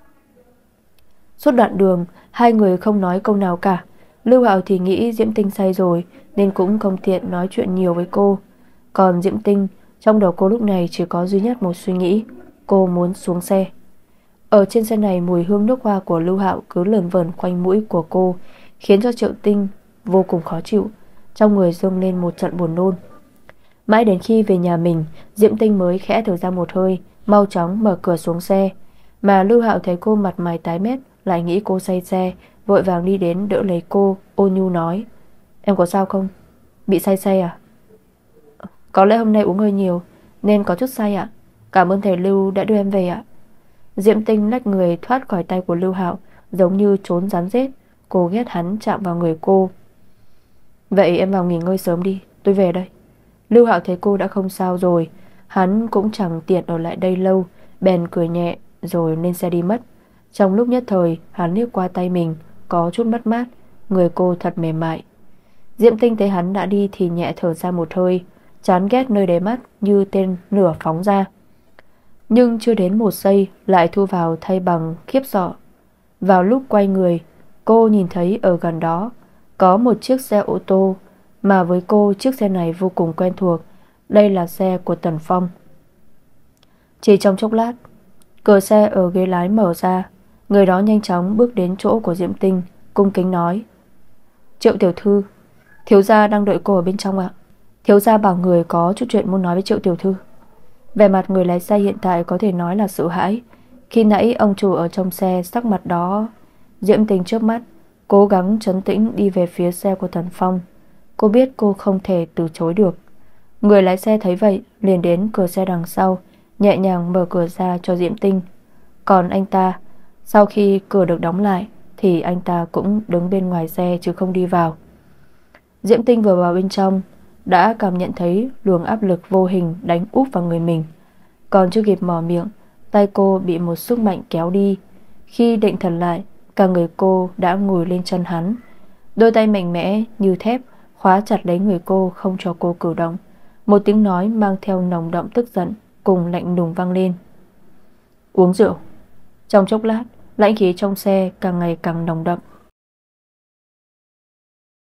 Suốt đoạn đường, hai người không nói câu nào cả. Lưu Hạo thì nghĩ Diễm Tinh say rồi nên cũng không tiện nói chuyện nhiều với cô. Còn Diễm Tinh, trong đầu cô lúc này chỉ có duy nhất một suy nghĩ. Cô muốn xuống xe. Ở trên xe này, mùi hương nước hoa của Lưu Hạo cứ lờn vờn quanh mũi của cô, khiến cho Triệu Tinh vô cùng khó chịu. Trong người dâng lên một trận buồn nôn. Mãi đến khi về nhà mình, Diễm Tinh mới khẽ thở ra một hơi, mau chóng mở cửa xuống xe. Mà Lưu Hạo thấy cô mặt mày tái mét, lại nghĩ cô say xe, vội vàng đi đến đỡ lấy cô, ôn nhu nói. Em có sao không? Bị say xe à? Có lẽ hôm nay uống hơi nhiều nên có chút say ạ. Cảm ơn thầy Lưu đã đưa em về ạ. Diễm Tinh lách người thoát khỏi tay của Lưu Hạo, giống như trốn rắn rết. Cô ghét hắn chạm vào người cô. Vậy em vào nghỉ ngơi sớm đi, tôi về đây. Lưu Hạo thấy cô đã không sao rồi, hắn cũng chẳng tiện ở lại đây lâu, bèn cười nhẹ rồi lên xe đi mất. Trong lúc nhất thời, hắn liếc qua tay mình, có chút mất mát. Người cô thật mềm mại. Diễm Tinh thấy hắn đã đi thì nhẹ thở ra một hơi, chán ghét nơi đáy mắt như tên lửa phóng ra. Nhưng chưa đến một giây lại thu vào thay bằng khiếp sợ. Vào lúc quay người, cô nhìn thấy ở gần đó có một chiếc xe ô tô, mà với cô chiếc xe này vô cùng quen thuộc. Đây là xe của Tần Phong. Chỉ trong chốc lát, cửa xe ở ghế lái mở ra. Người đó nhanh chóng bước đến chỗ của Diễm Tinh, cung kính nói. Triệu tiểu thư, thiếu gia đang đợi cô ở bên trong ạ. Thiếu gia bảo người có chút chuyện muốn nói với Triệu tiểu thư. Vẻ mặt người lái xe hiện tại có thể nói là sợ hãi. Khi nãy ông chủ ở trong xe sắc mặt đó. Diễm Tình trước mắt cố gắng trấn tĩnh đi về phía xe của Tần Phong. Cô biết cô không thể từ chối được. Người lái xe thấy vậy liền đến cửa xe đằng sau, nhẹ nhàng mở cửa ra cho Diễm Tinh. Còn anh ta, sau khi cửa được đóng lại thì anh ta cũng đứng bên ngoài xe chứ không đi vào. Diễm Tinh vừa vào bên trong đã cảm nhận thấy luồng áp lực vô hình đánh úp vào người mình. Còn chưa kịp mở miệng, tay cô bị một sức mạnh kéo đi. Khi định thần lại, cả người cô đã ngồi lên chân hắn. Đôi tay mạnh mẽ như thép khóa chặt lấy người cô, không cho cô cử động. Một tiếng nói mang theo nồng đậm tức giận cùng lạnh lùng vang lên. Uống rượu. Trong chốc lát, lãnh khí trong xe càng ngày càng nồng đậm.